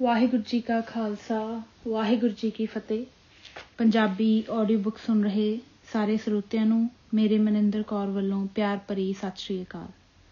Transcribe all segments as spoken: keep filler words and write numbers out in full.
वाहिगुरू जी का खालसा वाहिगुरू जी की फतेह। पंजाबी ऑडियो बुक सुन रहे ਸਾਰੇ ਸਰੋਤਿਆਂ ਨੂੰ ਮੇਰੇ ਮਨਿੰਦਰ ਕੌਰ ਵੱਲੋਂ ਪਿਆਰ ਭਰੀ ਸਤਿ ਸ਼੍ਰੀ ਅਕਾਲ।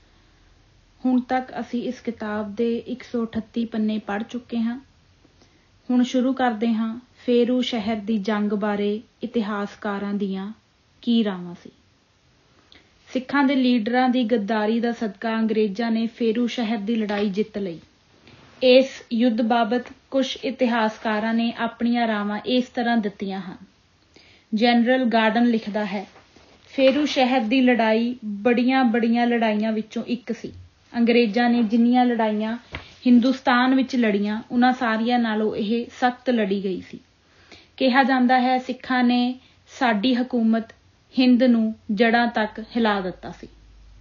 ਹੁਣ ਤੱਕ ਅਸੀਂ ਇਸ ਕਿਤਾਬ ਦੇ ਇੱਕ ਸੌ ਅਠੱਤੀ ਪੰਨੇ ਪੜ੍ਹ ਚੁੱਕੇ ਹਾਂ। ਹੁਣ ਸ਼ੁਰੂ ਕਰਦੇ ਹਾਂ ਫੇਰੂ ਸ਼ਹਿਰ ਦੀ ਜੰਗ ਬਾਰੇ ਇਤਿਹਾਸਕਾਰਾਂ ਦੀਆਂ ਕੀ ਰਾਵਾਂ ਸੀ। ਸਿੱਖਾਂ ਦੇ ਲੀਡਰਾਂ ਦੀ ਗੱਦਾਰੀ ਦਾ ਸਦਕਾ ਅੰਗਰੇਜ਼ਾਂ ਨੇ ਫੇਰੂ ਸ਼ਹਿਰ ਦੀ ਲੜਾਈ ਜਿੱਤ ਲਈ। ਇਸ ਯੁੱਧ ਬਾਬਤ ਕੁਝ ਇਤਿਹਾਸਕਾਰਾਂ ਨੇ ਆਪਣੀਆਂ ਰਾਵਾਂ ਇਸ ਤਰ੍ਹਾਂ ਦਿੱਤੀਆਂ ਹਨ। ਜਨਰਲ ਗਾਰਡਨ ਲਿਖਦਾ ਹੈ, ਫੇਰੂ ਸ਼ਹਿਰ ਦੀ ਲੜਾਈ ਬੜੀਆਂ ਬੜੀਆਂ ਲੜਾਈਆਂ ਵਿੱਚੋਂ ਇੱਕ ਸੀ। ਅੰਗਰੇਜ਼ਾਂ ਨੇ ਜਿੰਨੀਆਂ ਲੜਾਈਆਂ ਹਿੰਦੁਸਤਾਨ ਵਿੱਚ ਲੜੀਆਂ ਉਹਨਾਂ ਸਾਰੀਆਂ ਨਾਲੋਂ ਇਹ ਸਖਤ ਲੜੀ ਗਈ ਸੀ। ਕਿਹਾ ਜਾਂਦਾ ਹੈ ਸਿੱਖਾਂ ਨੇ ਸਾਡੀ ਹਕੂਮਤ ਹਿੰਦ ਨੂੰ ਜੜ੍ਹਾਂ ਤੱਕ ਹਿਲਾ ਦਿੱਤਾ ਸੀ।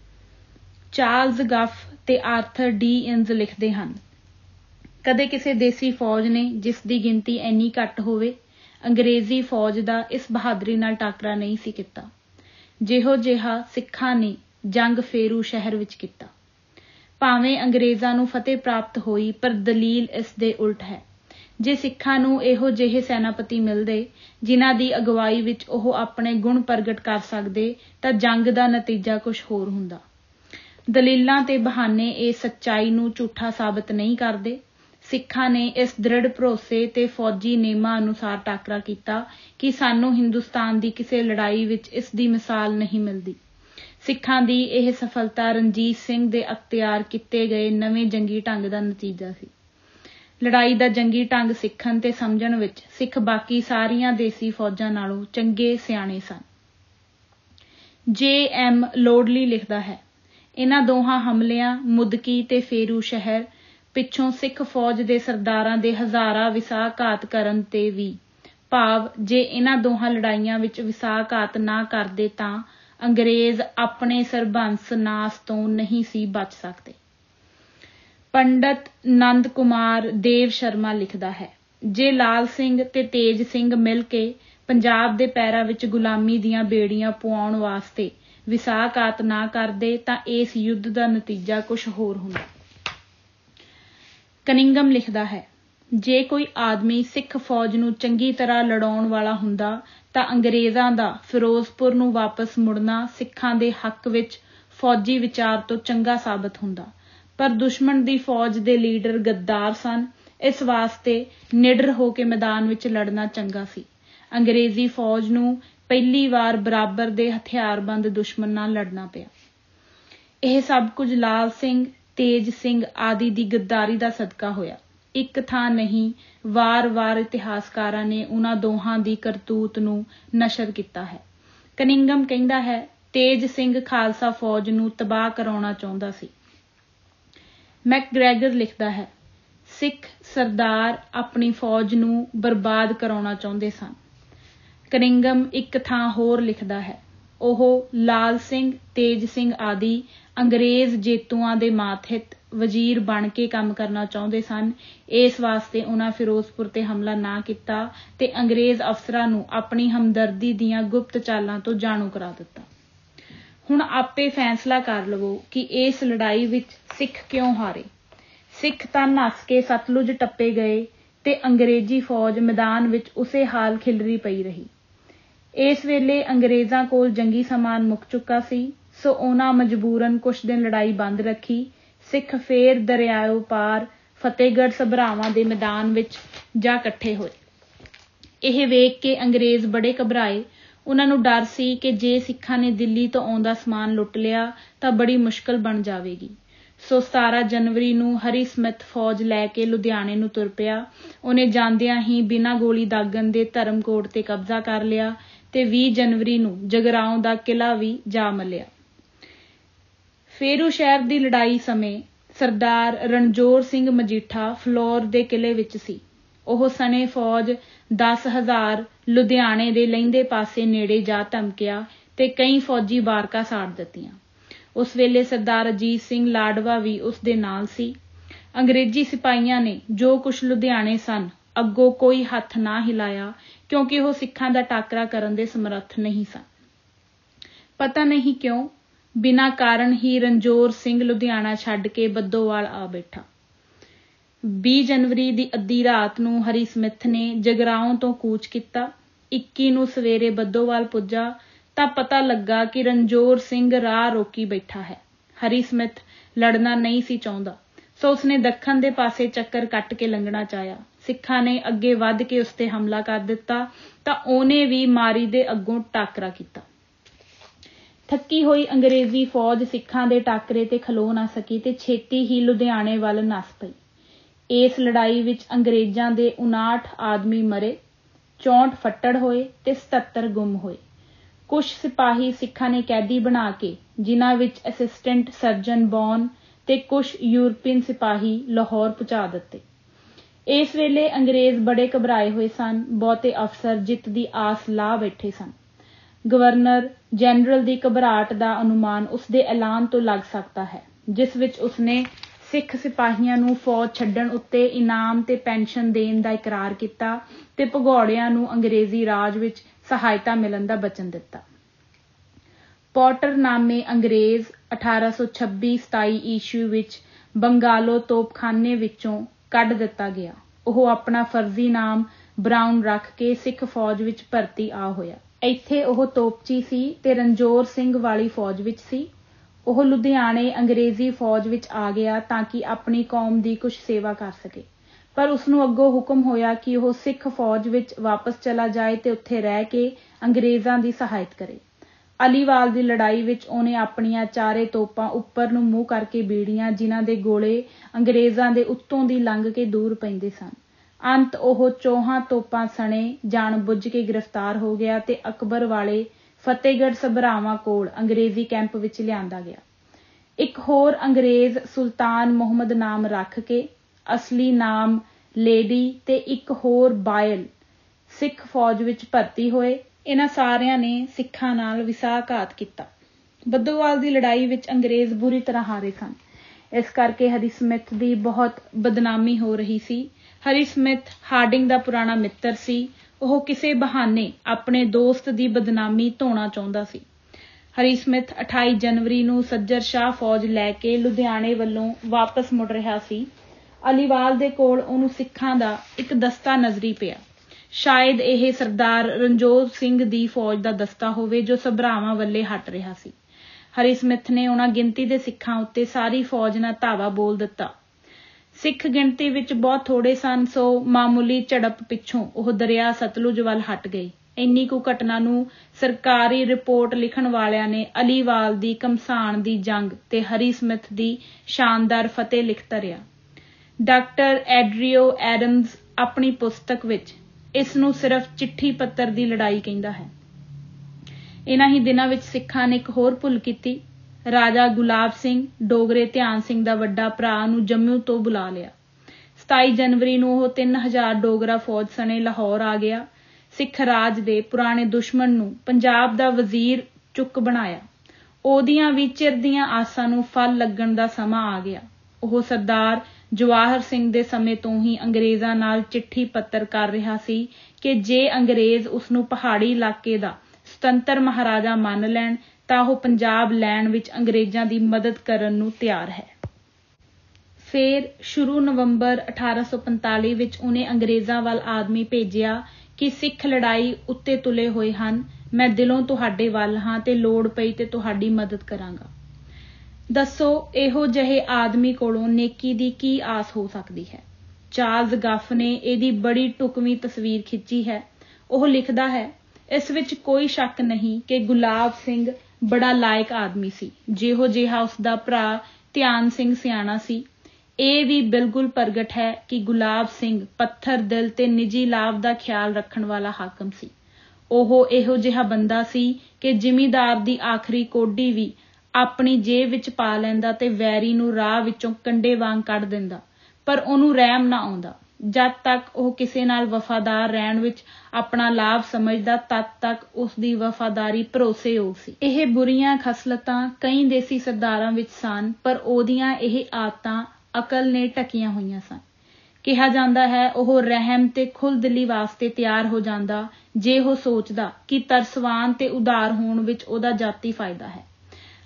ਚਾਰਲਸ ਗੱਫ ਤੇ ਆਰਥਰ ਡੀ ਇੰਜ਼ ਲਿਖਦੇ ਹਨ, ਕਦੇ ਕਿਸੇ ਦੇਸੀ ਫੌਜ ਨੇ ਜਿਸ ਦੀ ਗਿਣਤੀ ਇੰਨੀ ਘੱਟ ਹੋਵੇ ਅੰਗਰੇਜ਼ੀ ਫੌਜ ਦਾ ਇਸ ਬਹਾਦਰੀ ਨਾਲ ਟਾਕਰਾ ਨਹੀਂ ਸੀ ਕੀਤਾ ਜਿਹੋ ਜਿਹਾ ਸਿੱਖਾਂ ਨੇ ਜੰਗ ਫੇਰੂ ਸ਼ਹਿਰ ਵਿੱਚ ਕੀਤਾ। ਭਾਵੇਂ ਅੰਗਰੇਜ਼ਾਂ ਨੂੰ ਫਤਿਹ ਪ੍ਰਾਪਤ ਹੋਈ ਪਰ ਦਲੀਲ ਇਸ ਦੇ ਉਲਟ ਹੈ। ਜੇ ਸਿੱਖਾਂ ਨੂੰ ਇਹੋ ਜਿਹੇ ਸੈਨਾਪਤੀ ਮਿਲਦੇ ਜਿਨ੍ਹਾਂ ਦੀ ਅਗਵਾਈ ਵਿੱਚ ਉਹ ਆਪਣੇ ਗੁਣ ਪ੍ਰਗਟ ਕਰ ਸਕਦੇ ਤਾਂ ਜੰਗ ਦਾ ਨਤੀਜਾ ਕੁਝ ਹੋਰ ਹੁੰਦਾ। ਦਲੀਲਾਂ ਤੇ ਬਹਾਨੇ ਇਹ ਸੱਚਾਈ ਨੂੰ ਝੂਠਾ ਸਾਬਤ ਨਹੀਂ ਕਰਦੇ। ਸਿੱਖਾਂ ਨੇ ਇਸ ਦ੍ਰਿੜ ਭਰੋਸੇ ਤੇ ਫੌਜੀ ਨਿਯਮਾਂ ਅਨੁਸਾਰ ਟਾਕਰਾ ਕੀਤਾ ਕਿ ਸਾਨੂੰ ਹਿੰਦੁਸਤਾਨ ਦੀ ਕਿਸੇ ਲੜਾਈ ਵਿੱਚ ਇਸ ਦੀ ਮਿਸਾਲ ਨਹੀਂ ਮਿਲਦੀ। ਸਿੱਖਾਂ ਦੀ ਇਹ ਸਫਲਤਾ ਰਣਜੀਤ ਸਿੰਘ ਦੇ ਅਖਤਿਆਰ ਕੀਤੇ ਗਏ ਨਵੇਂ ਜੰਗੀ ਢੰਗ ਦਾ ਨਤੀਜਾ ਸੀ। ਲੜਾਈ ਦਾ ਜੰਗੀ ਢੰਗ ਸਿੱਖਣ ਤੇ ਸਮਝਣ ਵਿੱਚ ਸਿੱਖ ਬਾਕੀ ਸਾਰੀਆਂ ਦੇਸੀ ਫੌਜਾਂ ਨਾਲੋਂ ਚੰਗੇ ਸਿਆਣੇ ਸਨ। ਜੇ ਐਮ ਲੋਡਲੀ ਲਿਖਦਾ ਹੈ, ਇਹਨਾਂ ਦੋਹਾਂ ਹਮਲਿਆਂ ਮੁਦਕੀ ਤੇ ਫੇਰੂ ਸ਼ਹਿਰ ਪਿੱਛੋਂ ਸਿੱਖ ਫੌਜ ਦੇ ਸਰਦਾਰਾਂ ਦੇ ਹਜ਼ਾਰਾਂ ਵਿਸਾਘਾਤ ਕਰਨ ਤੇ ਵੀ ਭਾਵ ਜੇ ਇਹਨਾਂ ਦੋਹਾਂ ਲੜਾਈਆਂ ਵਿੱਚ ਵਿਸਾਘਾਤ ਨਾ ਕਰਦੇ ਤਾਂ ਅੰਗਰੇਜ਼ ਆਪਣੇ ਸਰਬੰਸ ਨਾਸ ਤੋਂ ਨਹੀਂ ਸੀ ਬਚ ਸਕਦੇ। ਪੰਡਤ ਨੰਦ ਕੁਮਾਰ ਦੇਵ ਸ਼ਰਮਾ ਲਿਖਦਾ ਹੈ, ਜੇ ਲਾਲ ਸਿੰਘ ਤੇ ਤੇਜ ਸਿੰਘ ਮਿਲ ਕੇ ਪੰਜਾਬ ਦੇ ਪੈਰਾਂ ਵਿੱਚ ਗੁਲਾਮੀ ਦੀਆਂ ਬੇੜੀਆਂ ਪੁਆਉਣ ਵਾਸਤੇ ਵਿਸਾਘਾਤ ਨਾ ਕਰਦੇ ਤਾਂ ਇਸ ਯੁੱਧ ਦਾ ਨਤੀਜਾ ਕੁਝ ਹੋਰ ਹੁੰਦਾ। ਕਨਿੰਗਮ ਲਿਖਦਾ ਹੈ, ਜੇ ਕੋਈ ਆਦਮੀ ਸਿੱਖ ਫੌਜ ਨੂੰ ਚੰਗੀ ਤਰ੍ਹਾਂ ਲੜਾਉਣ ਵਾਲਾ ਹੁੰਦਾ ਤਾਂ ਅੰਗਰੇਜ਼ਾਂ ਦਾ ਫਿਰੋਜ਼ਪੁਰ ਨੂੰ ਵਾਪਸ ਮੁੜਨਾ ਸਿੱਖਾਂ ਦੇ ਹੱਕ ਵਿੱਚ ਫੌਜੀ ਵਿਚਾਰ ਤੋਂ ਚੰਗਾ ਸਾਬਤ ਹੁੰਦਾ। ਪਰ ਦੁਸ਼ਮਣ ਦੀ ਫੌਜ ਦੇ ਲੀਡਰ ਗੱਦਾਰ ਸਨ, ਇਸ ਵਾਸਤੇ ਨਿਡਰ ਹੋ ਕੇ ਮੈਦਾਨ ਵਿੱਚ ਲੜਨਾ ਚੰਗਾ ਸੀ। ਅੰਗਰੇਜ਼ੀ ਫੌਜ ਨੂੰ ਪਹਿਲੀ ਵਾਰ ਬਰਾਬਰ ਦੇ ਹਥਿਆਰਬੰਦ ਦੁਸ਼ਮਣ ਨਾਲ ਲੜਨਾ ਪਿਆ। ਇਹ ਸਭ ਕੁਝ ਲਾਲ ਸਿੰਘ ਤੇਜ ਸਿੰਘ ਆਦਿ ਦੀ ਗੱਦਾਰੀ ਦਾ ਸਦਕਾ ਹੋਇਆ। ਇੱਕ ਥਾਂ ਨਹੀਂ ਵਾਰ-ਵਾਰ ਇਤਿਹਾਸਕਾਰਾਂ ਨੇ ਉਹਨਾਂ ਦੋਹਾਂ ਦੀ ਕਰਤੂਤ ਨੂੰ ਨਸ਼ਰ ਕੀਤਾ ਹੈ। ਕਨਿੰਗਮ ਕਹਿੰਦਾ ਹੈ, ਤੇਜ ਸਿੰਘ ਖਾਲਸਾ ਫੌਜ ਨੂੰ ਤਬਾਹ ਕਰਾਉਣਾ ਚਾਹੁੰਦਾ ਸੀ। ਮੈਕਗ੍ਰੈਗਰ ਲਿਖਦਾ ਹੈ, ਸਿੱਖ ਸਰਦਾਰ ਆਪਣੀ ਫੌਜ ਨੂੰ ਬਰਬਾਦ ਕਰਾਉਣਾ ਚਾਹੁੰਦੇ ਸਨ। ਕਨਿੰਗਮ ਇੱਕ ਥਾਂ ਹੋਰ ਲਿਖਦਾ ਹੈ, ਉਹ ਲਾਲ ਸਿੰਘ ਤੇਜ ਸਿੰਘ ਆਦਿ ਅੰਗਰੇਜ਼ ਜੇਤੂਆਂ ਦੇ ਮਾਤਹਿਤ ਵਜ਼ੀਰ ਬਣ ਕੇ ਕੰਮ ਕਰਨਾ ਚਾਹੁੰਦੇ ਸਨ। ਇਸ ਵਾਸਤੇ ਉਹਨਾਂ ਫਿਰੋਜ਼ਪੁਰ ਤੇ ਹਮਲਾ ਨਾ ਕੀਤਾ ਤੇ ਅੰਗਰੇਜ਼ ਅਫਸਰਾਂ ਨੂੰ ਆਪਣੀ ਹਮਦਰਦੀ ਦੀਆਂ ਗੁਪਤ ਚਾਲਾਂ ਤੋਂ ਜਾਣੂ ਕਰਾ ਦਿੱਤਾ। ਹੁਣ ਆਪੇ ਫੈਸਲਾ ਕਰ ਲਵੋ ਕਿ ਇਸ ਲੜਾਈ ਵਿੱਚ ਸਿੱਖ ਕਿਉਂ ਹਾਰੇ। ਸਿੱਖ ਤਾਂ ਨੱਸ ਕੇ ਸਤਲੁਜ ਟੱਪੇ ਗਏ ਤੇ ਅੰਗਰੇਜ਼ੀ ਫੌਜ ਮੈਦਾਨ ਵਿੱਚ ਉਸੇ ਹਾਲ ਖਿਲਰੀ ਪਈ ਰਹੀ। ਇਸ ਵੇਲੇ ਅੰਗਰੇਜ਼ਾਂ ਕੋਲ ਜੰਗੀ ਸਮਾਨ ਮੁੱਕ ਚੁੱਕਾ ਸੀ, ਸੋ ਉਹਨਾਂ ਮਜਬੂਰਨ ਕੁਛ ਦਿਨ ਲੜਾਈ ਬੰਦ ਰੱਖੀ। ਸਿੱਖ ਫੇਰ ਦਰਿਆਓ ਪਾਰ ਫਤਿਹਗੜ੍ਹ ਸਭਰਾਵਾਂ ਦੇ ਮੈਦਾਨ ਵਿੱਚ ਜਾ ਇਕੱਠੇ ਹੋਏ। ਇਹ ਵੇਖ ਕੇ ਅੰਗਰੇਜ਼ ਬੜੇ ਘਬਰਾਏ। ਉਹਨਾਂ ਨੂੰ ਡਰ ਸੀ ਕਿ ਜੇ ਸਿੱਖਾਂ ਨੇ ਦਿੱਲੀ ਤੋਂ ਆਉਂਦਾ ਸਮਾਨ ਲੁੱਟ ਲਿਆ ਤਾਂ ਬੜੀ ਮੁਸ਼ਕਲ ਬਣ ਜਾਵੇਗੀ। ਸੋ ਸਤਾਰਾਂ ਜਨਵਰੀ ਨੂੰ ਹਰੀ ਸਮਿਥ ਫੌਜ ਲੈ ਕੇ ਲੁਧਿਆਣੇ ਨੂੰ ਤੁਰ ਪਿਆ। ਉਹਨੇ ਜਾਂਦਿਆਂ ਹੀ ਬਿਨਾਂ ਗੋਲੀ ਦਾਗਣ ਦੇ ਧਰਮਕੋਟ ਤੇ ਕਬਜ਼ਾ ਕਰ ਲਿਆ ਤੇ ਵੀਹ ਜਨਵਰੀ ਨੂੰ ਜਗਰਾਓਂ ਦਾ ਕਿਲ੍ਹਾ ਵੀ ਜਾ ਮੱਲਿਆ। ਫੇਰੂ ਸ਼ਹਿਰ ਦੀ ਲੜਾਈ ਸਮੇਂ ਸਰਦਾਰ ਰਣਜੋਰ ਸਿੰਘ ਮਜੀਠਾ ਫਲੌਰ ਦੇ ਕਿਲ੍ਹੇ ਵਿੱਚ ਸੀ। ਉਹ ਸਣੇ ਫੌਜ ਦਸ ਹਜ਼ਾਰ ਲੁਧਿਆਣੇ ਦੇ ਲਹਿੰਦੇ ਪਾਸੇ ਨੇੜੇ ਜਾ ਧਮਕਿਆ ਤੇ ਕਈ ਫੌਜੀ ਬਾਰਕਾਂ ਸਾੜ ਦਿੱਤੀਆਂ। ਉਸ ਵੇਲੇ ਸਰਦਾਰ ਅਜੀਤ ਸਿੰਘ ਲਾਡਵਾ ਵੀ ਉਸ ਦੇ ਨਾਲ ਸੀ। ਅੰਗਰੇਜ਼ੀ ਸਿਪਾਹੀਆਂ ਨੇ ਜੋ ਕੁਛ ਲੁਧਿਆਣੇ ਸਨ ਅੱਗੋਂ ਕੋਈ ਹੱਥ ਨਾ ਹਿਲਾਇਆ ਕਿਉਂਕਿ ਉਹ ਸਿੱਖਾਂ ਦਾ ਟਾਕਰਾ ਕਰਨ ਦੇ ਸਮਰੱਥ ਨਹੀਂ ਸਨ। ਪਤਾ ਨਹੀਂ ਕਿਉਂ ਬਿਨਾਂ ਕਾਰਨ ਹੀ ਰਣਜੋਰ ਸਿੰਘ ਲੁਧਿਆਣਾ ਛੱਡ ਕੇ ਬੱਦੋਵਾਲ ਆ ਬੈਠਾ। ਵੀਹ ਜਨਵਰੀ ਦੀ ਅੱਧੀ ਰਾਤ ਨੂੰ ਹਰੀ ਸਮਿਥ ਨੇ ਜਗਰਾਓਂ ਤੋਂ ਕੂਚ ਕੀਤਾ। ਇੱਕੀ ਨੂੰ ਸਵੇਰੇ ਬੱਦੋਵਾਲ ਪੁੱਜਾ ਤਾਂ ਪਤਾ ਲੱਗਾ ਕਿ ਰਣਜੋਰ ਸਿੰਘ ਰਾਹ ਰੋਕੀ ਬੈਠਾ ਹੈ। ਹਰੀ ਸਮਿਥ ਲੜਨਾ ਨਹੀਂ ਸੀ ਚਾਹੁੰਦਾ, ਸੋ ਉਸਨੇ ਦੱਖਣ ਦੇ ਪਾਸੇ ਚੱਕਰ ਕੱਟ ਕੇ ਲੰਘਣਾ ਚਾਹਿਆ। ਸਿੱਖਾਂ ਨੇ ਅੱਗੇ ਵੱਧ ਕੇ ਉਸ ਤੇ ਹਮਲਾ ਕਰ ਦਿੱਤਾ ਤਾਂ ਉਹਨੇ ਵੀ ਮਾਰੀ ਦੇ ਅੱਗੋਂ ਟਾਕਰਾ ਕੀਤਾ। ਥੱਕੀ ਹੋਈ ਅੰਗਰੇਜ਼ੀ ਫੌਜ ਸਿੱਖਾਂ ਦੇ ਟਾਕਰੇ ਤੇ ਖਲੋ ਨਾ ਸਕੀ ਤੇ ਛੇਤੀ ਹੀ ਲੁਧਿਆਣੇ ਵੱਲ ਨੱਸ ਪਈ। ਇਸ ਲੜਾਈ ਵਿੱਚ ਅੰਗਰੇਜ਼ਾਂ ਦੇ ਉਨਾਹਠ ਆਦਮੀ ਮਰੇ, ਚੌਂਹਠ ਫੱਟੜ ਹੋਏ ਤੇ ਸਤੱਤਰ ਗੁੰਮ ਹੋਏ। ਕੁਝ ਸਿਪਾਹੀ ਸਿੱਖਾਂ ਨੇ ਕੈਦੀ ਬਣਾ ਕੇ, ਜਿਨ੍ਹਾਂ ਵਿੱਚ ਅਸਿਸਟੈਂਟ ਸਰਜਨ ਬੌਨ ਤੇ ਕੁਝ ਯੂਰਪੀਅਨ ਸਿਪਾਹੀ, ਲਾਹੌਰ ਪਹੁੰਚਾ ਦਿੱਤੇ। ਇਸ ਵੇਲੇ ਅੰਗਰੇਜ਼ ਬੜੇ ਘਬਰਾਏ ਹੋਏ ਸਨ। ਬਹੁਤੇ ਅਫਸਰ ਜਿੱਤ ਦੀ ਆਸ ਲਾ ਬੈਠੇ ਸਨ। ਗਵਰਨਰ ਜਨਰਲ ਦੀ ਘਬਰਾਹਟ ਦਾ ਅਨੁਮਾਨ ਉਸਦੇ ਐਲਾਨ ਤੋਂ ਲੱਗ ਸਕਦਾ ਹੈ, ਜਿਸ ਵਿੱਚ ਉਸਨੇ ਸਿੱਖ ਸਿਪਾਹੀਆਂ ਨੂੰ ਫੌਜ ਛੱਡਣ ਉੱਤੇ ਇਨਾਮ ਤੇ ਪੈਨਸ਼ਨ ਦੇਣ ਦਾ ਇਕਰਾਰ ਕੀਤਾ ਤੇ ਭਗੌੜਿਆਂ ਨੂੰ ਅੰਗਰੇਜ਼ੀ ਰਾਜ ਵਿੱਚ ਸਹਾਇਤਾ ਮਿਲਣ ਦਾ ਬਚਨ ਦਿੱਤਾ। ਪੋਰਟਰ ਨਾਮੇ ਅੰਗਰੇਜ਼ ਅਠਾਰਾਂ ਸੌ ਛੱਬੀ ਸਤਾਈ ਈਸਵੀ ਵਿੱਚ ਬੰਗਾਲੋ ਤੋਪਖਾਨੇ ਵਿੱਚੋਂ ਕੱਢ ਦਿੱਤਾ ਗਿਆ। ਉਹ ਆਪਣਾ ਫਰਜ਼ੀ ਨਾਮ ਬਰਾਊਨ ਰੱਖ ਕੇ ਸਿੱਖ ਫੌਜ ਵਿੱਚ ਭਰਤੀ ਆ ਹੋਇਆ। ਇੱਥੇ ਉਹ ਤੋਪਚੀ ਸੀ ਤੇ ਰਣਜੋਰ ਸਿੰਘ ਵਾਲੀ ਫੌਜ ਵਿੱਚ ਸੀ। ਉਹ ਲੁਧਿਆਣੇ ਅੰਗਰੇਜ਼ੀ ਫੌਜ ਵਿੱਚ ਆ ਗਿਆ ਤਾਂ ਕਿ ਆਪਣੀ ਕੌਮ ਦੀ ਕੁਝ ਸੇਵਾ ਕਰ ਸਕੇ, ਪਰ ਉਸਨੂੰ ਅੱਗੋਂ ਹੁਕਮ ਹੋਇਆ ਕਿ ਉਹ ਸਿੱਖ ਫੌਜ ਵਿੱਚ ਵਾਪਸ ਚਲਾ ਜਾਏ ਤੇ ਉੱਥੇ ਰਹਿ ਕੇ ਅੰਗਰੇਜ਼ਾਂ ਦੀ ਸਹਾਇਤਾ ਕਰੇ। ਅਲੀਵਾਲ ਦੀ ਲੜਾਈ ਵਿੱਚ ਉਹਨੇ ਆਪਣੀਆਂ ਚਾਰੇ ਤੋਪਾਂ ਉੱਪਰ ਨੂੰ ਮੂੰਹ ਕਰਕੇ ਬੀੜੀਆਂ, ਜਿਨ੍ਹਾਂ ਦੇ ਗੋਲੇ ਅੰਗਰੇਜ਼ਾਂ ਦੇ ਉੱਤੋਂ ਦੀ ਲੰਘ ਕੇ ਦੂਰ ਪੈਂਦੇ ਸਨ। ਅੰਤ ਉਹ ਚੌਹਾਂ ਤੋਪਾਂ ਸਣੇ ਜਾਣ ਬੁੱਝ ਕੇ ਗ੍ਰਿਫਤਾਰ ਹੋ ਗਿਆ ਤੇ ਅਕਬਰ ਵਾਲੇ ਫਤਿਹਗੜ੍ਹ ਸਭਰਾਵਾਂ ਕੋਲ ਅੰਗਰੇਜ਼ੀ ਕੈਂਪ ਵਿੱਚ ਲਿਆਂਦਾ ਗਿਆ। ਇੱਕ ਹੋਰ ਅੰਗਰੇਜ਼ ਸੁਲਤਾਨ ਮੁਹੰਮਦ ਨਾਮ ਰੱਖ ਕੇ, ਅਸਲੀ ਨਾਮ ਲੇਡੀ ਤੇ ਇੱਕ ਹੋਰ ਬਾਇਲ, ਸਿੱਖ ਫੌਜ ਵਿੱਚ ਭਰਤੀ ਹੋਏ। ਇਹਨਾਂ ਸਾਰਿਆਂ ਨੇ ਸਿੱਖਾਂ ਨਾਲ ਵਿਸ਼ਵਾਸਘਾਤ ਕੀਤਾ। ਬੱਦੋਵਾਲ ਦੀ ਲੜਾਈ ਵਿੱਚ ਅੰਗਰੇਜ਼ ਬੁਰੀ ਤਰ੍ਹਾਂ ਹਾਰੇ ਸਨ। ਇਸ ਕਰਕੇ ਹਰੀ ਸਮਿਥ ਦੀ ਬਹੁਤ ਬਦਨਾਮੀ ਹੋ ਰਹੀ ਸੀ। ਹਰੀ ਸਮਿਥ ਹਾਰਡਿੰਗ ਦਾ ਪੁਰਾਣਾ ਮਿੱਤਰ ਸੀ। ਉਹ ਕਿਸੇ ਬਹਾਨੇ ਆਪਣੇ ਦੋਸਤ ਦੀ ਬਦਨਾਮੀ ਧੋਣਾ ਚਾਹੁੰਦਾ ਸੀ। ਹਰੀ ਸਮਿਥ ਅਠਾਈ ਜਨਵਰੀ ਨੂੰ ਸੱਜਰ ਸ਼ਾਹ ਫੌਜ ਲੈ ਕੇ ਲੁਧਿਆਣੇ ਵੱਲੋਂ ਵਾਪਸ ਮੁੜ ਰਿਹਾ ਸੀ। ਅਲੀਵਾਲ ਦੇ ਕੋਲ ਉਹਨੂੰ ਸਿੱਖਾਂ ਦਾ ਇੱਕ ਦਸਤਾ ਨਜ਼ਰੀ ਪਿਆ। ਸ਼ਾਇਦ ਇਹ ਸਰਦਾਰ ਰਣਜੋਤ ਸਿੰਘ ਦੀ ਫੌਜ ਦਾ ਦਸਤਾ ਹੋਵੇ ਜੋ ਸਭਰਾਵਾਂ ਵੱਲੇ ਹਟ ਰਿਹਾ ਸੀ। ਹਰੀ ਸਮਿਥ ਨੇ ਉਹਨਾਂ ਗਿਣਤੀ ਦੇ ਸਿੱਖਾਂ ਉੱਤੇ ਸਾਰੀ ਫੌਜ ਨਾਲ ਧਾਵਾ ਬੋਲ ਦਿੱਤਾ। ਸਿੱਖ ਗਿਣਤੀ ਵਿੱਚ ਬਹੁਤ ਥੋੜੇ ਸਨ, ਸੋ ਮਾਮੂਲੀ ਝੜਪ ਪਿੱਛੋਂ ਉਹ ਦਰਿਆ ਸਤਲੁਜ ਵੱਲ ਹਟ ਗਏ। ਇੰਨੀ ਕੁ ਘਟਨਾ ਨੂੰ ਸਰਕਾਰੀ ਰਿਪੋਰਟ ਲਿਖਣ ਵਾਲਿਆਂ ਨੇ ਅਲੀਵਾਲ ਦੀ ਘਮਸਾਣ ਦੀ ਜੰਗ ਤੇ ਹਰੀ ਸਮਿਥ ਦੀ ਸ਼ਾਨਦਾਰ ਫਤਿਹ ਲਿਖ ਧਰਿਆ। ਡਾਕਟਰ ਐਡਰੀਓ ਐਡਮਜ਼ ਆਪਣੀ ਪੁਸਤਕ ਵਿੱਚ ਇਸ ਨੂੰ ਸਿਰਫ ਚਿੱਠੀ ਪੱਤਰ ਦੀ ਲੜਾਈ ਕਹਿੰਦਾ ਹੈ। ਇਹਨਾਂ ਹੀ ਦਿਨਾਂ ਵਿੱਚ ਸਿੱਖਾਂ ਨੇ ਇੱਕ ਹੋਰ ਭੁੱਲ ਕੀਤੀ। ਰਾਜਾ ਗੁਲਾਬ ਸਿੰਘ, ਡੋਗਰੇ ਧਿਆਨ ਸਿੰਘ ਦਾ ਵੱਡਾ ਭਰਾ, ਨੂੰ ਜੰਮੂ ਤੋਂ ਬੁਲਾ ਲਿਆ। ਸਤਾਈ ਜਨਵਰੀ ਨੂੰ ਉਹ ਤਿੰਨ ਹਜ਼ਾਰ ਡੋਗਰਾ ਫੌਜ ਸਣੇ ਲਾਹੌਰ ਆ ਗਿਆ। ਸਿੱਖ ਰਾਜ ਦੇ ਪੁਰਾਣੇ ਦੁਸ਼ਮਣ ਨੂੰ ਪੰਜਾਬ ਦਾ ਵਜ਼ੀਰ ਚੁੱਕ ਬਣਾਇਆ। ਉਹਦੀਆਂ ਵੀ ਚਿਰ ਦੀਆਂ ਆਸਾਂ ਨੂੰ ਫਲ ਲੱਗਣ ਦਾ ਸਮਾਂ ਆ ਗਿਆ। ਉਹ ਸਰਦਾਰ ਜਵਾਹਰ ਸਿੰਘ ਦੇ ਸਮੇਂ ਤੋਂ ਹੀ ਅੰਗਰੇਜ਼ਾਂ ਨਾਲ ਚਿੱਠੀ ਪੱਤਰ ਕਰ ਰਿਹਾ ਸੀ ਕਿ ਜੇ ਅੰਗਰੇਜ਼ ਉਸਨੂੰ ਪਹਾੜੀ ਇਲਾਕੇ ਦਾ ਸੁਤੰਤਰ ਮਹਾਰਾਜਾ ਮੰਨ ਲੈਣ ਤਾਂ ਉਹ ਪੰਜਾਬ ਲੈਣ ਵਿੱਚ ਅੰਗਰੇਜ਼ਾਂ ਦੀ ਮਦਦ ਕਰਨ ਨੂੰ ਤਿਆਰ ਹੈ। ਫਿਰ ਸ਼ੁਰੂ ਨਵੰਬਰ ਅਠਾਰਾਂ ਸੌ ਪੰਤਾਲੀ ਵਿੱਚ ਉਹਨੇ ਅੰਗਰੇਜ਼ਾਂ ਵੱਲ ਆਦਮੀ ਭੇਜਿਆ ਕਿ ਸਿੱਖ ਲੜਾਈ ਉੱਤੇ ਤੁਲੇ ਹੋਏ ਹਨ, ਮੈਂ ਦਿਲੋਂ ਤੁਹਾਡੇ ਵੱਲ ਹਾਂ ਤੇ ਲੋੜ ਪਈ ਤੇ ਤੁਹਾਡੀ ਮਦਦ ਕਰਾਂਗਾ। ਦੱਸੋ ਇਹੋ ਜਿਹੇ ਆਦਮੀ ਕੋਲੋਂ ਨੇਕੀ ਦੀ ਕੀ ਆਸ ਹੋ ਸਕਦੀ ਹੈ। ਚਾਰਲਸ ਗੱਫ ਨੇ ਇਹਦੀ ਬੜੀ ਢੁਕਵੀਂ ਤਸਵੀਰ ਖਿੱਚੀ ਹੈ। ਉਹ ਲਿਖਦਾ ਹੈ, ਇਸ ਵਿੱਚ ਕੋਈ ਸ਼ੱਕ ਨਹੀਂ ਕਿ ਗੁਲਾਬ ਸਿੰਘ ਬੜਾ ਲਾਇਕ ਆਦਮੀ ਸੀ, ਜਿਹੋ ਜਿਹਾ ਉਸਦਾ ਭਰਾ ਧਿਆਨ ਸਿੰਘ ਸਿਆਣਾ ਸੀ। ਇਹ ਵੀ ਬਿਲਕੁਲ ਪ੍ਰਗਟ ਹੈ ਕਿ ਗੁਲਾਬ ਸਿੰਘ ਪੱਥਰ ਦਿਲ ਤੇ ਨਿੱਜੀ ਲਾਭ ਦਾ ਖਿਆਲ ਰੱਖਣ ਵਾਲਾ ਹਾਕਮ ਸੀ। ਉਹ ਇਹੋ ਜਿਹਾ ਬੰਦਾ ਸੀ ਕਿ ਜ਼ਿਮੀਂਦਾਰ ਦੀ ਆਖਰੀ ਕੋਡੀ ਵੀ ਆਪਣੀ ਜੇਬ ਵਿੱਚ ਪਾ ਲੈਂਦਾ ਤੇ ਵੈਰੀ ਨੂੰ ਰਾਹ ਵਿੱਚੋਂ ਕੰਡੇ ਵਾਂਗ ਕੱਢ ਦਿੰਦਾ, ਪਰ ਉਹਨੂੰ ਰਹਿਮ ਨਾ ਆਉਂਦਾ। ਜਦ ਤੱਕ ਉਹ ਕਿਸੇ ਨਾਲ ਵਫਾਦਾਰ ਰਹਿਣ ਵਿੱਚ ਆਪਣਾ ਲਾਭ ਸਮਝਦਾ, ਤਦ ਤੱਕ ਉਸਦੀ ਵਫਾਦਾਰੀ ਭਰੋਸੇਯੋਗ ਸੀ। ਇਹ ਬੁਰੀਆਂ ਖਸਲਤਾਂ ਕਈ ਦੇਸੀ ਸਰਦਾਰਾਂ ਵਿੱਚ ਸਨ, ਪਰ ਉਹਦੀਆਂ ਇਹ ਆਦਤਾਂ ਅਕਲ ਨੇ ਢਕੀਆਂ ਹੋਈਆਂ ਸਨ। ਕਿਹਾ ਜਾਂਦਾ ਹੈ ਉਹ ਰਹਿਮ ਤੇ ਖੁੱਲ੍ਹਦਿਲੀ ਵਾਸਤੇ ਤਿਆਰ ਹੋ ਜਾਂਦਾ ਜੇ ਉਹ ਸੋਚਦਾ ਕਿ ਤਰਸਵਾਨ ਤੇ ਉਦਾਰ ਹੋਣ ਵਿੱਚ ਉਹਦਾ ਜਾਤੀ ਫਾਇਦਾ ਹੈ।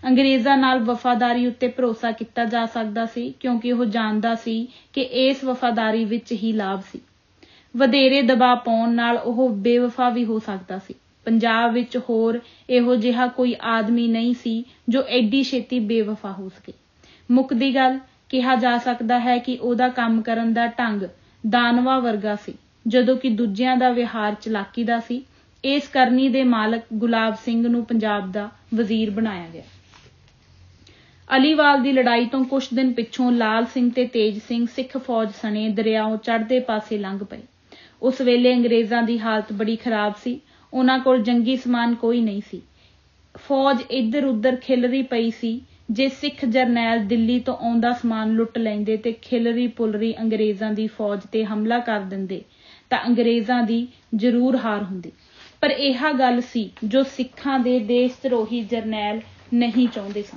ਅੰਗਰੇਜ਼ਾਂ ਨਾਲ ਵਫਾਦਾਰੀ ਉੱਤੇ ਭਰੋਸਾ ਕੀਤਾ ਜਾ ਸਕਦਾ ਸੀ ਕਿਉਂਕਿ ਉਹ ਜਾਣਦਾ ਸੀ ਕਿ ਇਸ ਵਫਾਦਾਰੀ ਵਿੱਚ ਹੀ ਲਾਭ ਸੀ। ਵਧੇਰੇ ਦਬਾਅ ਪਾਉਣ ਨਾਲ ਉਹ ਬੇਵਫਾ ਵੀ ਹੋ ਸਕਦਾ ਸੀ। ਪੰਜਾਬ ਵਿੱਚ ਹੋਰ ਇਹੋ ਜਿਹਾ ਕੋਈ ਆਦਮੀ ਨਹੀਂ ਸੀ ਜੋ ਐਡੀ ਛੇਤੀ ਬੇਵਫਾ ਹੋ ਸਕੇ। ਮੁੱਕਦੀ ਗੱਲ ਕਿਹਾ ਜਾ ਸਕਦਾ ਹੈ ਕਿ ਉਹਦਾ ਕੰਮ ਕਰਨ ਦਾ ਢੰਗ ਦਾਨਵਾਂ ਵਰਗਾ ਸੀ, ਜਦੋਂ ਕਿ ਦੂਜਿਆਂ ਦਾ ਵਿਹਾਰ ਚਲਾਕੀ ਦਾ ਸੀ। ਇਸ ਕਰਨੀ ਦੇ ਮਾਲਕ ਗੁਲਾਬ ਸਿੰਘ ਨੂੰ ਪੰਜਾਬ ਦਾ ਵਜ਼ੀਰ ਬਣਾਇਆ ਗਿਆ। ਅਲੀਵਾਲ ਦੀ ਲੜਾਈ ਤੋਂ ਕੁਝ ਦਿਨ ਪਿੱਛੋਂ ਲਾਲ ਸਿੰਘ ਤੇ ਤੇਜ ਸਿੰਘ ਸਿੱਖ ਫੌਜ ਸਣੇ ਦਰਿਆਓਂ ਚੜ੍ਹਦੇ ਪਾਸੇ ਲੰਘ ਪਏ। ਉਸ ਵੇਲੇ ਅੰਗਰੇਜ਼ਾਂ ਦੀ ਹਾਲਤ ਬੜੀ ਖਰਾਬ ਸੀ। ਉਹਨਾਂ ਕੋਲ ਜੰਗੀ ਸਮਾਨ ਕੋਈ ਨਹੀਂ ਸੀ। ਫੌਜ ਇੱਧਰ ਉੱਧਰ ਖਿਲਰੀ ਪਈ ਸੀ। ਜੇ ਸਿੱਖ ਜਰਨੈਲ ਦਿੱਲੀ ਤੋਂ ਆਉਂਦਾ ਸਮਾਨ ਲੁੱਟ ਲੈਂਦੇ ਤੇ ਖਿਲਰੀ ਪੁਲਰੀ ਅੰਗਰੇਜ਼ਾਂ ਦੀ ਫੌਜ ਤੇ ਹਮਲਾ ਕਰ ਦਿੰਦੇ ਤਾਂ ਅੰਗਰੇਜ਼ਾਂ ਦੀ ਜ਼ਰੂਰ ਹਾਰ ਹੁੰਦੀ। ਪਰ ਇਹ ਗੱਲ ਸੀ ਜੋ ਸਿੱਖਾਂ ਦੇ ਦੇਸ਼ ਧਰੋਹੀ ਜਰਨੈਲ ਨਹੀਂ ਚਾਹੁੰਦੇ ਸਨ।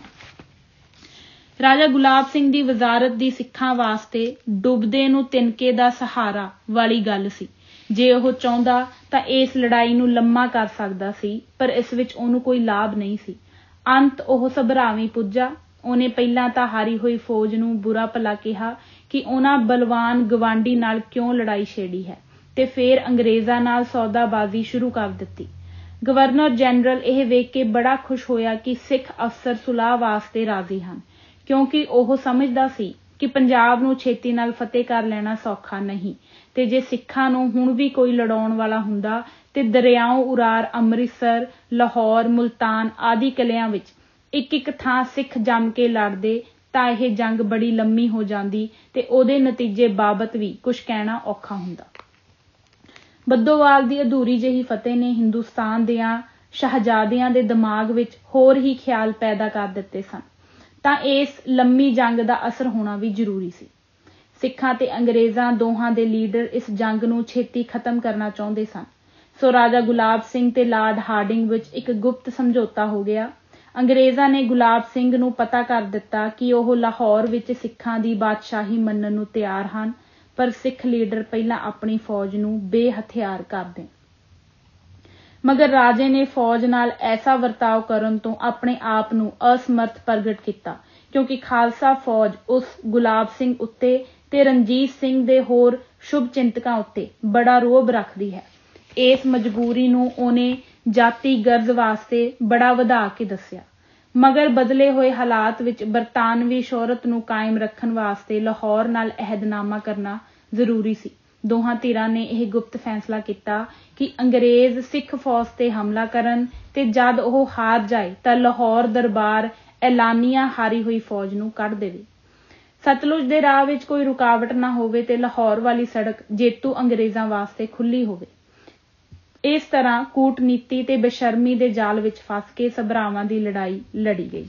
ਰਾਜਾ ਗੁਲਾਬ ਸਿੰਘ ਦੀ ਵਜ਼ਾਰਤ ਦੀ ਸਿੱਖਾਂ ਵਾਸਤੇ ਡੁੱਬਦੇ ਨੂੰ ਤਿਨਕੇ ਦਾ ਸਹਾਰਾ ਵਾਲੀ ਗੱਲ ਸੀ। ਜੇ ਉਹ ਚਾਹੁੰਦਾ ਤਾਂ ਇਸ ਲੜਾਈ ਨੂੰ ਲੰਮਾ ਕਰ ਸਕਦਾ ਸੀ, ਪਰ ਇਸ ਵਿੱਚ ਉਹਨੂੰ ਕੋਈ ਲਾਭ ਨਹੀਂ ਸੀ। ਅੰਤ ਉਹ ਸਭਰਾਵੀਂ ਪੁੱਜਾ। ਉਹਨੇ ਪਹਿਲਾਂ ਤਾਂ ਹਾਰੀ ਹੋਈ ਫੌਜ ਨੂੰ ਬੁਰਾ ਭਲਾ ਕਿਹਾ ਕਿ ਉਹਨਾਂ ਬਲਵਾਨ ਗਵਾਂਢੀ ਨਾਲ ਕਿਉਂ ਲੜਾਈ ਛੇੜੀ ਹੈ, ਤੇ ਫੇਰ ਅੰਗਰੇਜ਼ਾਂ ਨਾਲ ਸੌਦਾਬਾਜ਼ੀ ਸ਼ੁਰੂ ਕਰ ਦਿੱਤੀ। ਗਵਰਨਰ ਜਨਰਲ ਇਹ ਵੇਖ ਕੇ ਬੜਾ ਖੁਸ਼ ਹੋਇਆ ਕਿ ਸਿੱਖ ਅਫਸਰ ਸੁਲਾਹ ਵਾਸਤੇ ਰਾਜ਼ੀ ਹਨ, ਕਿਉਂਕਿ ਉਹ ਸਮਝਦਾ ਸੀ ਕਿ ਪੰਜਾਬ ਨੂੰ ਛੇਤੀ ਨਾਲ ਫਤਿਹ ਕਰ ਲੈਣਾ ਸੌਖਾ ਨਹੀਂ, ਤੇ ਜੇ ਸਿੱਖਾਂ ਨੂੰ ਹੁਣ ਵੀ ਕੋਈ ਲੜਾਉਣ ਵਾਲਾ ਹੁੰਦਾ ਤੇ ਦਰਿਆਓਂ ਉਰਾਰ ਅੰਮ੍ਰਿਤਸਰ, ਲਾਹੌਰ, ਮੁਲਤਾਨ ਆਦਿ ਕਿਲਿਆਂ ਵਿੱਚ ਇੱਕ ਇੱਕ ਥਾਂ ਸਿੱਖ ਜੰਮ ਕੇ ਲੜਦੇ ਤਾਂ ਇਹ ਜੰਗ ਬੜੀ ਲੰਮੀ ਹੋ ਜਾਂਦੀ ਤੇ ਉਹਦੇ ਨਤੀਜੇ ਬਾਬਤ ਵੀ ਕੁਝ ਕਹਿਣਾ ਔਖਾ ਹੁੰਦਾ। ਬੱਦੋਵਾਲ ਦੀ ਅਧੂਰੀ ਜਿਹੀ ਫਤਿਹ ਨੇ ਹਿੰਦੁਸਤਾਨ ਦਿਆਂ ਸ਼ਹਿਜ਼ਾਦਿਆਂ ਦੇ ਦਿਮਾਗ ਵਿੱਚ ਹੋਰ ਹੀ ਖਿਆਲ ਪੈਦਾ ਕਰ ਦਿੱਤੇ ਸਨ, ਤਾਂ ਇਸ ਲੰਮੀ ਜੰਗ ਦਾ ਅਸਰ ਹੋਣਾ ਵੀ ਜ਼ਰੂਰੀ ਸੀ। ਸਿੱਖਾਂ ਤੇ ਅੰਗਰੇਜ਼ਾਂ ਦੋਹਾਂ ਦੇ ਲੀਡਰ ਇਸ ਜੰਗ ਨੂੰ ਛੇਤੀ ਖਤਮ ਕਰਨਾ ਚਾਹੁੰਦੇ ਸਨ। ਸੋ ਰਾਜਾ ਗੁਲਾਬ ਸਿੰਘ ਤੇ ਲਾਰਡ ਹਾਰਡਿੰਗ ਵਿੱਚ ਇੱਕ ਗੁਪਤ ਸਮਝੌਤਾ ਹੋ ਗਿਆ। ਅੰਗਰੇਜ਼ਾਂ ਨੇ ਗੁਲਾਬ ਸਿੰਘ ਨੂੰ ਪਤਾ ਕਰ ਦਿੱਤਾ ਕਿ ਉਹ ਲਾਹੌਰ ਵਿੱਚ ਸਿੱਖਾਂ ਦੀ ਬਾਦਸ਼ਾਹੀ ਮੰਨਣ ਨੂੰ ਤਿਆਰ ਹਨ, ਪਰ ਸਿੱਖ ਲੀਡਰ ਪਹਿਲਾਂ ਆਪਣੀ ਫੌਜ ਨੂੰ ਬੇਹਥਿਆਰ ਕਰ ਦੇਣ। ਮਗਰ ਰਾਜੇ ਨੇ ਫੌਜ ਨਾਲ ਐਸਾ ਵਰਤਾਓ ਕਰਨ ਤੋਂ ਆਪਣੇ ਆਪ ਨੂੰ ਅਸਮਰਥ ਪ੍ਰਗਟ ਕੀਤਾ, ਕਿਉਂਕਿ ਖਾਲਸਾ ਫੌਜ ਉਸ ਗੁਲਾਬ ਸਿੰਘ ਉੱਤੇ ਤੇ ਰਣਜੀਤ ਸਿੰਘ ਦੇ ਹੋਰ ਸ਼ੁਭ ਚਿੰਤਕਾਂ ਉੱਤੇ ਬੜਾ ਰੋਹਬ ਰੱਖਦੀ ਹੈ। ਇਸ ਮਜਬੂਰੀ ਨੂੰ ਉਹਨੇ ਜਾਤੀ ਗਰਜ਼ ਵਾਸਤੇ ਬੜਾ ਵਧਾ ਕੇ ਦੱਸਿਆ। ਮਗਰ ਬਦਲੇ ਹੋਏ ਹਾਲਾਤ ਵਿੱਚ ਬਰਤਾਨਵੀ ਸ਼ੌਹਰਤ ਨੂੰ ਕਾਇਮ ਰੱਖਣ ਵਾਸਤੇ ਲਾਹੌਰ ਨਾਲ ਅਹਿਦਨਾਮਾ ਕਰਨਾ ਜ਼ਰੂਰੀ ਸੀ। ਦੋਹਾਂ ਧਿਰਾਂ ਨੇ ਇਹ ਗੁਪਤ ਫੈਸਲਾ ਕੀਤਾ ਕਿ ਅੰਗਰੇਜ਼ ਸਿੱਖ ਫੌਜ ਤੇ ਹਮਲਾ ਕਰਨ ਤੇ ਜਦ ਉਹ ਹਾਰ ਜਾਏ ਤਾਂ ਲਾਹੌਰ ਦਰਬਾਰ ਐਲਾਨੀਆ ਹਾਰੀ ਹੋਈ ਫੌਜ ਨੂੰ ਕੱਢ ਦੇਵੇ। ਸਤਲੁਜ ਦੇ ਰਾਹ ਵਿੱਚ ਕੋਈ ਰੁਕਾਵਟ ਨਾ ਹੋਵੇ ਤੇ ਲਾਹੌਰ ਵਾਲੀ ਸੜਕ ਜੇਤੂ ਅੰਗਰੇਜ਼ਾਂ ਵਾਸਤੇ ਖੁੱਲੀ ਹੋਵੇ। ਇਸ ਤਰ੍ਹਾਂ ਕੂਟਨੀਤੀ ਤੇ ਬੇਸ਼ਰਮੀ ਦੇ ਜਾਲ ਵਿੱਚ ਫਸ ਕੇ ਸਭਰਾਵਾਂ ਦੀ ਲੜਾਈ ਲੜੀ ਗਈ।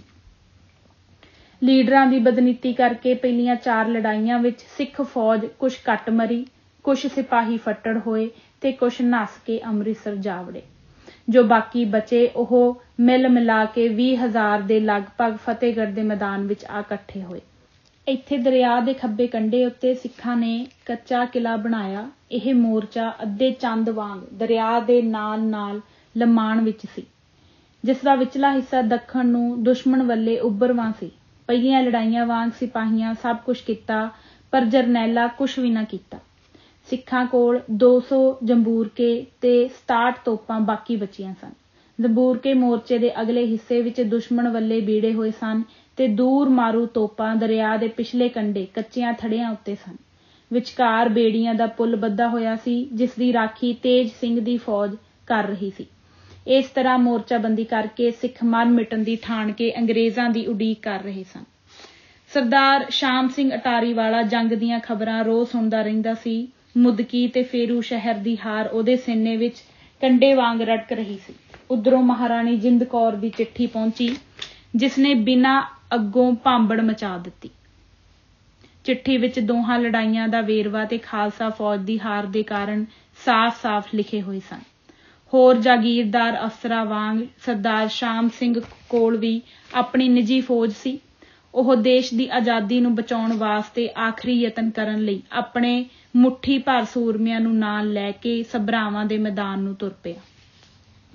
ਲੀਡਰਾਂ ਦੀ ਬਦਨੀਤੀ ਕਰਕੇ ਪਹਿਲੀਆਂ ਚਾਰ ਲੜਾਈਆਂ ਵਿੱਚ ਸਿੱਖ ਫੌਜ ਕੁਝ ਘੱਟ ਮਰੀ, ਕੁਝ ਸਿਪਾਹੀ ਫੱਟੜ ਹੋਏ ਤੇ ਕੁਝ ਨੱਸ ਕੇ ਅੰਮ੍ਰਿਤਸਰ ਜਾ ਵੜੇ। ਜੋ ਬਾਕੀ ਬਚੇ ਉਹ ਮਿਲ ਮਿਲਾ ਕੇ ਵੀਹ ਹਜ਼ਾਰ ਦੇ ਲਗਭਗ ਫਤਿਹਗੜ੍ਹ ਦੇ ਮੈਦਾਨ ਵਿੱਚ ਆ ਇਕੱਠੇ ਹੋਏ। ਇੱਥੇ ਦਰਿਆ ਦੇ ਖੱਬੇ ਕੰਢੇ ਉੱਤੇ ਸਿੱਖਾਂ ਨੇ ਕੱਚਾ ਕਿਲਾ ਬਣਾਇਆ। ਇਹ ਮੋਰਚਾ ਅੱਧੇ ਚੰਦ ਵਾਂਗ ਦਰਿਆ ਦੇ ਨਾਲ ਨਾਲ ਲਮਾਣ ਵਿੱਚ ਸੀ, ਜਿਸ ਦਾ ਵਿਚਲਾ ਹਿੱਸਾ ਦੱਖਣ ਨੂੰ ਦੁਸ਼ਮਣ ਵੱਲੇ ਉੱਭਰਵਾਂ ਸੀ। ਪਹਿਲੀਆਂ ਲੜਾਈਆਂ ਵਾਂਗ ਸਿਪਾਹੀਆਂ ਸਭ ਕੁਝ ਕੀਤਾ, ਪਰ ਜਰਨੈਲਾਂ ਕੁਝ ਵੀ ਨਾ ਕੀਤਾ। ਸਿੱਖਾਂ ਕੋਲ ਦੋ ਸੌ ਜੰਬੂਰਕੇ ਤੇ ਸਤਾਹਠ ਤੋਪਾਂ ਬਾਕੀ ਬਚੀਆਂ ਸਨ। ਜੰਬੂਰਕੇ ਮੋਰਚੇ ਦੇ ਅਗਲੇ ਹਿੱਸੇ ਵਿੱਚ ਦੁਸ਼ਮਣ ਵੱਲੇ ਬੀੜੇ ਹੋਏ ਸਨ ਤੇ ਦੂਰ ਮਾਰੂ ਤੋਪਾਂ ਦਰਿਆ ਦੇ ਪਿਛਲੇ ਕੰਢੇ ਕੱਚੀਆਂ ਥੜਿਆਂ ਉੱਤੇ ਸਨ। ਵਿਚਕਾਰ ਬੇੜੀਆਂ ਦਾ ਪੁਲ ਬੱਧਾ ਹੋਇਆ ਸੀ, ਜਿਸ ਦੀ ਰਾਖੀ ਤੇਜ ਸਿੰਘ ਦੀ ਫੌਜ ਕਰ ਰਹੀ ਸੀ। ਇਸ ਤਰ੍ਹਾਂ ਮੋਰਚਾਬੰਦੀ ਕਰਕੇ ਸਿੱਖ ਮਰ ਮਿਟਣ ਦੀ ਠਾਣ ਕੇ ਅੰਗਰੇਜ਼ਾਂ ਦੀ ਉਡੀਕ ਕਰ ਰਹੇ ਸਨ। ਸਰਦਾਰ ਸ਼ਾਮ ਸਿੰਘ ਅਟਾਰੀ ਵਾਲਾ ਜੰਗ ਦੀਆਂ ਖਬਰਾਂ ਰੋਜ਼ ਸੁਣਦਾ ਰਹਿੰਦਾ ਸੀ। ਮੁਦਕੀ ਤੇ ਫੇਰੂ ਸ਼ਹਿਰ ਦੀ ਹਾਰ ਉਹਦੇ ਸੀਨੇ ਵਿੱਚ ਕੰਡੇ ਵਾਂਗ ਰੜਕ ਰਹੀ ਸੀ। ਉਧਰੋਂ ਮਹਾਰਾਣੀ ਜਿੰਦ ਕੌਰ ਦੀ ਚਿੱਠੀ ਪਹੁੰਚੀ, ਜਿਸਨੇ ਬਿਨਾਂ ਅੱਗੋਂ ਭਾਂਬੜ ਮਚਾ ਦਿੱਤੀ। ਚਿੱਠੀ ਵਿੱਚ ਦੋਹਾਂ ਲੜਾਈਆਂ ਦਾ ਵੇਰਵਾ ਤੇ ਖਾਲਸਾ ਫੌਜ ਦੀ ਹਾਰ ਦੇ ਕਾਰਨ ਸਾਫ਼-ਸਾਫ਼ ਲਿਖੇ ਹੋਏ ਸਨ। ਹੋਰ ਜਾਗੀਰਦਾਰ ਅਫਸਰਾਂ ਵਾਂਗ ਸਰਦਾਰ ਸ਼ਾਮ ਸਿੰਘ ਕੋਲ ਵੀ ਆਪਣੀ ਨਿੱਜੀ ਫੌਜ ਸੀ। ਉਹ ਦੇਸ਼ ਦੀ ਆਜ਼ਾਦੀ ਨੂੰ ਬਚਾਉਣ ਵਾਸਤੇ ਆਖਰੀ ਯਤਨ ਕਰਨ ਲਈ ਆਪਣੇ ਮੁੱਠੀ ਭਰ ਸੂਰਮਿਆਂ ਨੂੰ ਨਾਲ ਲੈ ਕੇ ਸਭਰਾਵਾਂ ਦੇ ਮੈਦਾਨ ਨੂੰ ਤੁਰ ਪਿਆ।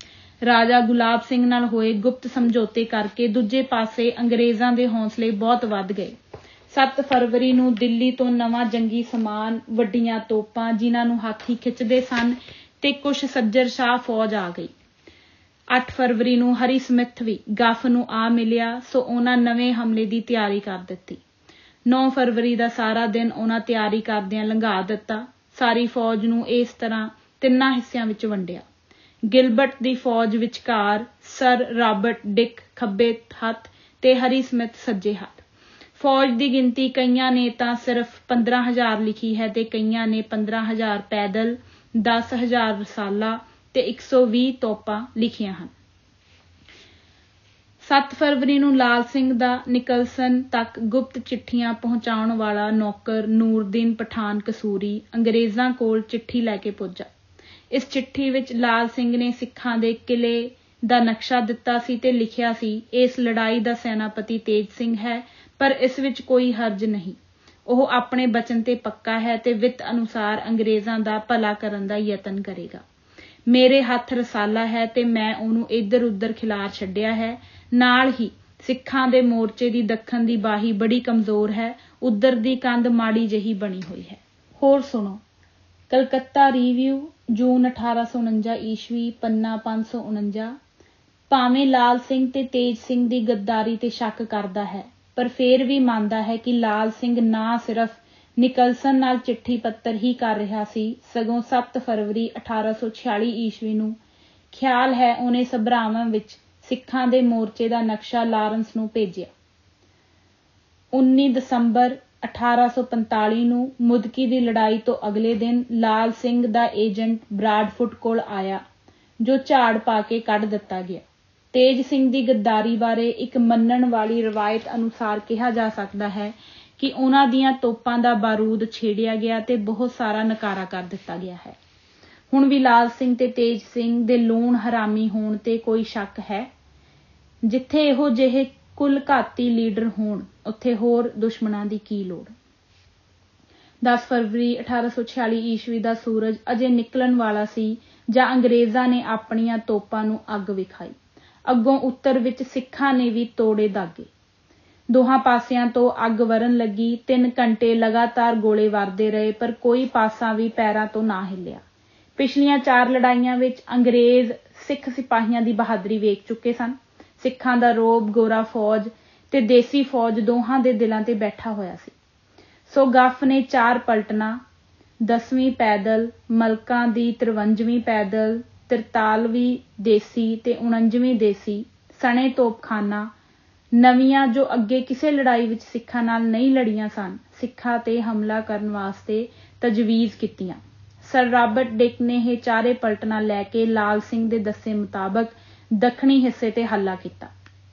ਰਾਜਾ ਗੁਲਾਬ ਸਿੰਘ ਨਾਲ ਹੋਏ ਗੁਪਤ ਸਮਝੌਤੇ ਕਰਕੇ ਦੂਜੇ ਪਾਸੇ ਅੰਗਰੇਜ਼ਾਂ ਦੇ ਹੌਸਲੇ ਬਹੁਤ ਵੱਧ ਗਏ। ਸੱਤ ਫਰਵਰੀ ਨੂੰ ਦਿੱਲੀ ਤੋਂ ਨਵਾਂ ਜੰਗੀ ਸਮਾਨ, ਵੱਡੀਆਂ ਤੋਪਾਂ ਜਿਨ੍ਹਾਂ ਨੂੰ ਹਾਥੀ ਖਿੱਚਦੇ ਸਨ ਤੇ ਕੁਛ ਸੱਜਰ ਸ਼ਾਹ ਫੌਜ ਆ ਗਈ। ਅੱਠ ਫਰਵਰੀ ਨੂੰ ਹਰੀ ਸਮਿਥ ਵੀ ਗੱਫ ਨੂੰ ਆ ਮਿਲਿਆ, ਸੋ ਉਹਨਾਂ ਨਵੇਂ ਹਮਲੇ ਦੀ ਤਿਆਰੀ ਕਰ ਦਿੱਤੀ। ਨੌ ਫਰਵਰੀ ਦਾ ਸਾਰਾ ਦਿਨ ਉਹਨਾਂ ਤਿਆਰੀ ਕਰਦਿਆਂ ਲੰਘਾ ਦਿੱਤਾ। ਸਾਰੀ ਫੌਜ ਨੂੰ ਇਸ ਤਰ੍ਹਾਂ ਤਿੰਨਾਂ ਹਿੱਸਿਆਂ ਵਿੱਚ ਵੰਡਿਆ। ਗਿਲਬਰਟ ਦੀ ਫੌਜ ਵਿਚਕਾਰ, ਸਰ ਰਾਬਰਟ ਡਿਕ ਖੱਬੇ ਹੱਥ ਤੇ ਹਰੀ ਸਮਿਥ ਸੱਜੇ ਹੱਥ। ਫੌਜ ਦੀ ਗਿਣਤੀ ਕਈਆਂ ਨੇ ਤਾਂ ਸਿਰਫ ਪੰਦਰਾਂ ਹਜ਼ਾਰ ਲਿਖੀ ਹੈ ਤੇ ਕਈਆਂ ਨੇ ਪੰਦਰਾਂ ਹਜ਼ਾਰ ਪੈਦਲ, ਦਸ ਹਜ਼ਾਰ ਰਸਾਲਾ ਤੇ ਇੱਕ ਸੌ ਵੀਹ ਤੋਪਾਂ ਲਿਖੀਆਂ ਹਨ। ਸੱਤ ਫਰਵਰੀ ਨੂੰ ਲਾਲ ਸਿੰਘ ਦਾ ਨਿਕਲਸਨ ਤੱਕ ਗੁਪਤ ਚਿੱਠੀਆਂ ਪਹੁੰਚਾਉਣ ਵਾਲਾ ਨੌਕਰ ਨੂਰਦੀਨ ਪਠਾਨ ਕਸੂਰੀ ਅੰਗਰੇਜ਼ਾਂ ਕੋਲ ਚਿੱਠੀ ਲੈ ਕੇ ਪੁੱਜਾ। ਇਸ ਚਿੱਠੀ ਵਿੱਚ ਲਾਲ ਸਿੰਘ ਨੇ ਸਿੱਖਾਂ ਦੇ ਕਿਲੇ ਦਾ ਨਕਸ਼ਾ ਦਿੱਤਾ ਸੀ ਤੇ ਲਿਖਿਆ ਸੀ, ਇਸ ਲੜਾਈ ਦਾ ਸੈਨਾਪਤੀ ਤੇਜ ਸਿੰਘ ਹੈ, ਪਰ ਇਸ ਵਿੱਚ ਕੋਈ ਹਰਜ ਨਹੀਂ। ਉਹ ਆਪਣੇ ਬਚਨ ਤੇ ਪੱਕਾ ਹੈ ਤੇ ਵਿੱਤ ਅਨੁਸਾਰ ਅੰਗਰੇਜ਼ਾਂ ਦਾ ਭਲਾ ਕਰਨ ਦਾ ਯਤਨ ਕਰੇਗਾ। ਮੇਰੇ ਹੱਥ ਰਸਾਲਾ ਹੈ ਤੇ ਮੈਂ ਉਹਨੂੰ ਇੱਧਰ ਉੱਧਰ ਖਿਲਾਰ ਛੱਡਿਆ ਹੈ। ਨਾਲ ਹੀ ਸਿੱਖਾਂ ਦੇ ਮੋਰਚੇ ਦੀ ਦੱਖਣ ਦੀ ਬਾਹੀ ਬੜੀ ਕਮਜ਼ੋਰ ਹੈ, ਉੱਧਰ ਦੀ ਕੰਧ ਮਾੜੀ ਜਿਹੀ ਬਣੀ ਹੋਈ ਹੈ। ਹੋਰ ਸੁਣੋ। ਕਲਕੱਤਾ ਰਿਵਿਊ, ਜੂਨ ਅਠਾਰਾਂ ਸੌ ਉਣੰਜਾ ਈਸਵੀ, ਪੰਨਾ ਪੰਜ ਸੌ ਉਣੰਜਾ। ਭਾਵੇਂ ਲਾਲ ਸਿੰਘ ਤੇ ਤੇਜ ਸਿੰਘ ਦੀ ਗੱਦਾਰੀ ਤੇ ਸ਼ੱਕ ਕਰਦਾ ਹੈ, ਪਰ ਫੇਰ ਵੀ ਮੰਨਦਾ ਹੈ ਕਿ ਲਾਲ ਸਿੰਘ ਨਾ ਸਿਰਫ ਨਿਕਲਸਨ ਨਾਲ ਚਿੱਠੀ ਪੱਤਰ ਹੀ ਕਰ ਰਿਹਾ ਸੀ, ਸਗੋਂ ਸੱਤ ਫਰਵਰੀ ਅਠਾਰਾਂ ਸੌ ਛਿਆਲੀ ਈਸਵੀ ਨੂੰ ਖਿਆਲ ਹੈ ਉਹਨੇ ਸਭਰਾਵਾਂ ਵਿੱਚ ਸਿੱਖਾਂ ਦੇ ਮੋਰਚੇ ਦਾ ਨਕਸ਼ਾ ਲਾਰੈਂਸ ਨੂੰ ਭੇਜਿਆ। ਉੱਨੀ ਦਸੰਬਰ ਅਠਾਰਾਂ ਸੌ ਪੰਤਾਲੀ ਨੂੰ ਮੁਦਕੀ ਦੀ ਲੜਾਈ ਤੋਂ ਅਗਲੇ ਦਿਨ ਲਾਲ ਸਿੰਘ ਦਾ ਏਜੰਟ ਬਰਾਡਫੁੱਟ ਕੋਲ ਆਇਆ, ਜੋ ਝਾੜ ਪਾ ਕੇ ਕੱਢ ਦਿੱਤਾ ਗਿਆ। ਤੇਜ ਸਿੰਘ ਦੀ ਗੱਦਾਰੀ ਬਾਰੇ ਇੱਕ ਮੰਨਣ ਵਾਲੀ ਰਵਾਇਤ ਅਨੁਸਾਰ ਕਿਹਾ ਜਾ ਸਕਦਾ ਹੈ ਕਿ ਉਹਨਾਂ ਦੀਆਂ ਤੋਪਾਂ ਦਾ ਬਾਰੂਦ ਛੇੜਿਆ ਗਿਆ ਤੇ ਬਹੁਤ ਸਾਰਾ ਨਕਾਰਾ ਕਰ ਦਿੱਤਾ ਗਿਆ ਹੈ। ਹੁਣ ਵੀ ਲਾਲ ਸਿੰਘ ਤੇ ਤੇਜ ਸਿੰਘ ਦੇ ਲੂਣ ਹਰਾਮੀ ਹੋਣ ਤੇ ਕੋਈ ਸ਼ੱਕ ਹੈ? ਜਿੱਥੇ ਇਹੋ ਜਿਹੇ ਕੁਲ ਘਾਤੀ ਲੀਡਰ ਹੋਣ, ਉੱਥੇ ਹੋਰ ਦੁਸ਼ਮਣਾਂ ਦੀ ਕੀ ਲੋੜ? ਦਸ ਫਰਵਰੀ ਅਠਾਰਾਂ ਸੌ ਛਿਆਲੀ ਈਸਵੀ ਦਾ ਸੂਰਜ ਅਜੇ ਨਿਕਲਣ ਵਾਲਾ ਸੀ ਜਾਂ ਅੰਗਰੇਜ਼ਾਂ ਨੇ ਆਪਣੀਆਂ ਤੋਪਾਂ ਨੂੰ ਅੱਗ ਵਿਖਾਈ। ਅੱਗੋਂ ਉੱਤਰ ਵਿੱਚ ਸਿੱਖਾਂ ਨੇ ਵੀ ਤੋੜੇ ਦਾਗੇ। ਦੋਹਾਂ ਪਾਸਿਆਂ ਤੋਂ ਅੱਗ ਵਰਨ ਲੱਗੀ। ਤਿੰਨ ਘੰਟੇ ਲਗਾਤਾਰ ਗੋਲੇ ਵਰਦੇ ਰਹੇ, ਪਰ ਕੋਈ ਪਾਸਾ ਵੀ ਪੈਰਾਂ ਤੋਂ ਨਾ ਹਿੱਲਿਆ। ਪਿਛਲੀਆਂ ਚਾਰ ਲੜਾਈਆਂ ਵਿੱਚ ਅੰਗਰੇਜ਼ ਸਿੱਖ ਸਿਪਾਹੀਆਂ ਦੀ ਬਹਾਦਰੀ ਵੇਖ ਚੁੱਕੇ ਸਨ। ਸਿੱਖਾਂ ਦਾ ਰੋਬ ਗੋਰਾ ਫੌਜ ਤੇ ਦੇਸੀ ਫੌਜ ਦੋਹਾਂ ਦੇ ਦਿਲਾਂ ਤੇ ਬੈਠਾ ਹੋਇਆ ਸੀ। ਸੋ ਗੱਫ ਨੇ ਚਾਰ ਪਲਟਨਾਂ, ਦਸਵੀਂ ਪੈਦਲ, ਮਲਕਾਂ ਦੀ ਤਰਵੰਜਵੀਂ ਪੈਦਲ, ਤਿਰਤਾਲਵੀਂ ਦੇਸੀ ਤੇ ਉਣੰਜਵੀਂ ਦੇਸੀ, ਸਣੇ ਤੋਪਖਾਨਾ ਨਵੀਆਂ ਜੋ ਅੱਗੇ ਕਿਸੇ ਲੜਾਈ ਵਿੱਚ ਸਿੱਖਾਂ ਨਾਲ ਨਹੀਂ ਲੜੀਆਂ ਸਨ, ਸਿੱਖਾਂ ਤੇ ਹਮਲਾ ਕਰਨ ਵਾਸਤੇ ਤਜਵੀਜ਼ ਕੀਤੀਆਂ। ਸਰ ਰਾਬਰਟ ਡਿਕ ਨੇ ਇਹ ਚਾਰੇ ਪਲਟਨਾਂ ਲੈ ਕੇ ਲਾਲ ਸਿੰਘ ਦੇ ਦੱਸੇ ਮੁਤਾਬਕ ਦੱਖਣੀ ਹਿੱਸੇ ਤੇ ਹੱਲਾ ਕੀਤਾ।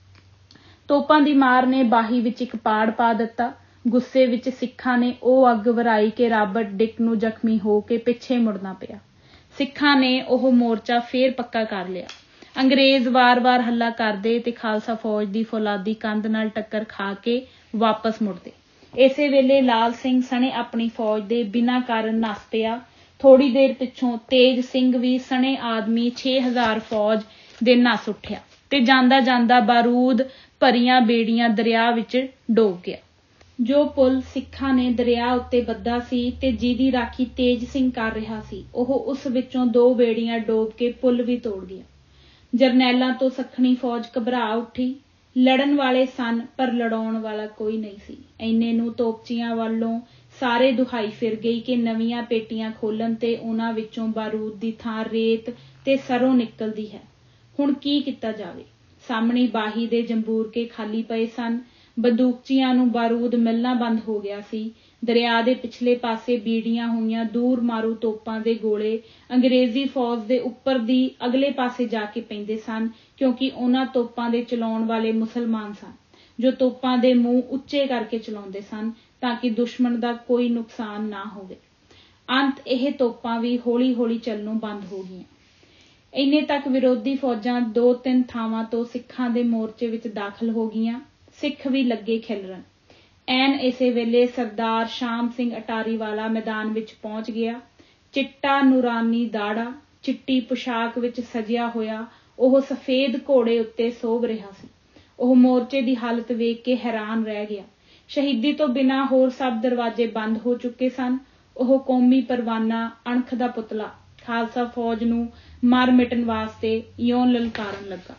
ਤੋਪਾਂ ਦੀ ਮਾਰ ਨੇ ਬਾਹੀ ਵਿੱਚ ਇੱਕ ਪਾੜ ਪਾ ਦਿੱਤਾ। ਗੁੱਸੇ ਵਿੱਚ ਸਿੱਖਾਂ ਨੇ ਉਹ ਅੱਗ ਵਰਾਈ ਕਿ ਰਾਬਰਟ ਡਿਕ ਨੂੰ ਜ਼ਖਮੀ ਹੋ ਕੇ ਪਿੱਛੇ ਮੁੜਨਾ ਪਿਆ। ਸਿੱਖਾਂ ਨੇ ਉਹ ਮੋਰਚਾ ਫੇਰ ਪੱਕਾ ਕਰ ਲਿਆ। ਅੰਗਰੇਜ਼ ਵਾਰ-ਵਾਰ ਹੱਲਾ ਕਰਦੇ ਤੇ ਖਾਲਸਾ ਫੌਜ ਦੀ ਫੌਲਾਦੀ ਕੰਧ ਨਾਲ ਟੱਕਰ ਖਾ ਕੇ ਵਾਪਸ ਮੁੜਦੇ। ਇਸੇ ਵੇਲੇ ਲਾਲ ਸਿੰਘ ਸਣੇ ਆਪਣੀ ਫੌਜ ਦੇ ਬਿਨਾਂ ਕਾਰਨ ਨੱਸ ਪਿਆ। ਥੋੜੀ ਦੇਰ ਪਿੱਛੋਂ ਤੇਜ ਸਿੰਘ ਵੀ ਸਣੇ ਆਦਮੀ ਛੇ ਹਜ਼ਾਰ ਫੌਜ ਦੇ ਨੱਸ ਉੱਠਿਆ ਤੇ ਜਾਂਦਾ ਜਾਂਦਾ ਬਾਰੂਦ ਭਰੀਆਂ ਬੇੜੀਆਂ ਦਰਿਆ ਵਿੱਚ ਡੋਬ ਗਿਆ। ਜੋ ਪੁਲ ਸਿੱਖਾਂ ਨੇ ਦਰਿਆ ਉੱਤੇ ਬੱਧਾ ਸੀ ਤੇ ਜਿਹਦੀ ਰਾਖੀ ਤੇਜ ਸਿੰਘ ਕਰ ਰਿਹਾ ਸੀ, ਉਹ ਉਸ ਵਿੱਚੋਂ ਦੋ ਬੇੜੀਆਂ ਡੋਬ ਕੇ ਪੁਲ ਵੀ ਤੋੜ ਗਿਆ। ਜਰਨੈਲਾਂ ਤੋਂ ਸੱਖਣੀ ਫੌਜ ਘਬਰਾ ਉੱਠੀ। ਲੜਨ ਵਾਲੇ ਸਨ, ਪਰ ਲੜਾਉਣ ਵਾਲਾ ਕੋਈ ਨਹੀਂ ਸੀ। ਇੰਨੇ ਨੂੰ ਤੋਪਚੀਆਂ ਵੱਲੋਂ ਸਾਰੇ ਦੁਹਾਈ ਫਿਰ ਗਈ ਕਿ ਨਵੀਆਂ ਪੇਟੀਆਂ ਖੋਲ੍ਹਣ ਤੇ ਉਹਨਾਂ ਵਿੱਚੋਂ ਬਾਰੂਦ ਦੀ ਥਾਂ ਰੇਤ ਤੇ ਸਰੋਂ ਨਿਕਲਦੀ ਹੈ। ਹੁਣ ਕੀ ਕੀਤਾ ਜਾਵੇ? ਸਾਹਮਣੀ ਬਾਹੀ ਦੇ ਜੰਬੂਰਕੇ ਖਾਲੀ ਪਏ ਸਨ। ਬੰਦੂਕਚੀਆਂ ਨੂੰ ਬਾਰੂਦ ਮਿਲਣਾ ਬੰਦ ਹੋ ਗਿਆ ਸੀ। ਦਰਿਆ ਦੇ ਪਿਛਲੇ ਪਾਸੇ ਬੀੜੀਆਂ ਹੋਈਆਂ ਦੂਰ ਮਾਰੂ ਤੋਪਾਂ ਦੇ ਗੋਲੇ ਅੰਗਰੇਜ਼ੀ ਫੌਜ ਦੇ ਉੱਪਰ ਦੀ ਅਗਲੇ ਪਾਸੇ ਜਾ ਕੇ ਪੈਂਦੇ ਸਨ, ਕਿਉਂਕਿ ਉਹਨਾਂ ਤੋਪਾਂ ਦੇ ਚਲਾਉਣ ਵਾਲੇ ਮੁਸਲਮਾਨ ਸਨ, ਜੋ ਤੋਪਾਂ ਦੇ ਮੂੰਹ ਉੱਚੇ ਕਰਕੇ ਚਲਾਉਂਦੇ ਸਨ ਤਾਂ ਕਿ ਦੁਸ਼ਮਣ ਦਾ ਕੋਈ ਨੁਕਸਾਨ ਨਾ ਹੋਵੇ। ਅੰਤ ਇਹ ਤੋਪਾਂ ਵੀ ਹੌਲੀ ਹੌਲੀ ਚੱਲਣੋਂ ਬੰਦ ਹੋ ਗਈਆਂ। ਇੰਨੇ ਤੱਕ ਵਿਰੋਧੀ ਫੌਜਾਂ ਦੋ ਤਿੰਨ ਥਾਵਾਂ ਤੋਂ ਸਿੱਖਾਂ ਦੇ ਮੋਰਚੇ ਵਿੱਚ ਦਾਖਲ ਹੋ ਗਈਆਂ। ਸਿੱਖ ਵੀ ਲੱਗੇ ਖਿਲਰਨ। ਐਨ ਇਸੇ ਵੇਲੇ ਸਰਦਾਰ ਸ਼ਾਮ ਸਿੰਘ ਅਟਾਰੀ ਵਾਲਾ ਮੈਦਾਨ ਵਿੱਚ ਪਹੁੰਚ ਗਿਆ। ਚਿੱਟਾ ਨੂਰਾਨੀ ਦਾੜਾ, ਚਿੱਟੀ ਪੁਸ਼ਾਕ ਵਿੱਚ ਸਜਿਆ ਹੋਇਆ ਉਹ ਸਫੇਦ ਘੋੜੇ ਉੱਤੇ ਸੋਭ ਰਿਹਾ ਸੀ। ਉਹ ਮੋਰਚੇ ਦੀ ਹਾਲਤ ਵੇਖ ਕੇ ਹੈਰਾਨ ਰਹਿ ਗਿਆ। ਸ਼ਹੀਦੀ ਤੋਂ ਬਿਨਾਂ ਹੋਰ ਸਭ ਦਰਵਾਜ਼ੇ ਬੰਦ ਹੋ ਚੁੱਕੇ ਸਨ। ਉਹ ਕੌਮੀ ਪਰਵਾਨਾ, ਅਣਖ ਦਾ ਪੁਤਲਾ ਖਾਲਸਾ ਫੌਜ ਨੂੰ ਮਰ ਮਿਟਣ ਵਾਸਤੇ ਇਉਂ ਲਲਕਾਰਨ ਲੱਗਾ।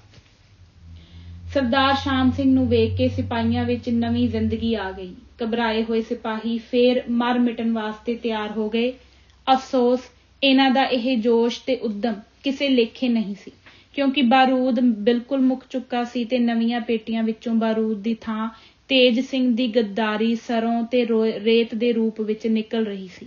ਸਰਦਾਰ ਸ਼ਾਮ ਸਿੰਘ ਨੂੰ ਵੇਖ ਕੇ ਸਿਪਾਹੀਆਂ ਵਿੱਚ ਨਵੀਂ ਜ਼ਿੰਦਗੀ ਆ ਗਈ। ਘਬਰਾਏ ਹੋਏ ਸਿਪਾਹੀ ਫੇਰ ਮਰ ਮਿਟਣ ਵਾਸਤੇ ਤਿਆਰ ਹੋ ਗਏ। ਅਫਸੋਸ, ਇਹਨਾਂ ਦਾ ਇਹ ਜੋਸ਼ ਤੇ ਉਦਮ ਕਿਸੇ ਲੇਖੇ ਨਹੀਂ ਸੀ, ਕਿਉਂਕਿ ਬਾਰੂਦ ਬਿਲਕੁਲ ਮੁੱਕ ਚੁੱਕਾ ਸੀ ਤੇ ਨਵੀਆਂ ਪੇਟੀਆਂ ਵਿੱਚੋਂ ਬਾਰੂਦ ਦੀ ਥਾਂ ਤੇਜ ਸਿੰਘ ਦੀ ਗੱਦਾਰੀ ਸਰੋਂ ਤੇ ਰੇਤ ਦੇ ਰੂਪ ਵਿੱਚ ਨਿਕਲ ਰਹੀ ਸੀ।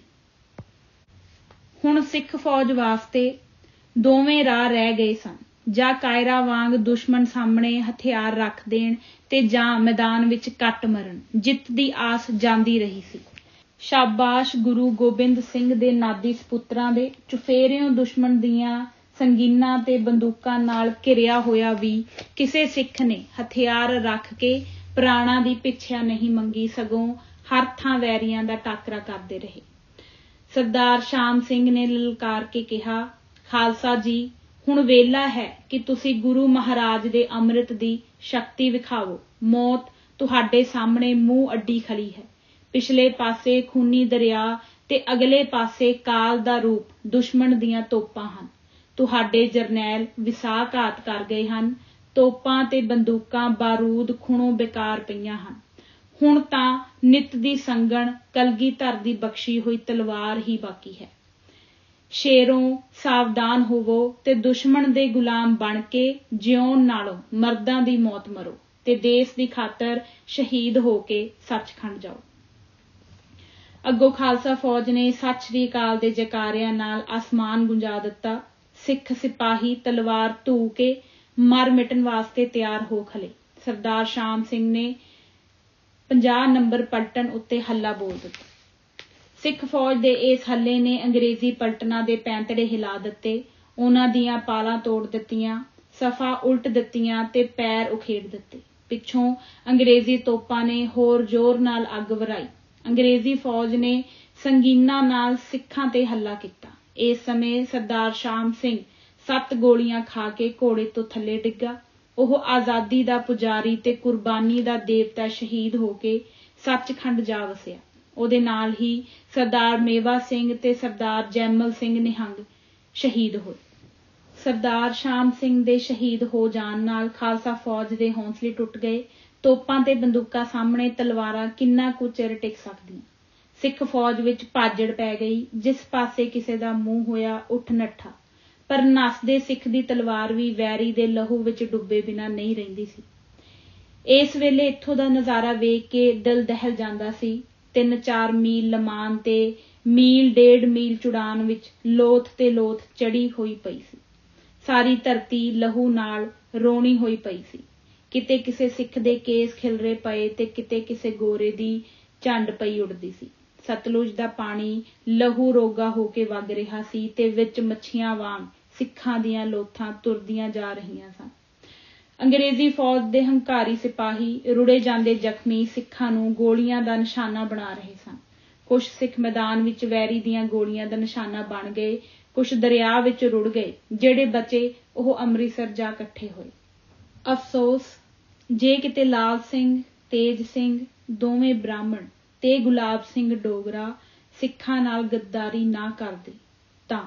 ਹੁਣ ਸਿੱਖ ਫੌਜ ਵਾਸਤੇ ਦੋਵੇਂ ਰਾਹ ਰਹਿ ਗਏ ਸਨ, ਜਾਂ ਕਾਇਰਾ ਵਾਂਗ ਦੁਸ਼ਮਣ ਸਾਹਮਣੇ ਹਥਿਆਰ ਰੱਖ ਦੇਣ ਤੇ ਜਾਂ ਮੈਦਾਨ ਵਿੱਚ ਕੱਟ ਮਰਨ। ਜਿੱਤ ਦੀ ਆਸ ਜਾਂਦੀ ਰਹੀ ਸੀ। ਸ਼ਾਬਾਸ਼ ਗੁਰੂ ਗੋਬਿੰਦ ਸਿੰਘ ਦੇ ਨਾਦੀ ਸਪੁੱਤਰਾਂ ਦੇ। ਚੁਫੇਰਿਓਂ ਦੁਸ਼ਮਣ ਦੀਆਂ ਸੰਗੀਨਾਂ ਤੇ ਬੰਦੂਕਾਂ ਨਾਲ ਘਿਰਿਆ ਹੋਇਆ ਵੀ ਕਿਸੇ ਸਿੱਖ ਨੇ ਹਥਿਆਰ ਰੱਖ ਕੇ ਪ੍ਰਾਣਾਂ ਦੀ ਪਿੱਛਿਆ ਨਹੀਂ ਮੰਗੀ, ਸਗੋਂ ਹਰ ਥਾਂ ਵੈਰੀਆਂ ਦਾ ਟਾਕਰਾ ਕਰਦੇ ਰਹੇ। ਸਰਦਾਰ ਸ਼ਾਮ ਸਿੰਘ ਨੇ ਲਲਕਾਰ ਕੇ ਕਿਹਾ, ਖਾਲਸਾ ਜੀ, ਹੁਣ ਵੇਲਾ ਹੈ ਕਿ ਤੁਸੀਂ ਗੁਰੂ ਮਹਾਰਾਜ ਦੇ ਅੰਮ੍ਰਿਤ ਦੀ ਸ਼ਕਤੀ ਵਿਖਾਵੋ। ਮੌਤ ਤੁਹਾਡੇ ਸਾਹਮਣੇ ਮੂੰਹ ਅੱਡੀ ਖੜੀ ਹੈ। ਪਿਛਲੇ ਪਾਸੇ ਖੂਨੀ ਦਰਿਆ ਤੇ ਅਗਲੇ ਪਾਸੇ ਕਾਲ ਦਾ ਰੂਪ ਦੁਸ਼ਮਣ ਦੀਆਂ ਤੋਪਾਂ ਹਨ। ਤੁਹਾਡੇ ਜਰਨੈਲ ਵਿਸਾਘਾਤ ਕਰ ਗਏ ਹਨ। ਤੋਪਾਂ ਤੇ ਬੰਦੂਕਾਂ ਬਾਰੂਦ ਖੁਣੋਂ ਬੇਕਾਰ ਪਈਆਂ ਹਨ। ਹੁਣ ਤਾਂ ਨਿੱਤ ਦੀ ਸੰਗਣ ਕਲਗੀਧਰ ਦੀ ਬਖਸ਼ੀ ਹੋਈ ਤਲਵਾਰ ਹੀ ਬਾਕੀ ਹੈ। ਸ਼ੇਰੋਂ ਸਾਵਧਾਨ ਹੋਵੋ ਤੇ ਦੁਸ਼ਮਣ ਦੇ ਗੁਲਾਮ ਬਣ ਕੇ ਜਿਉਣ ਨਾਲੋਂ ਮਰਦਾਂ ਦੀ ਮੌਤ ਮਰੋ ਤੇ ਦੇਸ਼ ਦੀ ਖਾਤਰ ਸ਼ਹੀਦ ਹੋ ਕੇ ਸੱਚਖੰਡ ਜਾਓ। ਅੱਗੋਂ ਖਾਲਸਾ ਫੌਜ ਨੇ ਸਤਿ ਸ੍ਰੀ ਅਕਾਲ ਦੇ ਜੈਕਾਰਿਆਂ ਨਾਲ ਆਸਮਾਨ ਗੁੰਜਾ ਦਿੱਤਾ। ਸਿੱਖ ਸਿਪਾਹੀ ਤਲਵਾਰ ਧੂ ਕੇ ਮਰ ਮਿਟਣ ਵਾਸਤੇ ਤਿਆਰ ਹੋ ਖਲੇ। ਸਰਦਾਰ ਸ਼ਾਮ ਸਿੰਘ ਨੇ ਪੰਜਾਹ ਨੰਬਰ ਪਲਟਨ ਉੱਤੇ ਹੱਲਾ ਬੋਲ ਦਿੱਤਾ। ਸਿੱਖ ਫੌਜ ਦੇ ਇਸ ਹੱਲੇ ਨੇ ਅੰਗਰੇਜ਼ੀ ਪਲਟਨਾਂ ਦੇ ਪੈਂਤੜੇ ਹਿਲਾ ਦਿੱਤੇ। ਉਹਨਾਂ ਦੀਆਂ ਪਾਲਾਂ ਤੋੜ ਦਿੱਤੀਆਂ, ਸਫਾ ਉਲਟ ਦਿੱਤੀਆਂ ਤੇ ਪੈਰ ਉਖੇੜ ਦਿੱਤੇ। ਪਿੱਛੋਂ ਅੰਗਰੇਜ਼ੀ ਤੋਪਾਂ ਨੇ ਹੋਰ ਜ਼ੋਰ ਨਾਲ ਅੱਗ ਵਰਾਈ। ਅੰਗਰੇਜ਼ੀ ਫੌਜ ਨੇ ਸੰਗੀਨਾਂ ਨਾਲ ਸਿੱਖਾਂ ਤੇ ਹੱਲਾ ਕੀਤਾ। ਇਸ ਸਮੇਂ ਸਰਦਾਰ ਸ਼ਾਮ ਸਿੰਘ ਸੱਤ ਗੋਲੀਆਂ ਖਾ ਕੇ ਘੋੜੇ ਤੋਂ ਥੱਲੇ ਡਿੱਗਾ। ਉਹ ਆਜ਼ਾਦੀ ਦਾ ਪੁਜਾਰੀ ਤੇ ਕੁਰਬਾਨੀ ਦਾ ਦੇਵਤਾ ਸ਼ਹੀਦ ਹੋ ਕੇ ਸੱਚਖੰਡ ਜਾ ਵਸਿਆ। ਉਹਦੇ ਨਾਲ ਹੀ ਸਰਦਾਰ ਮੇਵਾ ਸਿੰਘ ਤੇ ਸਰਦਾਰ ਜੈਮਲ ਸਿੰਘ ਨਿਹੰਗ ਸ਼ਹੀਦ ਹੋਏ। ਸਰਦਾਰ ਸ਼ਾਮ ਸਿੰਘ ਦੇ ਸ਼ਹੀਦ ਹੋ ਜਾਣ ਨਾਲ ਖਾਲਸਾ ਫੌਜ ਦੇ ਹੌਸਲੇ ਟੁੱਟ ਗਏ। ਤੋਪਾਂ ਤੇ ਬੰਦੂਕਾਂ ਸਾਹਮਣੇ ਤਲਵਾਰਾਂ ਕਿੰਨਾ ਕੁ ਚਿਰ ਟਿਕ ਸਕਦੀਆਂ। ਸਿੱਖ ਫੌਜ ਵਿੱਚ ਭਾਜੜ ਪੈ ਗਈ। ਜਿਸ ਪਾਸੇ ਕਿਸੇ ਦਾ ਮੂੰਹ ਹੋਇਆ ਉੱਠ ਨੱਠਾ। ਪਰ ਨੱਸਦੇ ਸਿੱਖ ਦੀ ਤਲਵਾਰ ਵੀ ਵੈਰੀ ਦੇ ਲਹੂ ਵਿੱਚ ਡੁੱਬੇ ਬਿਨਾਂ ਨਹੀਂ ਰਹਿੰਦੀ ਸੀ। ਇਸ ਵੇਲੇ ਇੱਥੋਂ ਦਾ ਨਜ਼ਾਰਾ ਵੇਖ ਕੇ ਦਿਲ ਦਹਿਲ ਜਾਂਦਾ ਸੀ। ਤਿੰਨ ਚਾਰ ਮੀਲ ਲਮਾਨ ਤੇ ਮੀਲ ਡੇਢ ਮੀਲ ਚੁੜਾਨ ਵਿੱਚ ਲੋਥ ਤੇ ਲੋਥ ਚੜੀ ਹੋਈ ਪਈ ਸੀ। ਸਾਰੀ ਧਰਤੀ ਲਹੂ ਨਾਲ ਰੋਣੀ ਹੋਈ ਪਈ ਸੀ। ਕਿਤੇ ਕਿਸੇ ਸਿੱਖ ਦੇ ਕੇਸ ਖਿਲਰੇ ਪਏ ਤੇ ਕਿਤੇ ਕਿਸੇ ਗੋਰੇ ਦੀ ਝੰਡ ਪਈ ਉੱਡਦੀ ਸੀ। ਸਤਲੁਜ ਦਾ ਪਾਣੀ ਲਹੂ ਰੋਗਾ ਹੋ ਕੇ ਵਗ ਰਿਹਾ ਸੀ ਤੇ ਵਿੱਚ ਮੱਛੀਆਂ ਵਾਂਗ ਸਿੱਖਾਂ ਦੀਆਂ ਲੋਥਾਂ ਤੁਰਦੀਆਂ ਜਾ ਰਹੀਆਂ ਸਨ। ਅੰਗਰੇਜ਼ੀ ਫੌਜ ਦੇ ਹੰਕਾਰੀ ਸਿਪਾਹੀ ਰੁੜੇ ਜਾਂਦੇ ਜ਼ਖਮੀ ਸਿੱਖਾਂ ਨੂੰ ਗੋਲੀਆਂ ਦਾ ਨਿਸ਼ਾਨਾ ਬਣਾ ਰਹੇ ਸਨ। ਕੁਝ ਸਿੱਖ ਮੈਦਾਨ ਵਿੱਚ ਵੈਰੀ ਦੀਆਂ ਗੋਲੀਆਂ ਦਾ ਨਿਸ਼ਾਨਾ ਬਣ ਗਏ। ਕੁਝ ਦਰਿਆ ਵਿੱਚ ਰੁੜ ਗਏ। ਜਿਹੜੇ ਬਚੇ ਉਹ ਅੰਮ੍ਰਿਤਸਰ ਜਾ ਇਕੱਠੇ ਹੋਏ। ਅਫਸੋਸ, ਜੇ ਕਿਤੇ ਲਾਲ ਸਿੰਘ, ਤੇਜ ਸਿੰਘ ਦੋਵੇਂ ਬ੍ਰਾਹਮਣ ਤੇ ਗੁਲਾਬ ਸਿੰਘ ਡੋਗਰਾ ਸਿੱਖਾਂ ਨਾਲ ਗੱਦਾਰੀ ਨਾ ਕਰਦੇ ਤਾਂ।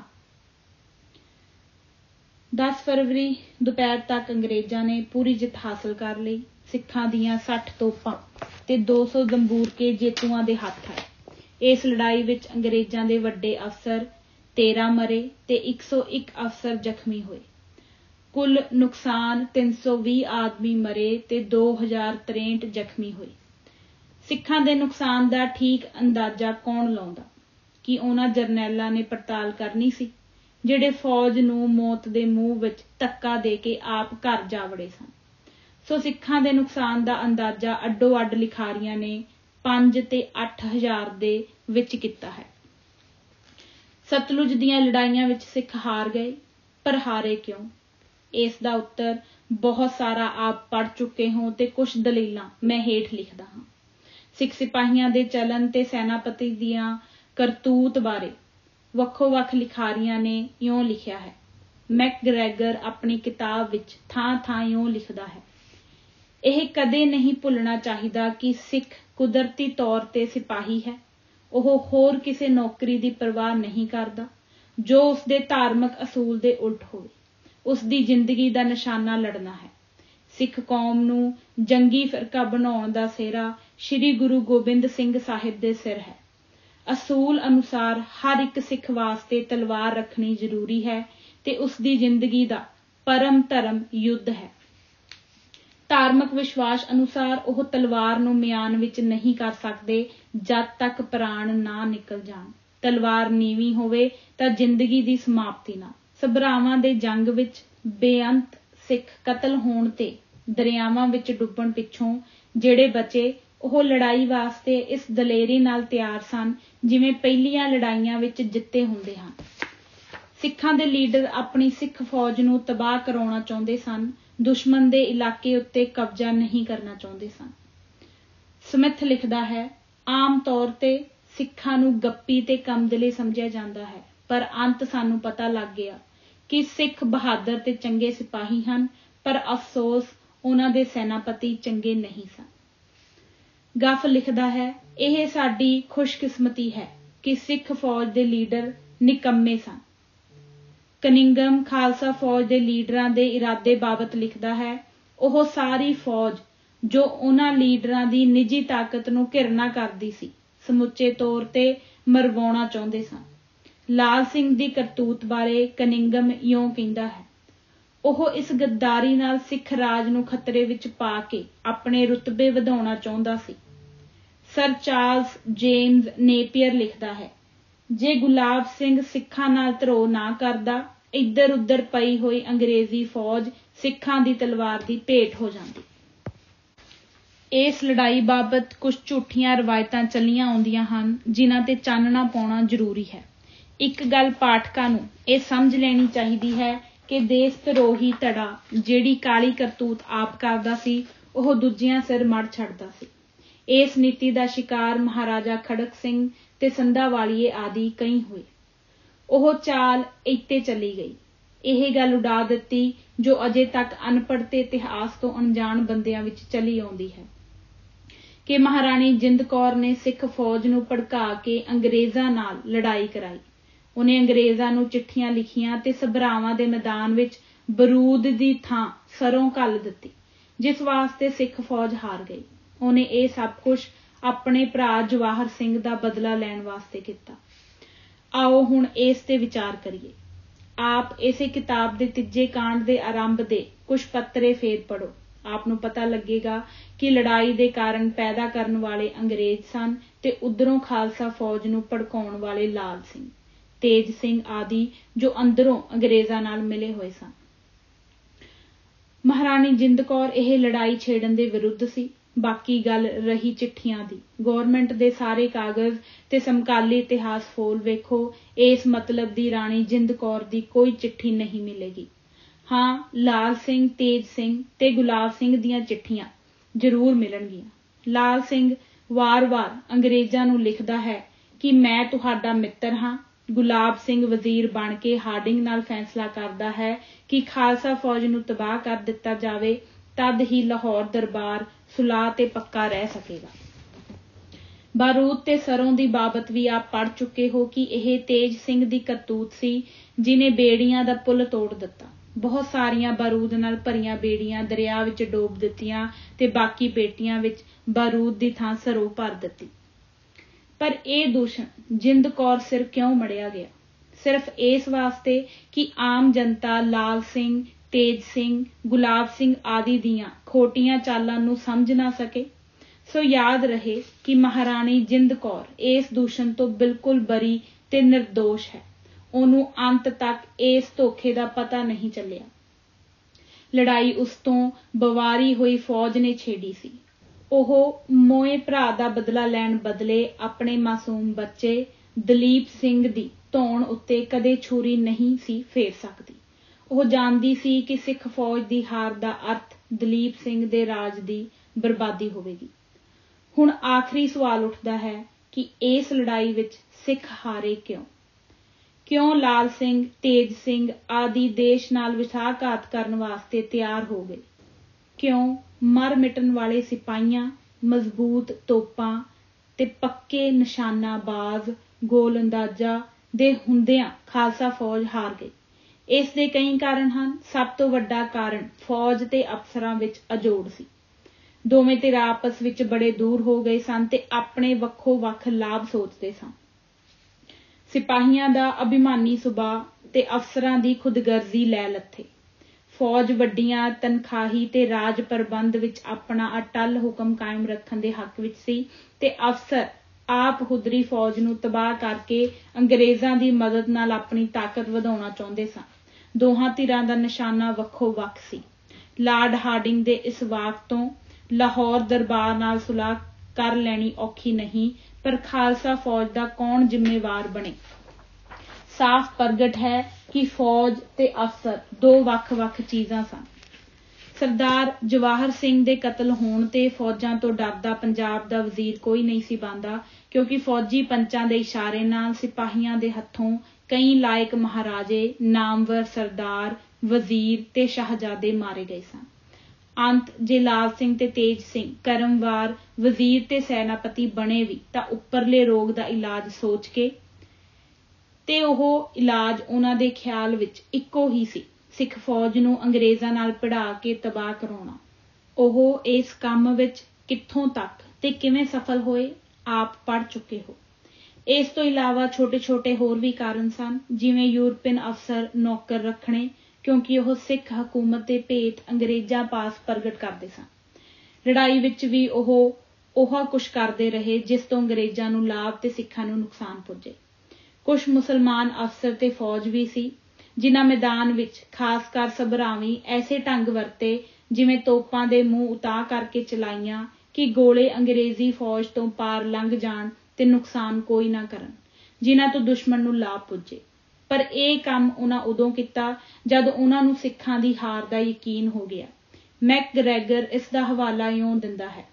ਦਸ ਫਰਵਰੀ ਦੁਪਹਿਰ ਤੱਕ ਅੰਗਰੇਜ਼ਾਂ ਨੇ ਪੂਰੀ ਜਿੱਤ ਹਾਸਲ ਕਰ ਲਈ। ਸਿੱਖਾਂ ਦੀਆਂ ਸੱਠ ਤੋਪਾਂ ਤੇ ਦੋ ਸੌ ਦੰਬੂਰਕੇ ਜੇਤੂਆਂ ਦੇ ਹੱਥ ਆਏ। ਇਸ ਲੜਾਈ ਵਿੱਚ ਅੰਗਰੇਜ਼ਾਂ ਦੇ ਵੱਡੇ ਅਫਸਰ ਤੇਰਾਂ ਮਰੇ ਤੇ ਇੱਕ ਸੌ ਇੱਕ ਅਫਸਰ ਜ਼ਖਮੀ ਹੋਏ। ਕੁੱਲ ਨੁਕਸਾਨ ਤਿੰਨ ਸੌ ਵੀਹ ਆਦਮੀ ਮਰੇ ਤੇ ਦੋ ਹਜ਼ਾਰ ਤਰੇਂਹਠ ਜ਼ਖਮੀ ਹੋਏ। ਸਿੱਖਾਂ ਦੇ ਨੁਕਸਾਨ ਦਾ ਠੀਕ ਅੰਦਾਜ਼ਾ ਕੌਣ ਲਾਉਂਦਾ? ਕੀ ਉਹਨਾਂ ਜਰਨੈਲਾਂ ਨੇ ਪੜਤਾਲ ਕਰਨੀ ਸੀ ਜਿਹੜੇ ਫੌਜ ਨੂੰ ਮੌਤ ਦੇ ਮੂੰਹ ਵਿੱਚ ਧੱਕਾ ਦੇ ਕੇ ਆਪ ਘਰ ਜਾ ਵੜੇ ਸਨ? ਸੋ ਸਿੱਖਾਂ ਦੇ ਨੁਕਸਾਨ ਦਾ ਅੰਦਾਜ਼ਾ ਅੱਡੋ ਅੱਡ ਲਿਖਾਰੀਆਂ ਨੇ ਪੰਜ ਤੇ ਅੱਠ ਹਜ਼ਾਰ ਦੇ ਵਿੱਚ ਕੀਤਾ ਹੈ। ਸਤਲੁਜ ਦੀਆਂ ਲੜਾਈਆਂ ਵਿੱਚ ਸਿੱਖ ਹਾਰ ਗਏ, ਪਰ ਹਾਰੇ ਕਿਉਂ? ਇਸ ਦਾ ਉੱਤਰ ਬਹੁਤ ਸਾਰਾ ਆਪ ਪੜ੍ਹ ਚੁੱਕੇ ਹੋ ਤੇ ਕੁਝ ਦਲੀਲਾਂ ਮੈਂ ਹੇਠ ਲਿਖਦਾ ਹਾਂ। ਸਿੱਖ ਸਿਪਾਹੀਆਂ ਦੇ ਚਲਨ ਤੇ ਸੈਨਾਪਤੀ ਦੀਆਂ ਕਰਤੂਤ ਬਾਰੇ ਵੱਖੋ ਵੱਖ ਲਿਖਾਰੀਆਂ ਨੇ ਇਉਂ ਲਿਖਿਆ ਹੈ। ਮੈਕਗ੍ਰੈਗਰ ਆਪਣੀ ਕਿਤਾਬ ਵਿੱਚ ਥਾਂ ਥਾਂ ਇਉਂ ਲਿਖਦਾ ਹੈ, ਇਹ ਕਦੇ ਨਹੀਂ ਭੁੱਲਣਾ ਚਾਹੀਦਾ ਕਿ ਸਿੱਖ ਕੁਦਰਤੀ ਤੌਰ ਤੇ ਸਿਪਾਹੀ ਹੈ। ਉਹ ਹੋਰ ਕਿਸੇ ਨੌਕਰੀ ਦੀ ਪਰਵਾਹ ਨਹੀਂ ਕਰਦਾ ਜੋ ਉਸਦੇ ਧਾਰਮਿਕ ਅਸੂਲ ਦੇ ਉਲਟ ਹੋਵੇ। ਉਸਦੀ ਜ਼ਿੰਦਗੀ ਦਾ ਨਿਸ਼ਾਨਾ ਲੜਨਾ ਹੈ। ਸਿੱਖ ਕੌਮ ਨੂੰ ਜੰਗੀ ਫਿਰਕਾ ਬਣਾਉਣ ਦਾ ਸਿਹਰਾ ਸ੍ਰੀ ਗੁਰੂ ਗੋਬਿੰਦ ਸਿੰਘ ਸਾਹਿਬ ਦੇ ਸਿਰ ਹੈ। ਅਸੂਲ ਅਨੁਸਾਰ ਹਰ ਇੱਕ ਸਿੱਖ ਵਾਸਤੇ ਤਲਵਾਰ ਰੱਖਣੀ ਜ਼ਰੂਰੀ ਹੈ ਤੇ ਉਸਦੀ ਜ਼ਿੰਦਗੀ ਦਾ ਪਰਮ ਧਰਮ ਯੁੱਧ ਹੈ। ਧਾਰਮਿਕ ਵਿਸ਼ਵਾਸ ਅਨੁਸਾਰ ਉਹ ਤਲਵਾਰ ਨੂੰ ਮਿਆਨ ਵਿੱਚ ਨਹੀਂ ਕਰ ਸਕਦੇ ਜਦ ਤੱਕ ਪ੍ਰਾਣ ਨਾ ਨਿਕਲ ਜਾਣ। ਤਲਵਾਰ ਨੀਵੀਂ ਹੋਵੇ ਤਾਂ ਜ਼ਿੰਦਗੀ ਦੀ ਸਮਾਪਤੀ ਨਾਲ। ਸਭਰਾਵਾਂ ਦੇ ਜੰਗ ਵਿੱਚ ਬੇਅੰਤ ਸਿੱਖ ਕਤਲ ਹੋਣ ਤੇ ਦਰਿਆਵਾਂ ਵਿੱਚ ਡੁੱਬਣ ਪਿੱਛੋਂ ਜਿਹੜੇ ਬਚੇ ਉਹ ਲੜਾਈ ਵਾਸਤੇ ਇਸ ਦਲੇਰੀ ਨਾਲ ਤਿਆਰ ਸਨ ਜਿਵੇਂ ਪਹਿਲੀਆਂ ਲੜਾਈਆਂ ਵਿੱਚ ਜਿੱਤੇ ਹੁੰਦੇ ਹਨ। ਸਿੱਖਾਂ ਦੇ ਲੀਡਰ ਆਪਣੀ ਸਿੱਖ ਫੌਜ ਨੂੰ ਤਬਾਹ ਕਰਾਉਣਾ ਚਾਹੁੰਦੇ ਸਨ, ਦੁਸ਼ਮਣ ਦੇ ਇਲਾਕੇ ਉੱਤੇ ਕਬਜ਼ਾ ਨਹੀਂ ਕਰਨਾ ਚਾਹੁੰਦੇ ਸਨ। ਸਮਿਥ ਲਿਖਦਾ ਹੈ, ਆਮ ਤੌਰ ਤੇ ਸਿੱਖਾਂ ਨੂੰ ਗੱਪੀ ਤੇ ਕਮਦਲੇ ਸਮਝਿਆ ਜਾਂਦਾ ਹੈ, ਪਰ ਅੰਤ ਸਾਨੂੰ ਪਤਾ ਲੱਗ ਗਿਆ ਕਿ ਸਿੱਖ ਬਹਾਦਰ ਤੇ ਚੰਗੇ ਸਿਪਾਹੀ ਹਨ, ਪਰ ਅਫਸੋਸ ਉਹਨਾਂ ਦੇ ਸੈਨਾਪਤੀ ਚੰਗੇ ਨਹੀਂ ਸਨ। ਗੱਫ ਲਿਖਦਾ ਹੈ, ਇਹ ਸਾਡੀ ਖੁਸ਼ਕਿਸਮਤੀ ਹੈ ਕਿ ਸਿੱਖ ਫੌਜ ਦੇ ਲੀਡਰ ਨਿਕੰਮੇ ਸਨ। ਕਨਿੰਗਮ ਖਾਲਸਾ ਫੌਜ ਦੇ ਲੀਡਰਾਂ ਦੇ ਇਰਾਦੇ ਬਾਬਤ ਲਿਖਦਾ ਹੈ, ਉਹ ਸਾਰੀ ਫੌਜ ਜੋ ਉਹਨਾਂ ਲੀਡਰਾਂ ਦੀ ਨਿੱਜੀ ਤਾਕਤ ਨੂੰ ਘਿਰਨਾ ਕਰਦੀ ਸੀ, ਸਮੁੱਚੇ ਤੌਰ ਤੇ ਮਰਵਾਉਣਾ ਚਾਹੁੰਦੇ ਸਨ। ਲਾਲ ਸਿੰਘ ਦੀ ਕਰਤੂਤ ਬਾਰੇ ਕਨਿੰਗਮ ਇਉਂ ਕਹਿੰਦਾ ਹੈ, ਉਹ ਇਸ ਗੱਦਾਰੀ ਨਾਲ ਸਿੱਖ ਰਾਜ ਨੂੰ ਖਤਰੇ ਵਿੱਚ ਪਾ ਕੇ ਆਪਣੇ ਰੁਤਬੇ ਵਧਾਉਣਾ ਚਾਹੁੰਦਾ ਸੀ। ਸਰ ਚਾਰਲਸ ਜੇਮਜ਼ ਨੇਪੀਅਰ ਲਿਖਦਾ ਹੈ, ਜੇ ਗੁਲਾਬ ਸਿੰਘ ਸਿੱਖਾਂ ਨਾਲ ਧਰੋਹ ਨਾ ਕਰਦਾ, ਇੱਧਰ ਉੱਧਰ ਪਈ ਹੋਈ ਅੰਗਰੇਜ਼ੀ ਫੌਜ ਸਿੱਖਾਂ ਦੀ ਤਲਵਾਰ ਦੀ ਭੇਟ ਹੋ ਜਾਂਦੀ। ਇਸ ਲੜਾਈ ਬਾਬਤ ਕੁਝ ਝੂਠੀਆਂ ਰਵਾਇਤਾਂ ਚੱਲੀਆਂ ਆਉਂਦੀਆਂ ਹਨ ਜਿਨ੍ਹਾਂ ਤੇ ਚਾਨਣਾ ਪਾਉਣਾ ਜ਼ਰੂਰੀ ਹੈ। ਇੱਕ ਗੱਲ ਪਾਠਕਾਂ ਨੂੰ ਇਹ ਸਮਝ ਲੈਣੀ ਚਾਹੀਦੀ ਹੈ ਕਿ ਦੇਸ਼ ਧਰੋਹੀ ਧੜਾ ਜਿਹੜੀ ਕਾਲੀ ਕਰਤੂਤ ਆਪ ਕਰਦਾ ਸੀ, ਉਹ ਦੂਜਿਆਂ ਸਿਰ ਮੜ ਛੱਡਦਾ ਸੀ। ਇਸ ਨੀਤੀ ਦਾ ਸ਼ਿਕਾਰ ਮਹਾਰਾਜਾ ਖੜਕ ਸਿੰਘ ਤੇ ਸੰਧਾਵਾਲੀਏ ਆਦਿ ਕਈ ਹੋਏ। ਉਹ ਚਾਲ ਇੱਥੇ ਚਲੀ ਗਈ, ਇਹ ਗੱਲ ਉਡਾ ਦਿੱਤੀ ਜੋ ਅਜੇ ਤੱਕ ਅਨਪੜ੍ਹ ਤੇ ਇਤਿਹਾਸ ਤੋਂ ਅਣਜਾਣ ਬੰਦਿਆਂ ਵਿੱਚ ਚਲੀ ਆਉਂਦੀ ਹੈ ਕਿ ਮਹਾਰਾਣੀ ਜਿੰਦ ਕੌਰ ਨੇ ਸਿੱਖ ਫੌਜ ਨੂੰ ਭੜਕਾ ਕੇ ਅੰਗਰੇਜ਼ਾਂ ਨਾਲ ਲੜਾਈ ਕਰਾਈ। ਉਹਨੇ ਅੰਗਰੇਜ਼ਾਂ ਨੂੰ ਚਿੱਠੀਆਂ ਲਿਖੀਆਂ ਤੇ ਸਭਰਾਵਾਂ ਦੇ ਮੈਦਾਨ ਵਿੱਚ ਬਰੂਦ ਦੀ ਥਾਂ ਸਰੋਂ ਘੱਲ ਦਿੱਤੀ, ਜਿਸ ਵਾਸਤੇ ਸਿੱਖ ਫੌਜ ਹਾਰ ਗਈ। ਉਹਨੇ ਇਹ ਸਭ ਕੁਝ ਆਪਣੇ ਭਰਾ ਜਵਾਹਰ ਸਿੰਘ ਦਾ ਬਦਲਾ ਲੈਣ ਵਾਸਤੇ ਕੀਤਾ। ਆਓ ਹੁਣ ਇਸ ਤੇ ਵਿਚਾਰ ਕਰੀਏ। ਆਪ ਇਸੇ ਕਿਤਾਬ ਦੇ ਤੀਜੇ ਕਾਂਡ ਦੇ ਆਰੰਭ ਦੇ ਕੁਝ ਪੱਤਰੇ ਫੇਰ ਪੜ੍ਹੋ। ਆਪ ਨੂੰ ਪਤਾ ਲੱਗੇਗਾ ਕਿ ਲੜਾਈ ਦੇ ਕਾਰਨ ਪੈਦਾ ਕਰਨ ਵਾਲੇ ਅੰਗਰੇਜ਼ ਸਨ ਤੇ ਉਧਰੋਂ ਖਾਲਸਾ ਫੌਜ ਨੂੰ ਭੜਕਾਉਣ ਵਾਲੇ ਲਾਲ ਸਿੰਘ, ਤੇਜ ਸਿੰਘ ਆਦਿ ਜੋ ਅੰਦਰੋਂ ਅੰਗਰੇਜ਼ਾਂ ਨਾਲ ਮਿਲੇ ਹੋਏ ਸਨ। ਮਹਾਰਾਣੀ ਜਿੰਦ ਕੌਰ ਇਹ ਲੜਾਈ ਛੇੜਨ ਦੇ ਵਿਰੁੱਧ ਸੀ। ਬਾਕੀ ਗੱਲ ਰਹੀ ਚਿੱਠੀਆਂ ਦੀ। ਗੌਰਮੈਂਟ ਦੇ ਸਾਰੇ ਕਾਗਜ਼ ਤੇ ਸਮਕਾਲੀ ਇਤਿਹਾਸ ਫੋਲ ਵੇਖੋ, ਇਸ ਮਤਲਬ ਦੀ ਰਾਣੀ ਜਿੰਦ ਕੌਰ ਦੀ ਕੋਈ ਚਿੱਠੀ ਨਹੀਂ ਮਿਲੇਗੀ। ਹਾਂ, ਲਾਲ ਸਿੰਘ, ਤੇਜ ਸਿੰਘ ਤੇ ਗੁਲਾਬ ਸਿੰਘ ਦੀਆਂ ਚਿੱਠੀਆਂ ਜ਼ਰੂਰ ਮਿਲਣਗੀਆਂ। ਲਾਲ ਸਿੰਘ ਵਾਰ-ਵਾਰ ਅੰਗਰੇਜ਼ਾਂ ਨੂੰ ਲਿਖਦਾ ਹੈ ਕਿ ਮੈਂ ਤੁਹਾਡਾ ਮਿੱਤਰ ਹਾਂ। ਗੁਲਾਬ ਸਿੰਘ ਵਜ਼ੀਰ ਬਣ ਕੇ ਹਾਰਡਿੰਗ ਨਾਲ ਫੈਸਲਾ ਕਰਦਾ ਹੈ ਕਿ ਖਾਲਸਾ ਫੌਜ ਨੂੰ ਤਬਾਹ ਕਰ ਦਿੱਤਾ ਜਾਵੇ, ਤਦ ਹੀ ਲਾਹੌਰ ਦਰਬਾਰ ਸੁਲਾਹ ਤੇ ਪੱਕਾ ਰਹਿ ਸਕੇਗਾ। ਬਾਰੂਦ ਤੇ ਸਰੋਂ ਦੀ ਬਾਬਤ ਵੀ ਆਪ ਪੜ੍ਹ ਚੁੱਕੇ ਹੋ ਕਿ ਇਹ ਤੇਜ ਸਿੰਘ ਦੀ ਕਰਤੂਤ ਸੀ ਜਿਹਨੇ ਬੇੜੀਆਂ ਦਾ ਪੁਲ ਤੋੜ ਦਿੱਤਾ। ਬਹੁਤ ਸਾਰੀਆਂ ਬਾਰੂਦ ਨਾਲ ਭਰੀਆਂ ਬੇੜੀਆਂ ਦਰਿਆ ਵਿੱਚ ਡੋਬ ਦਿੱਤੀਆਂ ਤੇ ਬਾਕੀ ਪੇਟੀਆਂ ਵਿੱਚ ਬਾਰੂਦ ਦੀ ਥਾਂ ਸਰੋਂ ਭਰ ਦਿੱਤੀ। ਪਰ ਇਹ ਦੂਸ਼ਣ ਜਿੰਦ ਕੌਰ ਸਿਰ ਕਿਉਂ ਮੜਿਆ ਗਿਆ? ਸਿਰਫ ਇਸ ਵਾਸਤੇ ਕਿ ਆਮ ਜਨਤਾ ਲਾਲ ਸਿੰਘ, ਤੇਜ ਸਿੰਘ, ਗੁਲਾਬ ਸਿੰਘ ਆਦਿ ਦੀਆਂ ਖੋਟੀਆਂ ਚਾਲਾਂ ਨੂੰ ਸਮਝ ਨਾ ਸਕੇ। ਸੋ ਯਾਦ ਰਹੇ ਕਿ ਮਹਾਰਾਣੀ ਜਿੰਦ ਕੌਰ ਇਸ ਦੂਸ਼ਣ ਤੋਂ ਬਿਲਕੁਲ ਬਰੀ ਤੇ ਨਿਰਦੋਸ਼ ਹੈ। ਉਹਨੂੰ ਅੰਤ ਤੱਕ ਇਸ ਧੋਖੇ ਦਾ ਪਤਾ ਨਹੀਂ ਚੱਲਿਆ। ਲੜਾਈ ਉਸ ਤੋਂ ਬਵਾਰੀ ਹੋਈ ਫੌਜ ਨੇ ਛੇੜੀ ਸੀ। ਉਹ ਮੋਏ ਭਰਾ ਦਾ ਬਦਲਾ ਲੈਣ ਬਦਲੇ ਆਪਣੇ ਮਾਸੂਮ ਬੱਚੇ ਦਲੀਪ ਸਿੰਘ ਦੀ ਧੌਣ ਉੱਤੇ ਕਦੇ ਛੁਰੀ ਨਹੀਂ ਸੀ ਫੇਰ ਸਕਦੀ। ਉਹ ਜਾਣਦੀ ਸੀ ਕਿ ਸਿੱਖ ਫੌਜ ਦੀ ਹਾਰ ਦਾ ਅਰਥ ਦਲੀਪ ਸਿੰਘ ਦੇ ਰਾਜ ਦੀ ਬਰਬਾਦੀ ਹੋਵੇਗੀ। ਹੁਣ ਆਖਰੀ ਸਵਾਲ ਉੱਠਦਾ ਹੈ ਕਿ ਇਸ ਲੜਾਈ ਵਿੱਚ ਸਿੱਖ ਹਾਰੇ ਕਿਉਂ? क्यों लाल सिंह, तेज सिंह आदि देश नाल विश्वासघात करन वास्ते तैयार हो गए? क्यों मर मिटन वाले सिपाहियां, मजबूत तोपां ते पक्के निशानाबाज गोलंदाजा दे हुंदियां खालसा फौज हार गई? इस दे कई कारण ਹਨ। ਸਭ ਤੋਂ ਵੱਡਾ ਕਾਰਨ ਫੌਜ ਤੇ ਅਫਸਰਾਂ ਵਿੱਚ ਅਜੋੜ ਸੀ। ਦੋਵੇਂ ਧਿਰਾਂ ਆਪਸ ਵਿੱਚ ਬੜੇ ਦੂਰ ਹੋ ਗਏ ਸਨ ਤੇ ਆਪਣੇ ਵੱਖੋ ਵੱਖ ਲਾਭ ਸੋਚਦੇ ਸਨ। ਸਿਪਾਹੀਆਂ ਦਾ ਅਭਿਮਾਨੀ ਸੁਭਾਅ ਤੇ ਅਫਸਰਾਂ ਦੀ ਖੁਦਗਰਜ਼ੀ ਲੈ ਲੱਥੇ। ਫੌਜ ਵੱਡੀਆਂ ਤਨਖਾਹੀ ਤੇ ਰਾਜ ਪ੍ਰਬੰਧ ਵਿੱਚ ਆਪਣਾ ਅਟੱਲ ਹੁਕਮ ਕਾਇਮ ਰੱਖਣ ਦੇ ਹੱਕ ਵਿੱਚ ਸੀ ਤੇ ਅਫਸਰ ਆਪ ਹੁਦਰੀ ਫੌਜ ਨੂੰ ਤਬਾਹ ਕਰਕੇ ਅੰਗਰੇਜ਼ਾਂ ਦੀ ਮਦਦ ਨਾਲ ਆਪਣੀ ਤਾਕਤ ਵਧਾਉਣਾ ਚਾਹੁੰਦੇ ਸਨ। ਦੋਹਾਂ ਧਿਰਾਂ ਦਾ ਨਿਸ਼ਾਨਾ ਵੱਖੋ ਵੱਖ ਸੀ। ਲਾਰਡ ਹਾਰਡਿੰਗ ਦੇ ਇਸ ਵਾਕ ਤੋਂ ਲਾਹੌਰ ਦਰਬਾਰ ਨਾਲ ਸੁਲਾਹ ਕਰ ਲੈਣੀ ਔਖੀ ਨਹੀਂ, ਪਰ ਖਾਲਸਾ ਫੌਜ ਦਾ ਕੌਣ ਜ਼ਿੰਮੇਵਾਰ ਬਣੇ? ਸਾਫ਼ ਪ੍ਰਗਟ ਹੈ ਕਿ ਫੌਜ ਤੇ ਅਫਸਰ ਦੋ ਵੱਖ-ਵੱਖ ਚੀਜ਼ਾਂ ਸਨ। ਸਰਦਾਰ ਜਵਾਹਰ ਸਿੰਘ ਦੇ ਕਤਲ ਹੋਣ ਤੇ ਫੌਜਾਂ ਤੋਂ ਡਰਦਾ ਪੰਜਾਬ ਦਾ ਵਜ਼ੀਰ ਕੋਈ ਨਹੀਂ ਸੀ ਬਣਦਾ, ਕਿਉਂਕਿ ਫੌਜੀ ਪੰਚਾਂ ਦੇ ਇਸ਼ਾਰੇ ਨਾਲ ਸਿਪਾਹੀਆਂ ਦੇ ਹੱਥੋਂ ਕਈ ਲਾਇਕ ਮਹਾਰਾਜੇ, ਨਾਮਵਰ ਸਰਦਾਰ, ਵਜ਼ੀਰ ਤੇ ਸ਼ਾਹਜ਼ਾਦੇ ਮਾਰੇ ਗਏ ਸਨ। ਅੰਤ ਜੇ ਲਾਲ ਸਿੰਘ ਤੇ ਤੇਜ ਸਿੰਘ ਕਰਮਵਾਰ ਵਜ਼ੀਰ ਤੇ ਸੈਨਾਪਤੀ ਬਣੇ ਵੀ ਤਾਂ ਉੱਪਰਲੇ ਰੋਗ ਦਾ ਇਲਾਜ ਸੋਚ ਕੇ, ਤੇ ਉਹ ਇਲਾਜ ਉਹਨਾਂ ਦੇ ਖਿਆਲ ਵਿੱਚ ਇੱਕੋ ਹੀ ਸੀ, ਸਿੱਖ ਫੌਜ ਨੂੰ ਅੰਗਰੇਜ਼ਾਂ ਨਾਲ ਭਿੜਾ ਕੇ ਤਬਾਹ ਕਰਾਉਣਾ। ਉਹ ਇਸ ਕੰਮ ਵਿੱਚ ਕਿੱਥੋਂ ਤੱਕ ਤੇ ਕਿਵੇਂ ਸਫਲ ਹੋਏ ਆਪ ਪੜ੍ਹ ਚੁੱਕੇ ਹੋ। ਇਸ ਤੋਂ ਇਲਾਵਾ ਛੋਟੇ ਛੋਟੇ ਹੋਰ ਵੀ ਕਾਰਨ ਸਨ, ਜਿਵੇਂ ਯੂਰਪੀਅਨ ਅਫਸਰ ਨੌਕਰ ਰੱਖਣੇ, ਕਿਉਂਕਿ ਉਹ ਸਿੱਖ ਹਕੂਮਤ ਦੇ ਭੇਤ ਅੰਗਰੇਜ਼ਾਂ ਪਾਸ ਪ੍ਰਗਟ ਕਰਦੇ ਸਨ। ਲੜਾਈ ਵਿੱਚ ਵੀ ਉਹ ਉਹ ਕੁਛ ਕਰਦੇ ਰਹੇ ਜਿਸ ਤੋਂ ਅੰਗਰੇਜ਼ਾਂ ਨੂੰ ਲਾਭ ਤੇ ਸਿੱਖਾਂ ਨੂੰ ਨੁਕਸਾਨ ਪੁੱਜੇ। ਕੁਛ ਮੁਸਲਮਾਨ ਅਫਸਰ ਤੇ ਫੌਜ ਵੀ ਸੀ, ਜਿਨ੍ਹਾਂ ਮੈਦਾਨ ਵਿੱਚ ਖਾਸ ਕਰ ਸਭਰਾਵੀਂ ਐਸੇ ਢੰਗ ਵਰਤੇ ਜਿਵੇਂ ਤੋਪਾਂ ਦੇ ਮੂੰਹ ਉਤਾਂਹ ਕਰਕੇ ਚਲਾਈਆਂ ਕਿ ਗੋਲੇ ਅੰਗਰੇਜ਼ੀ ਫੌਜ ਤੋਂ ਪਾਰ ਲੰਘ ਜਾਣ ਤੇ ਨੁਕਸਾਨ ਕੋਈ ਨਾ ਕਰਨ, ਜਿਨ੍ਹਾਂ ਤੋਂ ਦੁਸ਼ਮਣ ਨੂੰ ਲਾਭ ਪੁੱਜੇ। ਪਰ ਇਹ ਕੰਮ ਉਹਨਾਂ ਉਦੋਂ ਕੀਤਾ ਜਦ ਉਹਨਾਂ ਨੂੰ ਸਿੱਖਾਂ ਦੀ ਹਾਰ ਦਾ ਯਕੀਨ ਹੋ ਗਿਆ। ਮੈਕਗ੍ਰੈਗਰ ਇਸ ਦਾ ਹਵਾਲਾ ਇਉਂ ਦਿੰਦਾ ਹੈ,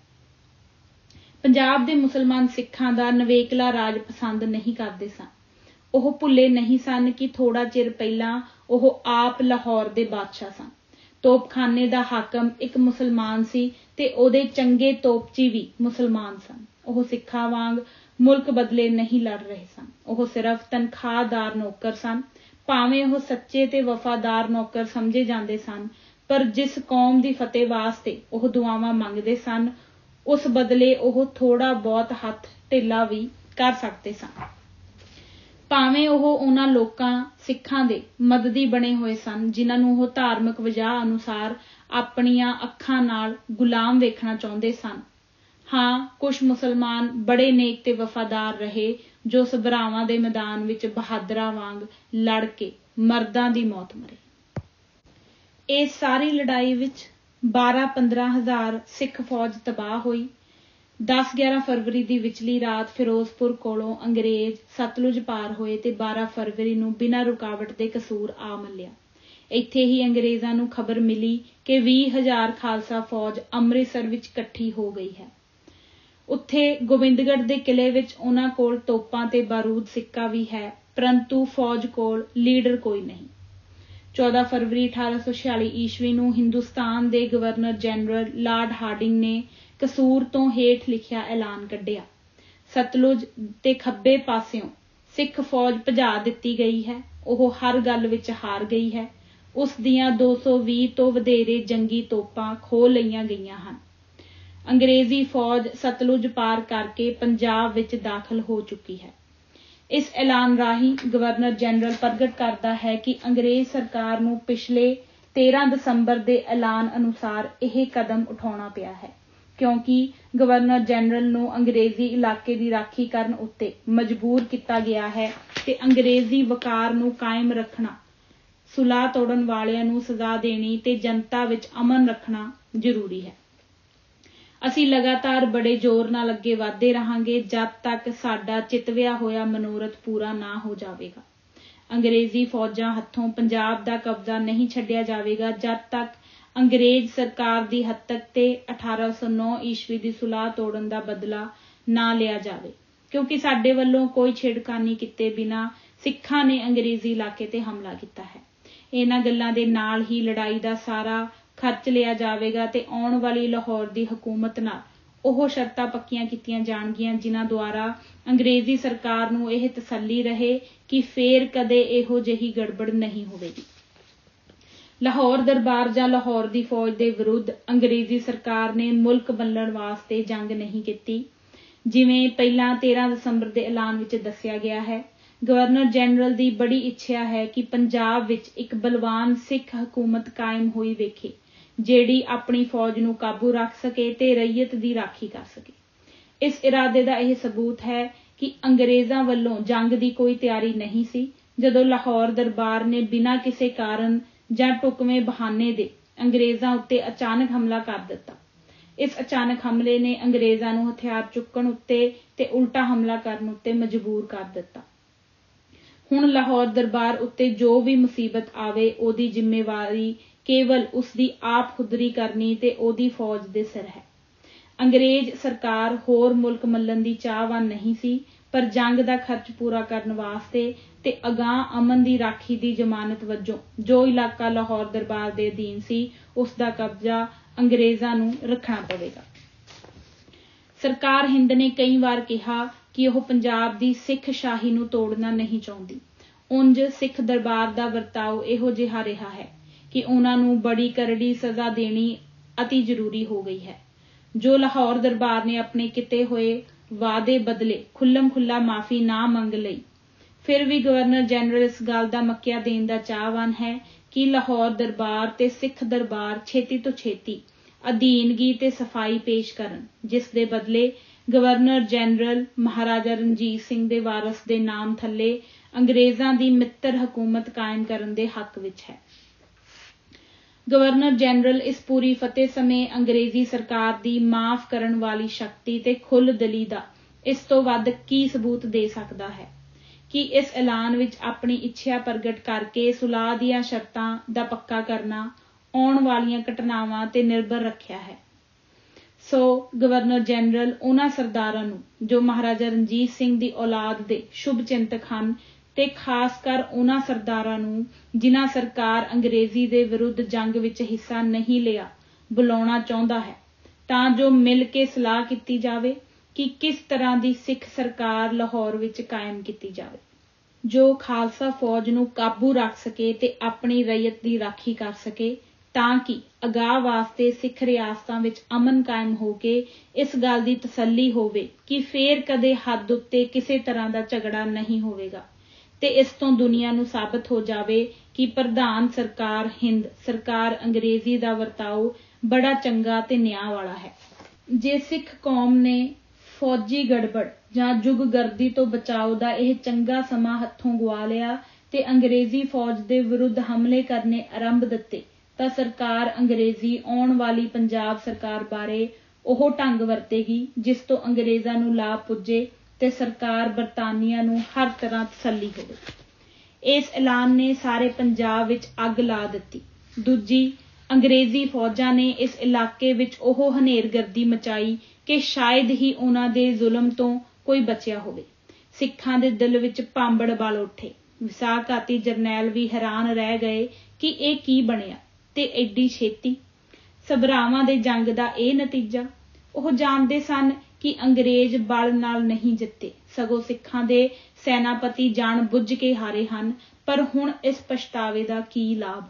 ਪੰਜਾਬ ਦੇ ਮੁਸਲਮਾਨ ਸਿੱਖਾਂ ਦਾ ਨਵੇਕਲਾ ਰਾਜ ਪਸੰਦ ਨਹੀਂ ਕਰਦੇ ਸਨ। ਉਹ ਭੁੱਲੇ ਨਹੀਂ ਸਨ ਕਿ ਥੋੜਾ ਚਿਰ ਪਹਿਲਾਂ ਉਹ ਆਪ ਲਾਹੌਰ ਦੇ ਬਾਦਸ਼ਾਹ ਸਨ। ਤੋਪਖਾਨੇ ਦਾ ਹਾਕਮ ਇੱਕ ਮੁਸਲਮਾਨ ਸੀ ਤੇ ਉਹਦੇ ਚੰਗੇ ਤੋਪਚੀ ਵੀ ਮੁਸਲਮਾਨ ਸਨ। ਉਹ ਸਿੱਖਾਂ ਵਾਂਗ ਮੁਲਕ ਬਦਲੇ ਨਹੀਂ ਲੜ ਰਹੇ ਸਨ। ਉਹ ਸਿਰਫ ਤਨਖਾਹਦਾਰ ਨੌਕਰ ਸਨ। ਭਾਵੇਂ ਉਹ ਸੱਚੇ ਤੇ ਵਫਾਦਾਰ ਨੌਕਰ ਸਮਝੇ ਜਾਂਦੇ ਸਨ, ਪਰ ਜਿਸ ਕੌਮ ਦੀ ਫਤਿਹ ਵਾਸਤੇ ਉਹ ਦੁਆਵਾਂ ਮੰਗਦੇ ਸਨ, ਉਸ ਬਦਲੇ ਉਹ ਥੋੜਾ ਬਹੁਤ ਹੱਥ ਢਿੱਲਾ ਵੀ ਕਰ ਸਕਦੇ ਸਨ। ਭਾਵੇਂ ਉਹ ਉਹਨਾਂ ਲੋਕਾਂ ਸਿੱਖਾਂ ਦੇ ਮਦਦੀ ਬਣੇ ਹੋਏ ਸਨ ਜਿਨ੍ਹਾਂ ਨੂੰ ਉਹ ਧਾਰਮਿਕ ਵਜ੍ਹਾ ਅਨੁਸਾਰ ਆਪਣੀਆਂ ਅੱਖਾਂ ਨਾਲ ਗੁਲਾਮ ਵੇਖਣਾ ਚਾਹੁੰਦੇ ਸਨ। ਹਾਂ, ਕੁਝ ਮੁਸਲਮਾਨ ਬੜੇ ਨੇਕ ਤੇ ਵਫਾਦਾਰ ਰਹੇ ਜੋ ਸਭਰਾਵਾਂ ਦੇ ਮੈਦਾਨ ਵਿੱਚ ਬਹਾਦਰਾਂ ਵਾਂਗ ਲੜ ਕੇ ਮਰਦਾਂ ਦੀ ਮੌਤ ਮਰੇ। ਇਸ ਸਾਰੀ ਲੜਾਈ ਵਿੱਚ ਬਾਰਾਂ ਪੰਦਰਾਂ ਹਜ਼ਾਰ ਸਿੱਖ ਫੌਜ ਤਬਾਹ ਹੋਈ। ਦਸ ਗਿਆਰਾਂ ਫਰਵਰੀ ਦੀ ਵਿਚਲੀ ਰਾਤ ਫਿਰੋਜ਼ਪੁਰ ਕੋਲੋਂ ਅੰਗਰੇਜ਼ ਸਤਲੁਜ ਪਾਰ ਹੋਏ ਤੇ ਬਾਰਾਂ ਫਰਵਰੀ ਨੂੰ ਬਿਨਾਂ ਰੁਕਾਵਟ ਦੇ ਕਸੂਰ ਆ ਮੱਲਿਆ। ਇੱਥੇ ਹੀ ਅੰਗਰੇਜ਼ਾਂ ਨੂੰ ਖਬਰ ਮਿਲੀ ਕਿ ਵੀਹ ਹਜ਼ਾਰ ਖਾਲਸਾ ਫੌਜ ਅੰਮ੍ਰਿਤਸਰ ਵਿੱਚ ਇਕੱਠੀ ਹੋ ਗਈ ਹੈ। ਉੱਥੇ ਗੋਬਿੰਦਗੜ੍ਹ ਦੇ ਕਿਲੇ ਵਿੱਚ ਉਹਨਾਂ ਕੋਲ ਤੋਪਾਂ ਤੇ ਬਾਰੂਦ ਸਿੱਕਾ ਵੀ ਹੈ, ਪਰੰਤੂ ਫੌਜ ਕੋਲ ਲੀਡਰ ਕੋਈ ਨਹੀਂ। ਚੌਦਾਂ ਫਰਵਰੀ ਅਠਾਰਾਂ ਸੌ ਛਿਆਲੀ ਈਸਵੀ ਨੂੰ ਹਿੰਦੁਸਤਾਨ ਦੇ ਗਵਰਨਰ ਜਨਰਲ ਲਾਰਡ ਹਾਰਡਿੰਗ ਨੇ ਕਸੂਰ ਤੋਂ ਹੇਠ ਲਿਖਿਆ ਐਲਾਨ ਕੱਢਿਆ। ਸਤਲੁਜ ਤੇ ਖੱਬੇ ਪਾਸਿਓਂ ਸਿੱਖ ਫੌਜ ਭਜਾ ਦਿੱਤੀ ਗਈ ਹੈ। ਉਹ ਹਰ ਗੱਲ ਵਿੱਚ ਹਾਰ ਗਈ ਹੈ। ਉਸ ਦੀਆਂ ਦੋ ਸੌ ਵੀਹ ਤੋਂ ਵਧੇਰੇ ਜੰਗੀ ਤੋਪਾਂ ਖੋਹ ਲਈਆਂ ਗਈਆਂ ਹਨ। ਅੰਗਰੇਜ਼ੀ ਫੌਜ ਸਤਲੁਜ ਪਾਰ ਕਰਕੇ ਪੰਜਾਬ ਵਿੱਚ ਦਾਖਲ ਹੋ ਚੁੱਕੀ ਹੈ। ਇਸ ਐਲਾਨ ਰਾਹੀਂ ਗਵਰਨਰ ਜਨਰਲ ਪ੍ਰਗਟ ਕਰਦਾ ਹੈ ਕਿ ਅੰਗਰੇਜ਼ ਸਰਕਾਰ ਨੂੰ ਪਿਛਲੇ ਤੇਰਾਂ ਦਸੰਬਰ ਦੇ ਐਲਾਨ ਅਨੁਸਾਰ ਇਹ ਕਦਮ ਉਠਾਉਣਾ ਪਿਆ ਹੈ, ਕਿਉਂਕਿ ਗਵਰਨਰ ਜਨਰਲ ਨੂੰ ਅੰਗਰੇਜ਼ੀ ਇਲਾਕੇ ਦੀ ਰਾਖੀ ਕਰਨ ਉੱਤੇ ਮਜਬੂਰ ਕੀਤਾ ਗਿਆ ਹੈ ਤੇ ਅੰਗਰੇਜ਼ੀ ਵਕਾਰ ਨੂੰ ਕਾਇਮ ਰੱਖਣਾ, ਸੁਲਾਹ ਤੋੜਨ ਵਾਲਿਆਂ ਨੂੰ ਸਜ਼ਾ ਦੇਣੀ ਤੇ ਜਨਤਾ ਵਿੱਚ ਅਮਨ ਰੱਖਣਾ ਜ਼ਰੂਰੀ ਹੈ। ਅਸੀਂ ਲਗਾਤਾਰ ਬੜੇ ਜ਼ੋਰ ਨਾਲ ਅੱਗੇ ਵਧਦੇ ਰਹਾਂਗੇ ਜਦ ਤੱਕ ਸਾਡਾ ਚਿਤਵਿਆ ਹੋਇਆ ਮਨੋਰਥ ਪੂਰਾ ਨਾ ਹੋ ਜਾਵੇਗਾ। ਅੰਗਰੇਜ਼ੀ ਫੌਜਾਂ ਹੱਥੋਂ ਪੰਜਾਬ ਦਾ ਕਬਜ਼ਾ ਨਹੀਂ ਛੱਡਿਆ ਜਾਵੇਗਾ ਜਦ ਤੱਕ ਅੰਗਰੇਜ਼ ਸਰਕਾਰ ਦੀ ਹੱਤਕ ਤੇ ਅਠਾਰਾਂ ਸੌ ਨੌ ਈਸਵੀ ਦੀ ਸੁਲਾਹ ਤੋੜਨ ਦਾ ਬਦਲਾ ਨਾ ਲਿਆ ਜਾਵੇ, ਕਿਉਂਕਿ ਸਾਡੇ ਵੱਲੋਂ ਕੋਈ ਛੇੜਖਾਨੀ ਕੀਤੇ ਬਿਨਾਂ ਸਿੱਖਾਂ ਨੇ ਅੰਗਰੇਜ਼ੀ ਇਲਾਕੇ ਤੇ ਹਮਲਾ ਕੀਤਾ ਹੈ। ਇਹਨਾਂ ਗੱਲਾਂ ਦੇ ਨਾਲ ਹੀ ਲੜਾਈ ਦਾ ਸਾਰਾ ਖਰਚ ਲਿਆ ਜਾਵੇਗਾ ਤੇ ਆਉਣ ਵਾਲੀ ਲਾਹੌਰ ਦੀ ਹਕੂਮਤ ਨਾਲ ਉਹ ਸ਼ਰਤਾਂ ਪੱਕੀਆਂ ਕੀਤੀਆਂ ਜਾਣਗੀਆਂ ਜਿਨ੍ਹਾਂ ਦੁਆਰਾ ਅੰਗਰੇਜ਼ੀ ਸਰਕਾਰ ਨੂੰ ਇਹ ਤਸੱਲੀ ਰਹੇ ਕਿ ਫੇਰ ਕਦੇ ਇਹੋ ਜਿਹੀ ਗੜਬੜ ਨਹੀਂ ਹੋਵੇਗੀ। ਲਾਹੌਰ ਦਰਬਾਰ ਜਾਂ ਲਾਹੌਰ ਦੀ ਫੌਜ ਦੇ ਵਿਰੁੱਧ ਅੰਗਰੇਜ਼ੀ ਸਰਕਾਰ ਨੇ ਮੁਲਕ ਮੱਲਣ ਵਾਸਤੇ ਜੰਗ ਨਹੀਂ ਕੀਤੀ। ਜਿਵੇਂ ਪਹਿਲਾਂ ਤੇਰਾਂ ਦਸੰਬਰ ਦੇ ਐਲਾਨ ਵਿੱਚ ਦੱਸਿਆ ਗਿਆ ਹੈ, ਗਵਰਨਰ ਜਨਰਲ ਦੀ ਬੜੀ ਇੱਛਾ ਹੈ ਕਿ ਪੰਜਾਬ ਵਿੱਚ ਇੱਕ ਬਲਵਾਨ ਸਿੱਖ ਹਕੂਮਤ ਕਾਇਮ ਹੋਈ ਵੇਖੇ, ਜਿਹੜੀ ਆਪਣੀ ਫੌਜ ਨੂੰ ਕਾਬੂ ਰੱਖ ਸਕੇ ਤੇ ਰਈਅਤ ਦੀ ਰਾਖੀ ਕਰ ਸਕੇ। ਇਸ ਇਰਾਦੇ ਦਾ ਇਹ ਸਬੂਤ ਹੈ ਕਿ ਅੰਗਰੇਜ਼ਾਂ ਵੱਲੋਂ ਜੰਗ ਦੀ ਕੋਈ ਤਿਆਰੀ ਨਹੀਂ ਸੀ ਜਦੋਂ ਲਾਹੌਰ ਦਰਬਾਰ ਨੇ ਬਿਨਾਂ ਕਿਸੇ ਕਾਰਨ ਜਾਂ ਢੁਕਵੇਂ ਬਹਾਨੇ ਦੇ ਅੰਗਰੇਜ਼ਾਂ ਉੱਤੇ ਅਚਾਨਕ ਹਮਲਾ ਕਰ ਦਿੱਤਾ। ਇਸ ਅਚਾਨਕ ਹਮਲੇ ਨੇ ਅੰਗਰੇਜ਼ਾਂ ਨੂੰ ਹਥਿਆਰ ਚੁੱਕਣ ਉੱਤੇ ਤੇ ਉਲਟਾ ਹਮਲਾ ਕਰਨ ਉੱਤੇ ਮਜਬੂਰ ਕਰ ਦਿੱਤਾ। ਹੁਣ ਲਾਹੌਰ ਦਰਬਾਰ ਉੱਤੇ ਜੋ ਵੀ ਮੁਸੀਬਤ ਆਵੇ ਉਹਦੀ ਜ਼ਿੰਮੇਵਾਰੀ ਕੇਵਲ ਉਸਦੀ ਆਪ ਖੁਦਰੀ ਕਰਨੀ ਤੇ ਉਹਦੀ ਫੌਜ ਦੇ ਸਿਰ ਹੈ। ਅੰਗਰੇਜ਼ ਸਰਕਾਰ ਹੋਰ ਮੁਲਕ ਮੱਲਣ ਦੀ ਚਾਹਵਾਨ ਨਹੀਂ ਸੀ, ਪਰ ਜੰਗ ਦਾ ਖਰਚ ਪੂਰਾ ਕਰਨ ਵਾਸਤੇ ਤੇ ਅਗਾਂਹ ਅਮਨ ਦੀ ਰਾਖੀ ਦੀ ਜ਼ਮਾਨਤ ਵਜੋਂ ਜੋ ਇਲਾਕਾ ਲਾਹੌਰ ਦਰਬਾਰ ਦੇ ਅਧੀਨ ਸੀ ਉਸ ਦਾ ਕਬਜ਼ਾ ਅੰਗਰੇਜ਼ਾਂ ਨੂੰ ਰੱਖਣਾ ਪਵੇਗਾ। ਸਰਕਾਰ ਹਿੰਦ ਨੇ ਕਈ ਵਾਰ ਕਿਹਾ ਕਿ ਉਹ ਪੰਜਾਬ ਦੀ ਸਿੱਖ ਸ਼ਾਹੀ ਨੂੰ ਤੋੜਨਾ ਨਹੀਂ ਚਾਹੁੰਦੀ। ਉਂਝ ਸਿੱਖ ਦਰਬਾਰ ਦਾ ਵਰਤਾਓ ਇਹੋ ਜਿਹਾ ਰਿਹਾ ਹੈ ਕਿ ਉਹਨਾਂ ਨੂੰ ਬੜੀ ਕਰੜੀ ਸਜ਼ਾ ਦੇਣੀ ਅਤੀ ਜ਼ਰੂਰੀ ਹੋ ਗਈ ਹੈ। ਜੋ ਲਾਹੌਰ ਦਰਬਾਰ ਨੇ ਆਪਣੇ ਕੀਤੇ ਹੋਏ ਵਾਅਦੇ ਬਦਲੇ ਖੁੱਲ੍ਹਮ ਖੁੱਲ੍ਹਾ ਮਾਫ਼ੀ ਨਾ ਮੰਗ ਲਈ, ਫਿਰ ਵੀ ਗਵਰਨਰ ਜਨਰਲ ਇਸ ਗੱਲ ਦਾ ਮੱਕਿਆ ਦੇਣ ਦਾ ਚਾਹਵਾਨ ਹੈ ਕਿ ਲਾਹੌਰ ਦਰਬਾਰ ਤੇ ਸਿੱਖ ਦਰਬਾਰ ਛੇਤੀ ਤੋਂ ਛੇਤੀ ਅਧੀਨਗੀ ਤੇ ਸਫਾਈ ਪੇਸ਼ ਕਰਨ, ਜਿਸ ਦੇ ਬਦਲੇ ਗਵਰਨਰ ਜਨਰਲ ਮਹਾਰਾਜਾ ਰਣਜੀਤ ਸਿੰਘ ਦੇ ਵਾਰਸ ਦੇ ਨਾਮ ਥੱਲੇ ਅੰਗਰੇਜ਼ਾਂ ਦੀ ਮਿੱਤਰ ਹਕੂਮਤ ਕਾਇਮ ਕਰਨ ਦੇ ਹੱਕ ਵਿੱਚ ਹੈ। ਗਵਰਨਰ ਜਨਰਲ ਇਸ ਪੂਰੀ ਫਤਿਹ ਸਮੇਂ ਅੰਗਰੇਜ਼ੀ ਸਰਕਾਰ ਦੀ ਮਾਫ਼ ਕਰਨ ਵਾਲੀ ਸ਼ਕਤੀ ਤੇ ਖੁੱਲ੍ਹ ਦਿਲੀ ਦਾ ਇਸ ਤੋਂ ਵੱਧ ਕੀ ਸਬੂਤ ਦੇ ਸਕਦਾ ਹੈ ਕਿ ਇਸ ਐਲਾਨ ਵਿੱਚ ਆਪਣੀ ਇੱਛਾ ਪ੍ਰਗਟ ਕਰਕੇ ਸੁਲਾਹ ਦੀਆਂ ਸ਼ਰਤਾਂ ਦਾ ਪੱਕਾ ਕਰਨਾ ਆਉਣ ਵਾਲੀਆਂ ਘਟਨਾਵਾਂ ਤੇ ਨਿਰਭਰ ਰੱਖਿਆ ਹੈ। ਸੋ ਗਵਰਨਰ ਜਨਰਲ ਉਹਨਾਂ ਸਰਦਾਰਾਂ ਨੂੰ ਜੋ ਮਹਾਰਾਜਾ ਰਣਜੀਤ ਸਿੰਘ ਦੀ ਔਲਾਦ ਦੇ ਸ਼ੁਭ ਚਿੰਤਕ ਹਨ ਤੇ ਖਾਸ ਕਰ ਉਹਨਾਂ ਸਰਦਾਰਾਂ ਨੂੰ ਜਿਨ੍ਹਾਂ ਸਰਕਾਰ ਅੰਗਰੇਜ਼ੀ ਦੇ ਵਿਰੁੱਧ ਜੰਗ ਵਿੱਚ ਹਿੱਸਾ ਨਹੀਂ ਲਿਆ, ਬੁਲਾਉਣਾ ਚਾਹੁੰਦਾ ਹੈ ਤਾਂ ਜੋ ਮਿਲ ਕੇ ਸਲਾਹ ਕੀਤੀ ਜਾਵੇ ਕਿ ਕਿਸ ਤਰ੍ਹਾਂ ਦੀ ਸਿੱਖ ਸਰਕਾਰ ਲਾਹੌਰ ਵਿੱਚ ਕਾਇਮ ਕੀਤੀ ਜਾਵੇ, ਜੋ ਖਾਲਸਾ ਫੌਜ ਨੂੰ ਕਾਬੂ ਰੱਖ ਸਕੇ ਤੇ ਆਪਣੀ ਰਈਅਤ ਦੀ ਰਾਖੀ ਕਰ ਸਕੇ, ਤਾਂ ਕਿ ਅਗਾਂਹ ਵਾਸਤੇ ਸਿੱਖ ਰਿਆਸਤਾਂ ਵਿੱਚ ਅਮਨ ਕਾਇਮ ਹੋ ਕੇ ਇਸ ਗੱਲ ਦੀ ਤਸੱਲੀ ਹੋਵੇ ਕਿ ਫੇਰ ਕਦੇ ਹੱਦ ਉੱਤੇ ਕਿਸੇ ਤਰ੍ਹਾਂ ਦਾ ਝਗੜਾ ਨਹੀਂ ਹੋਵੇਗਾ ਤੇ ਇਸ ਤੋਂ ਦੁਨੀਆ ਨੂੰ ਸਾਬਤ ਹੋ ਜਾਵੇ ਕਿ ਪ੍ਰਧਾਨ ਸਰਕਾਰ ਹਿੰਦ ਸਰਕਾਰ ਅੰਗਰੇਜ਼ੀ ਦਾ ਵਰਤਾਓ ਬੜਾ ਚੰਗਾ ਤੇ ਨਿਆਂ ਵਾਲਾ ਹੈ। ਜੇ ਸਿੱਖ ਕੌਮ ਨੇ ਫੌਜੀ ਗੜਬੜ ਜਾਂ ਜੁਗਗਰਦੀ ਤੋਂ ਬਚਾਓ ਦਾ ਇਹ ਚੰਗਾ ਸਮਾਂ ਹੱਥੋਂ ਗੁਆ ਲਿਆ ਤੇ ਅੰਗਰੇਜ਼ੀ ਫੌਜ ਦੇ ਵਿਰੁੱਧ ਹਮਲੇ ਕਰਨੇ ਆਰੰਭ ਦਿੱਤੇ, ਤਾਂ ਸਰਕਾਰ ਅੰਗਰੇਜ਼ੀ ਆਉਣ ਵਾਲੀ ਪੰਜਾਬ ਸਰਕਾਰ ਬਾਰੇ ਉਹ ਢੰਗ ਵਰਤੇਗੀ ਜਿਸ ਤੋਂ ਅੰਗਰੇਜ਼ਾਂ ਨੂੰ ਲਾਭ ਪੁੱਜੇ ਤੇ ਸਰਕਾਰ ਬਰਤਾਨੀਆ ਨੂੰ ਹਰ ਤਰ੍ਹਾਂ ਤਸੱਲੀ ਹੋਵੇ। ਇਸ ਐਲਾਨ ਨੇ ਸਾਰੇ ਪੰਜਾਬ ਵਿੱਚ ਅੱਗ ਲਾ ਦਿੱਤੀ। ਦੂਜੀ, ਅੰਗਰੇਜ਼ੀ ਫੌਜਾਂ ਨੇ ਇਸ ਇਲਾਕੇ ਵਿੱਚ ਉਹ ਹਨੇਰਗਰਦੀ ਮਚਾਈ ਕਿ ਸ਼ਾਇਦ ਹੀ ਉਹਨਾਂ ਦੇ ਜ਼ੁਲਮ ਤੋਂ ਕੋਈ ਬਚਿਆ ਹੋਵੇ। ਸਿੱਖਾਂ ਦੇ ਦਿਲ ਵਿੱਚ ਭਾਂਬੜ ਬਲ ਉੱਠੇ। ਵਿਸਾਖਘਾਤੀ ਜਰਨੈਲ ਵੀ ਹੈਰਾਨ ਰਹਿ ਗਏ ਕਿ ਇਹ ਕੀ ਬਣਿਆ ਤੇ ਐਡੀ ਛੇਤੀ ਸਭਰਾਵਾਂ ਦੇ ਜੰਗ ਦਾ ਇਹ ਨਤੀਜਾ। ਉਹ ਜਾਣਦੇ ਸਨ ਕਿ ਅੰਗਰੇਜ਼ ਬਲ ਨਾਲ ਨਹੀਂ ਜਿੱਤੇ, ਸਗੋਂ ਸਿੱਖਾਂ ਦੇ ਸੈਨਾਪਤੀ ਜਾਣ ਬੁੱਝ ਕੇ ਹਾਰੇ ਹਨ, ਪਰ ਹੁਣ ਇਸ ਪਛਤਾਵੇ ਦਾ ਕੀ ਲਾਭ।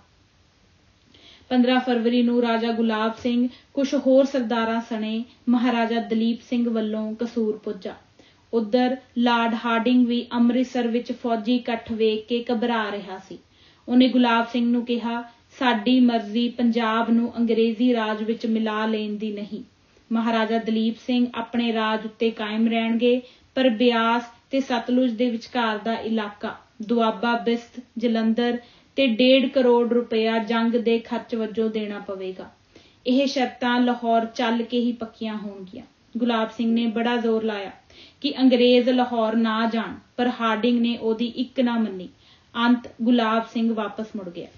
ਪੰਦਰਾਂ ਫਰਵਰੀ ਨੂੰ ਰਾਜਾ ਗੁਲਾਬ ਸਿੰਘ ਕੁਝ ਹੋਰ ਸਰਦਾਰਾਂ ਸਣੇ ਮਹਾਰਾਜਾ ਦਲੀਪ ਸਿੰਘ ਵੱਲੋਂ ਕਸੂਰ ਪੁੱਜਾ। ਉੱਧਰ ਲਾਰਡ ਹਾਰਡਿੰਗ ਵੀ ਅੰਮ੍ਰਿਤਸਰ ਵਿੱਚ ਫੌਜੀ ਇਕੱਠ ਵੇਖ ਕੇ ਘਬਰਾ ਰਿਹਾ ਸੀ। ਉਹਨੇ ਗੁਲਾਬ ਸਿੰਘ ਨੂੰ ਕਿਹਾ, ਸਾਡੀ ਮਰਜ਼ੀ ਪੰਜਾਬ ਨੂੰ ਅੰਗਰੇਜ਼ੀ ਰਾਜ ਵਿੱਚ ਮਿਲਾ ਲੈਣ ਦੀ ਨਹੀਂ। ਮਹਾਰਾਜਾ ਦਲੀਪ ਸਿੰਘ ਆਪਣੇ ਰਾਜ ਉੱਤੇ ਕਾਇਮ ਰਹਿਣਗੇ, ਪਰ ਬਿਆਸ ਤੇ ਸਤਲੁਜ ਦੇ ਵਿਚਕਾਰ ਦਾ ਇਲਾਕਾ ਦੁਆਬਾ, ਬਿਸਤ, ਜਲੰਧਰ ਤੇ ਡੇਢ ਕਰੋੜ ਰੁਪਇਆ ਜੰਗ ਦੇ ਖਰਚ ਵਜੋਂ ਦੇਣਾ ਪਵੇਗਾ। ਇਹ ਸ਼ਰਤਾਂ ਲਾਹੌਰ ਚੱਲ ਕੇ ਹੀ ਪੱਕੀਆਂ ਹੋਣਗੀਆਂ। ਗੁਲਾਬ ਸਿੰਘ ਨੇ ਬੜਾ ਜ਼ੋਰ ਲਾਇਆ ਕਿ ਅੰਗਰੇਜ਼ ਲਾਹੌਰ ਨਾ ਜਾਣ, ਪਰ ਹਾਰਡਿੰਗ ਨੇ ਉਹਦੀ ਇੱਕ ਨਾ ਮੰਨੀ। ਅੰਤ ਗੁਲਾਬ ਸਿੰਘ ਵਾਪਸ ਮੁੜ ਗਿਆ।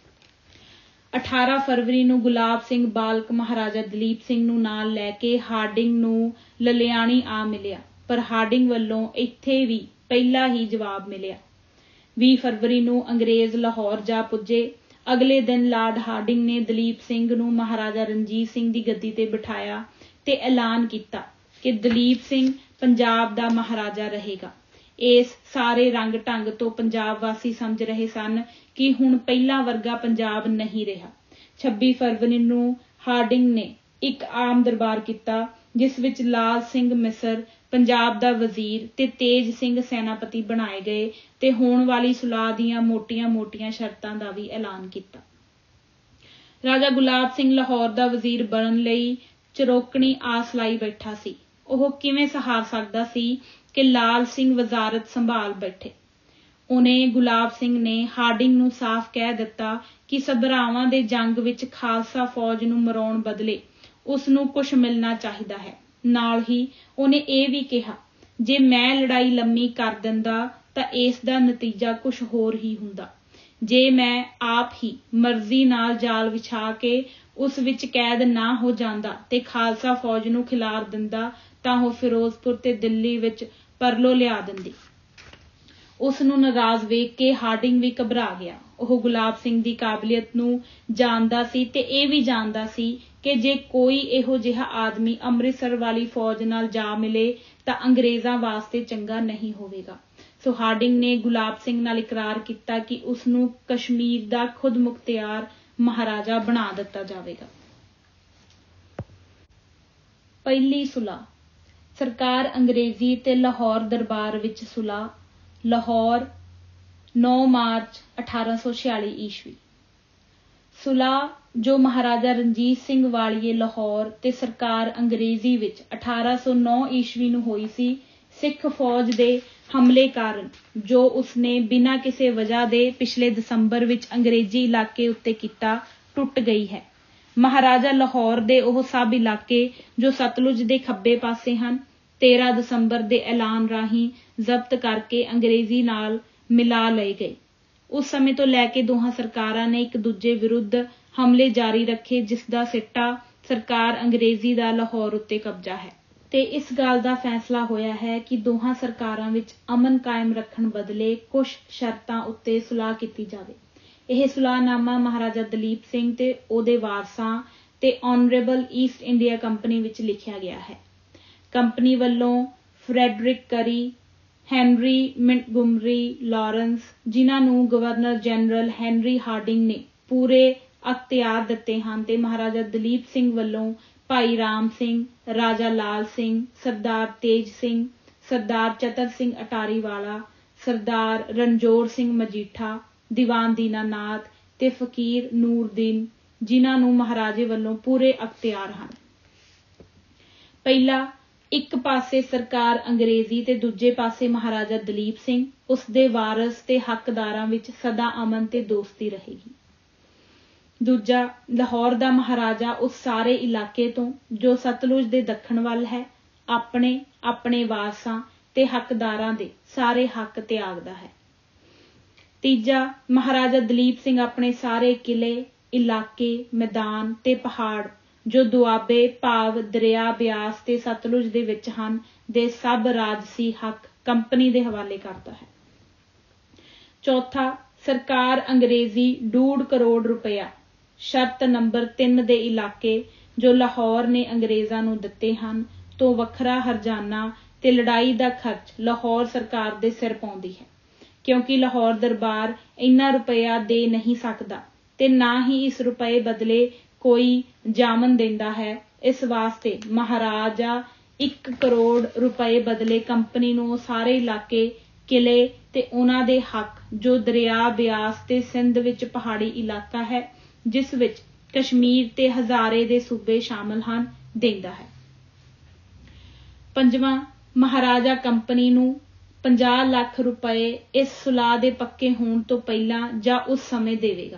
ਅਠਾਰਾਂ ਫਰਵਰੀ ਨੂੰ ਗੁਲਾਬ ਸਿੰਘ ਬਾਲਕ ਮਹਾਰਾਜਾ ਦਲੀਪ ਸਿੰਘ ਨੂੰ ਨਾਲ ਲੈ ਕੇ ਹਾਰਡਿੰਗ ਨੂੰ ਲਲਿਆਣੀ ਆ ਮਿਲਿਆ, ਪਰ ਹਾਰਡਿੰਗ ਵੱਲੋਂ ਇੱਥੇ ਵੀ ਪਹਿਲਾਂ ਹੀ ਜਵਾਬ ਮਿਲਿਆ। ਵੀਹ ਫਰਵਰੀ ਨੂੰ ਅੰਗਰੇਜ਼ ਲਾਹੌਰ ਜਾ ਪੁੱਜੇ। ਅਗਲੇ ਦਿਨ ਲਾਰਡ ਹਾਰਡਿੰਗ ਨੇ ਦਲੀਪ ਸਿੰਘ ਨੂੰ ਮਹਾਰਾਜਾ ਰਣਜੀਤ ਸਿੰਘ ਦੀ ਗੱਦੀ ਤੇ ਬਿਠਾਇਆ ਤੇ ਐਲਾਨ ਕੀਤਾ ਕਿ ਦਲੀਪ ਸਿੰਘ ਪੰਜਾਬ ਦਾ ਮਹਾਰਾਜਾ ਰਹੇਗਾ। ਇਸ ਸਾਰੇ ਰੰਗ ਢੰਗ ਤੋਂ ਪੰਜਾਬ ਵਾਸੀ ਸਮਝ ਰਹੇ ਸਨ ਕਿ ਹੁਣ ਪਹਿਲਾਂ ਵਰਗਾ ਪੰਜਾਬ ਨਹੀਂ ਰਿਹਾ। ਛੱਬੀ ਫਰਵਰੀ ਨੂੰ ਹਾਰਡਿੰਗ ਨੇ ਇੱਕ ਆਮ ਦਰਬਾਰ ਕੀਤਾ ਜਿਸ ਵਿੱਚ ਲਾਲ ਸਿੰਘ ਮਿਸਰ ਪੰਜਾਬ ਦਾ ਵਜ਼ੀਰ ਤੇ ਤੇਜ ਸਿੰਘ ਸੈਨਾਪਤੀ ਬਣਾਏ ਗਏ ਤੇ ਹੋਣ ਵਾਲੀ ਸੁਲਾਹ ਦੀਆਂ ਮੋਟੀਆਂ-ਮੋਟੀਆਂ ਸ਼ਰਤਾਂ ਦਾ ਵੀ ਐਲਾਨ ਕੀਤਾ। ਰਾਜਾ ਗੁਲਾਬ ਸਿੰਘ ਲਾਹੌਰ ਦਾ ਵਜ਼ੀਰ ਬਣਨ ਲਈ ਚਰੋਕਣੀ ਆਸ ਲਾਈ ਬੈਠਾ ਸੀ। ਉਹ ਕਿਵੇਂ ਸਹਾਰ ਸਕਦਾ ਸੀ ਕਿ ਲਾਲ ਸਿੰਘ ਵਜ਼ਾਰਤ ਸੰਭਾਲ ਬੈਠੇ। ਉਹਨੇ ਗੁਲਾਬ ਸਿੰਘ ਨੇ ਹਾਰਡਿੰਗ ਨੂੰ ਸਾਫ਼ ਕਹਿ ਦਿੱਤਾ ਕਿ ਸਭਰਾਵਾਂ ਦੇ ਜੰਗ ਵਿੱਚ ਖਾਲਸਾ ਫੌਜ ਨੂੰ ਮਰਾਉਣ ਬਦਲੇ ਉਸ ਨੂੰ ਕੁਛ ਮਿਲਣਾ ਚਾਹੀਦਾ ਹੈ। ਨਾਲ ਹੀ ਉਹਨੇ ਇਹ ਵੀ ਕਿਹਾ ਜੇ ਮੈਂ ਲੜਾਈ ਲੰਮੀ ਕਰ ਦਿੰਦਾ ਤਾਂ ਇਸ ਦਾ ਨਤੀਜਾ ਕੁਛ ਹੋਰ ਹੀ ਹੁੰਦਾ। ਜੇ ਮੈਂ ਆਪ ਹੀ ਮਰਜ਼ੀ ਨਾਲ ਜਾਲ ਵਿਛਾ ਕੇ ਉਸ ਵਿੱਚ ਕੈਦ ਨਾ ਹੋ ਜਾਂਦਾ ਤੇ ਖਾਲਸਾ ਫੌਜ ਨੂੰ ਖਿਲਾਰ ਦਿੰਦਾ ਤਾਂ ਉਹ ਫਿਰੋਜ਼ਪੁਰ ਤੇ ਦਿੱਲੀ ਵਿੱਚ ਪਰਲੋ ਲਿਆ ਦਿੰਦੀ। ਉਸ ਨੂੰ ਨਾਰਾਜ਼ ਵੇਖ ਕੇ ਹਾਰਡਿੰਗ ਵੀ ਘਬਰਾ ਗਿਆ। ਉਹ ਗੁਲਾਬ ਸਿੰਘ ਦੀ ਕਾਬਲੀਅਤ ਨੂੰ ਜਾਣਦਾ ਸੀ ਤੇ ਇਹ ਵੀ ਜਾਣਦਾ ਸੀ ਕਿ ਜੇ ਕੋਈ ਇਹੋ ਜਿਹਾ ਆਦਮੀ ਅੰਮ੍ਰਿਤਸਰ ਵਾਲੀ ਫੌਜ ਨਾਲ ਜਾ ਮਿਲੇ ਤਾਂ ਅੰਗਰੇਜ਼ਾਂ ਵਾਸਤੇ ਚੰਗਾ ਨਹੀਂ ਹੋਵੇਗਾ। ਸੋ ਹਾਰਡਿੰਗ ਨੇ ਗੁਲਾਬ ਸਿੰਘ ਨਾਲ ਇਕਰਾਰ ਕੀਤਾ ਕਿ ਉਸ ਨੂੰ ਕਸ਼ਮੀਰ ਦਾ ਖੁਦ ਮੁਖਤਿਆਰ ਮਹਾਰਾਜਾ ਬਣਾ ਦਿੱਤਾ ਜਾਵੇਗਾ। ਪਹਿਲੀ ਸੁਲਾਹ। ਸਰਕਾਰ ਅੰਗਰੇਜ਼ੀ ਤੇ ਲਾਹੌਰ ਦਰਬਾਰ ਵਿੱਚ ਸੁਲਾਹ। ਲਾਹੌਰ ਨੌਂ ਮਾਰਚ ਅਠਾਰਾਂ ਸੌ ਛਿਆਲੀ ਈਸਵੀ। ਸੁਲਾਹ ਜੋ ਮਹਾਰਾਜਾ ਰਣਜੀਤ ਸਿੰਘ ਵਾਲੀਏ ਲਾਹੌਰ ਤੇ ਸਰਕਾਰ ਅੰਗਰੇਜ਼ੀ ਵਿੱਚ ਅਠਾਰਾਂ ਸੌ ਨੌਂ ਈਸਵੀ ਨੂੰ ਹੋਈ ਸੀ, ਸਿੱਖ ਫੌਜ ਦੇ ਹਮਲੇ ਕਾਰਨ ਜੋ ਉਸਨੇ ਬਿਨਾਂ ਕਿਸੇ ਵਜ੍ਹਾ ਦੇ ਪਿਛਲੇ ਦਸੰਬਰ ਵਿੱਚ ਅੰਗਰੇਜ਼ੀ ਇਲਾਕੇ ਉੱਤੇ ਕੀਤਾ, ਟੁੱਟ ਗਈ ਹੈ। ਮਹਾਰਾਜਾ ਲਾਹੌਰ ਦੇ ਉਹ ਸਭ ਇਲਾਕੇ ਜੋ ਸਤਲੁਜ ਦੇ ਖੱਬੇ ਪਾਸੇ ਹਨ ਤੇਰਾਂ ਦਸੰਬਰ ਦੇ ਐਲਾਨ ਰਾਹੀਂ ਜ਼ਬਤ ਕਰਕੇ ਅੰਗਰੇਜ਼ੀ ਨਾਲ ਮਿਲਾ ਲਏ ਗਏ। ਉਸ ਸਮੇਂ ਤੋਂ ਲੈ ਕੇ ਦੋਹਾਂ ਸਰਕਾਰਾਂ ਨੇ ਇੱਕ ਦੂਜੇ ਵਿਰੁੱਧ ਹਮਲੇ ਜਾਰੀ ਰੱਖੇ ਜਿਸ ਦਾ ਸਿੱਟਾ ਸਰਕਾਰ ਅੰਗਰੇਜ਼ੀ ਦਾ ਲਾਹੌਰ ਉੱਤੇ ਕਬਜ਼ਾ ਹੈ ਤੇ ਇਸ ਗੱਲ ਦਾ ਫੈਸਲਾ ਹੋਇਆ ਹੈ ਕਿ ਦੋਹਾਂ ਸਰਕਾਰਾਂ ਵਿੱਚ ਅਮਨ ਕਾਇਮ ਰੱਖਣ ਬਦਲੇ ਕੁਝ ਸ਼ਰਤਾਂ ਉੱਤੇ ਸੁਲਾਹ ਕੀਤੀ ਜਾਵੇ। ਇਹ ਸੁਲਾਹਨਾਮਾ ਮਹਾਰਾਜਾ ਦਲੀਪ ਸਿੰਘ ਤੇ ਉਹਦੇ ਵਾਰਸਾਂ ਤੇ ਆਨਰੇਬਲ ਈਸਟ ਇੰਡੀਆ ਕੰਪਨੀ ਵਿੱਚ ਲਿਖਿਆ ਗਿਆ ਹੈ। ਕੰਪਨੀ ਵੱਲੋਂ ਫਰੈਡਰਿਕ ਕਰੀ, ਹੈਨਰੀ ਮਿੰਟਗੁਮਰੀ ਲਾਰੈਂਸ, ਜਿਨ੍ਹਾਂ ਨੂੰ ਗਵਰਨਰ ਜਨਰਲ ਹੈਨਰੀ ਹਾਰਡਿੰਗ ਨੇ ਪੂਰੇ ਅਖਤਿਆਰ ਦਿੱਤੇ ਹਨ ਤੇ ਮਹਾਰਾਜਾ ਦਲੀਪ ਸਿੰਘ ਵੱਲੋਂ ਭਾਈ ਰਾਮ ਸਿੰਘ, ਰਾਜਾ ਲਾਲ ਸਿੰਘ, ਸਰਦਾਰ ਤੇਜ ਸਿੰਘ, ਸਰਦਾਰ ਚਤਰ ਸਿੰਘ ਅਟਾਰੀ ਵਾਲਾ, ਸਰਦਾਰ ਰਣਜੋੜ ਸਿੰਘ ਮਜੀਠਾ, ਦੀਵਾਨ ਦੀਨਾਨਾਥ ਤੇ ਫਕੀਰ ਨੂਰਦੀਨ, ਜਿਨ੍ਹਾਂ ਨੂੰ ਮਹਾਰਾਜੇ ਵੱਲੋਂ ਪੂਰੇ ਅਖਤਿਆਰ ਹਨ। ਪਹਿਲਾ, ਇੱਕ ਪਾਸੇ ਸਰਕਾਰ ਅੰਗਰੇਜ਼ੀ ਤੇ ਦੂਜੇ ਪਾਸੇ ਮਹਾਰਾਜਾ ਦਲੀਪ ਸਿੰਘ, ਉਸਦੇ ਵਾਰਸ ਤੇ ਹੱਕਦਾਰਾਂ ਵਿੱਚ ਸਦਾ ਅਮਨ ਤੇ ਦੋਸਤੀ ਰਹੇਗੀ। ਦੂਜਾ, ਲਾਹੌਰ ਦਾ ਮਹਾਰਾਜਾ ਉਸ ਸਾਰੇ ਇਲਾਕੇ ਤੋਂ ਜੋ ਸਤਲੁਜ ਦੇ ਦੱਖਣ ਵੱਲ ਹੈ ਆਪਣੇ ਆਪਣੇ ਵਾਰਸਾਂ ਤੇ ਹੱਕਦਾਰਾਂ ਦੇ ਸਾਰੇ ਹੱਕ ਤਿਆਗਦਾ ਹੈ। ਤੀਜਾ, ਮਹਾਰਾਜਾ ਦਲੀਪ ਸਿੰਘ ਆਪਣੇ ਸਾਰੇ ਕਿਲੇ, ਇਲਾਕੇ, ਮੈਦਾਨ ਤੇ ਪਹਾੜ ਜੋ ਦੁਆਬੇ ਭਾਵ ਦਰਿਆ ਬਿਆਸ ਤੇ ਸਤਲੁਜ ਦੇ ਵਿੱਚ ਹਨ ਦੇ ਸਭ ਰਾਜਸੀ ਹੱਕ ਕੰਪਨੀ ਦੇ ਹਵਾਲੇ ਕਰਦਾ ਹੈ। ਚੌਥਾ, ਸਰਕਾਰ ਅੰਗਰੇਜ਼ੀ ਡੂਢ ਕਰੋੜ ਰੁਪਇਆ ਸ਼ਰਤ ਨੰਬਰ ਤਿੰਨ ਦੇ ਇਲਾਕੇ ਜੋ ਲਾਹੌਰ ਨੇ ਅੰਗਰੇਜ਼ਾਂ ਨੂੰ ਦਿੱਤੇ ਹਨ ਤੋਂ ਵੱਖਰਾ ਹਰਜਾਨਾ ਤੇ ਲੜਾਈ ਦਾ ਖਰਚ ਲਾਹੌਰ ਸਰਕਾਰ ਦੇ ਸਿਰ ਪਾਉਂਦੀ ਹੈ, ਕਿਉਂਕਿ ਲਾਹੌਰ ਦਰਬਾਰ ਇੰਨਾ ਰੁਪਇਆ ਦੇ ਨਹੀਂ ਸਕਦਾ ਤੇ ਨਾ ਹੀ ਇਸ ਰੁਪਏ ਬਦਲੇ ਕੋਈ ਜਾਮਨ ਦਿੰਦਾ ਹੈ। ਇਸ ਵਾਸਤੇ ਮਹਾਰਾਜਾ ਇੱਕ ਕਰੋੜ ਰੁਪਏ ਬਦਲੇ ਕੰਪਨੀ ਨੂੰ ਸਾਰੇ ਇਲਾਕੇ, ਕਿਲੇ ਤੇ ਉਹਨਾਂ ਦੇ ਹੱਕ ਜੋ ਦਰਿਆ ਬਿਆਸ ਤੇ ਸਿੰਧ ਵਿੱਚ ਪਹਾੜੀ ਇਲਾਕਾ ਹੈ ਜਿਸ ਵਿੱਚ ਕਸ਼ਮੀਰ ਤੇ ਹਜ਼ਾਰੇ ਦੇ ਸੂਬੇ ਸ਼ਾਮਲ ਹਨ, ਦਿੰਦਾ ਹੈ। ਪੰਜਵਾਂ, ਮਹਾਰਾਜਾ ਕੰਪਨੀ ਨੂੰ ਪੰਜਾਹ ਲੱਖ ਰੁਪਏ ਇਸ ਸੁਲਾਹ ਦੇ ਪੱਕੇ ਹੋਣ ਤੋਂ ਪਹਿਲਾਂ ਜਾਂ ਉਸ ਸਮੇਂ ਦੇਵੇਗਾ।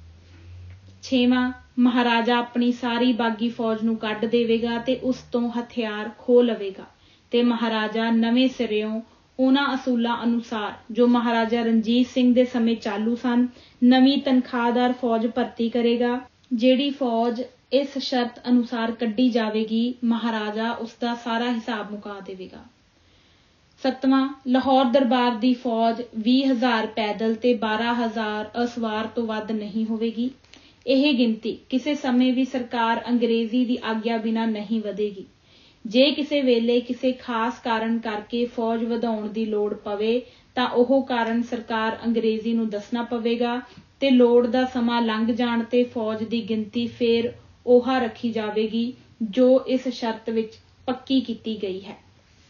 ਛੇਵਾਂ, ਮਹਾਰਾਜਾ ਆਪਣੀ ਸਾਰੀ ਬਾਗੀ ਫੌਜ ਨੂੰ ਕੱਢ ਦੇਵੇਗਾ ਤੇ ਉਸ ਤੋਂ ਹਥਿਆਰ ਖੋਹ ਲਵੇਗਾ ਤੇ ਮਹਾਰਾਜਾ ਨਵੇਂ ਸਿਰਿਓਂ ਉਹਨਾਂ ਅਸੂਲਾਂ ਅਨੁਸਾਰ ਜੋ ਮਹਾਰਾਜਾ ਰਣਜੀਤ ਸਿੰਘ ਦੇ ਸਮੇਂ ਚਾਲੂ ਸਨ ਨਵੀਂ ਤਨਖਾਹਦਾਰ ਫੌਜ ਭਰਤੀ ਕਰੇਗਾ। ਜਿਹੜੀ ਫੌਜ ਇਸ ਸ਼ਰਤ ਅਨੁਸਾਰ ਕੱਢੀ ਜਾਵੇਗੀ ਮਹਾਰਾਜਾ ਉਸਦਾ ਸਾਰਾ ਹਿਸਾਬ ਮੁਕਾ ਦੇਵੇਗਾ। सतवां, लाहौर दरबार की फौज ਵੀਹ हज़ार पैदल ते बारह हज़ार असवार तो वध नहीं होवेगी। ਇਹ ਗਿਣਤੀ ਕਿਸੇ ਸਮੇਂ ਵੀ ਸਰਕਾਰ ਅੰਗਰੇਜ਼ੀ ਦੀ ਆਗਿਆ ਬਿਨਾਂ ਨਹੀਂ ਵਧੇਗੀ। ਜੇ ਕਿਸੇ ਵੇਲੇ ਕਿਸੇ ਖਾਸ ਕਾਰਨ ਕਰਕੇ ਫੌਜ ਵਧਾਉਣ ਦੀ ਲੋੜ ਪਵੇ ਤਾਂ ਉਹ ਕਾਰਨ ਸਰਕਾਰ ਅੰਗਰੇਜ਼ੀ ਨੂੰ ਦੱਸਣਾ ਪਵੇਗਾ ਤੇ ਲੋੜ ਦਾ ਸਮਾਂ ਲੰਘ ਜਾਣ ਤੇ ਫੌਜ ਦੀ ਗਿਣਤੀ ਫੇਰ ओहा रखी जावेगी जो इस शर्त विच पक्की कीती गई है।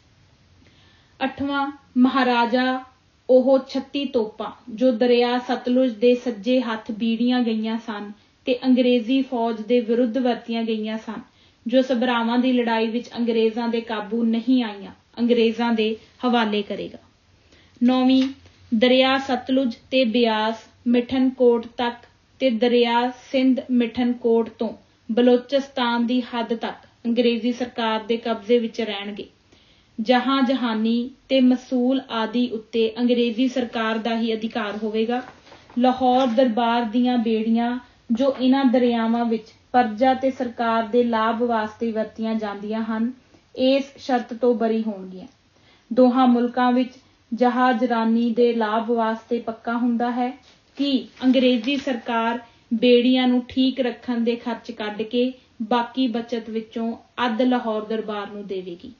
अठवां, महाराजा ओह छत्ती तोपां जो दरिया सतलुज दे सज्जे हथ बीड़ियां गईयां सन ते अंग्रेजी फौज दे विरुद्ध वरतियां गईयां सन जो सबरावां दी लड़ाई विच अंग्रेजां दे काबू नहीं आईयां अंग्रेजां दे हवाले करेगा। नौवीं, दरिया सतलुज ते ब्यास मिठनकोट तक ते दरिया सिंध मिठनकोट तो बलोचिस्तान की हद तक अंग्रेजी सरकार के कब्जे विच रहणगे। जहां जहानी ते मसूल आदि उत्ते अंग्रेजी सरकार का ही अधिकार होवेगा। लाहौर दरबार दीयां बेड़ियां जो इन्हां दरियावां विच प्रजा ते सरकार दे लाभ वास्ते वरतियां जांदियां हन इस शर्त तो बरी होणगीआं। दोहां मुल्कां विच जहाजरानी दे लाभ वास्ते पक्का हुंदा है कि अंग्रेजी सरकार बेड़ियां नूं ठीक रखण दे खर्च कढ के बाकी बचत विचों अध लाहौर दरबार नूं देवेगी।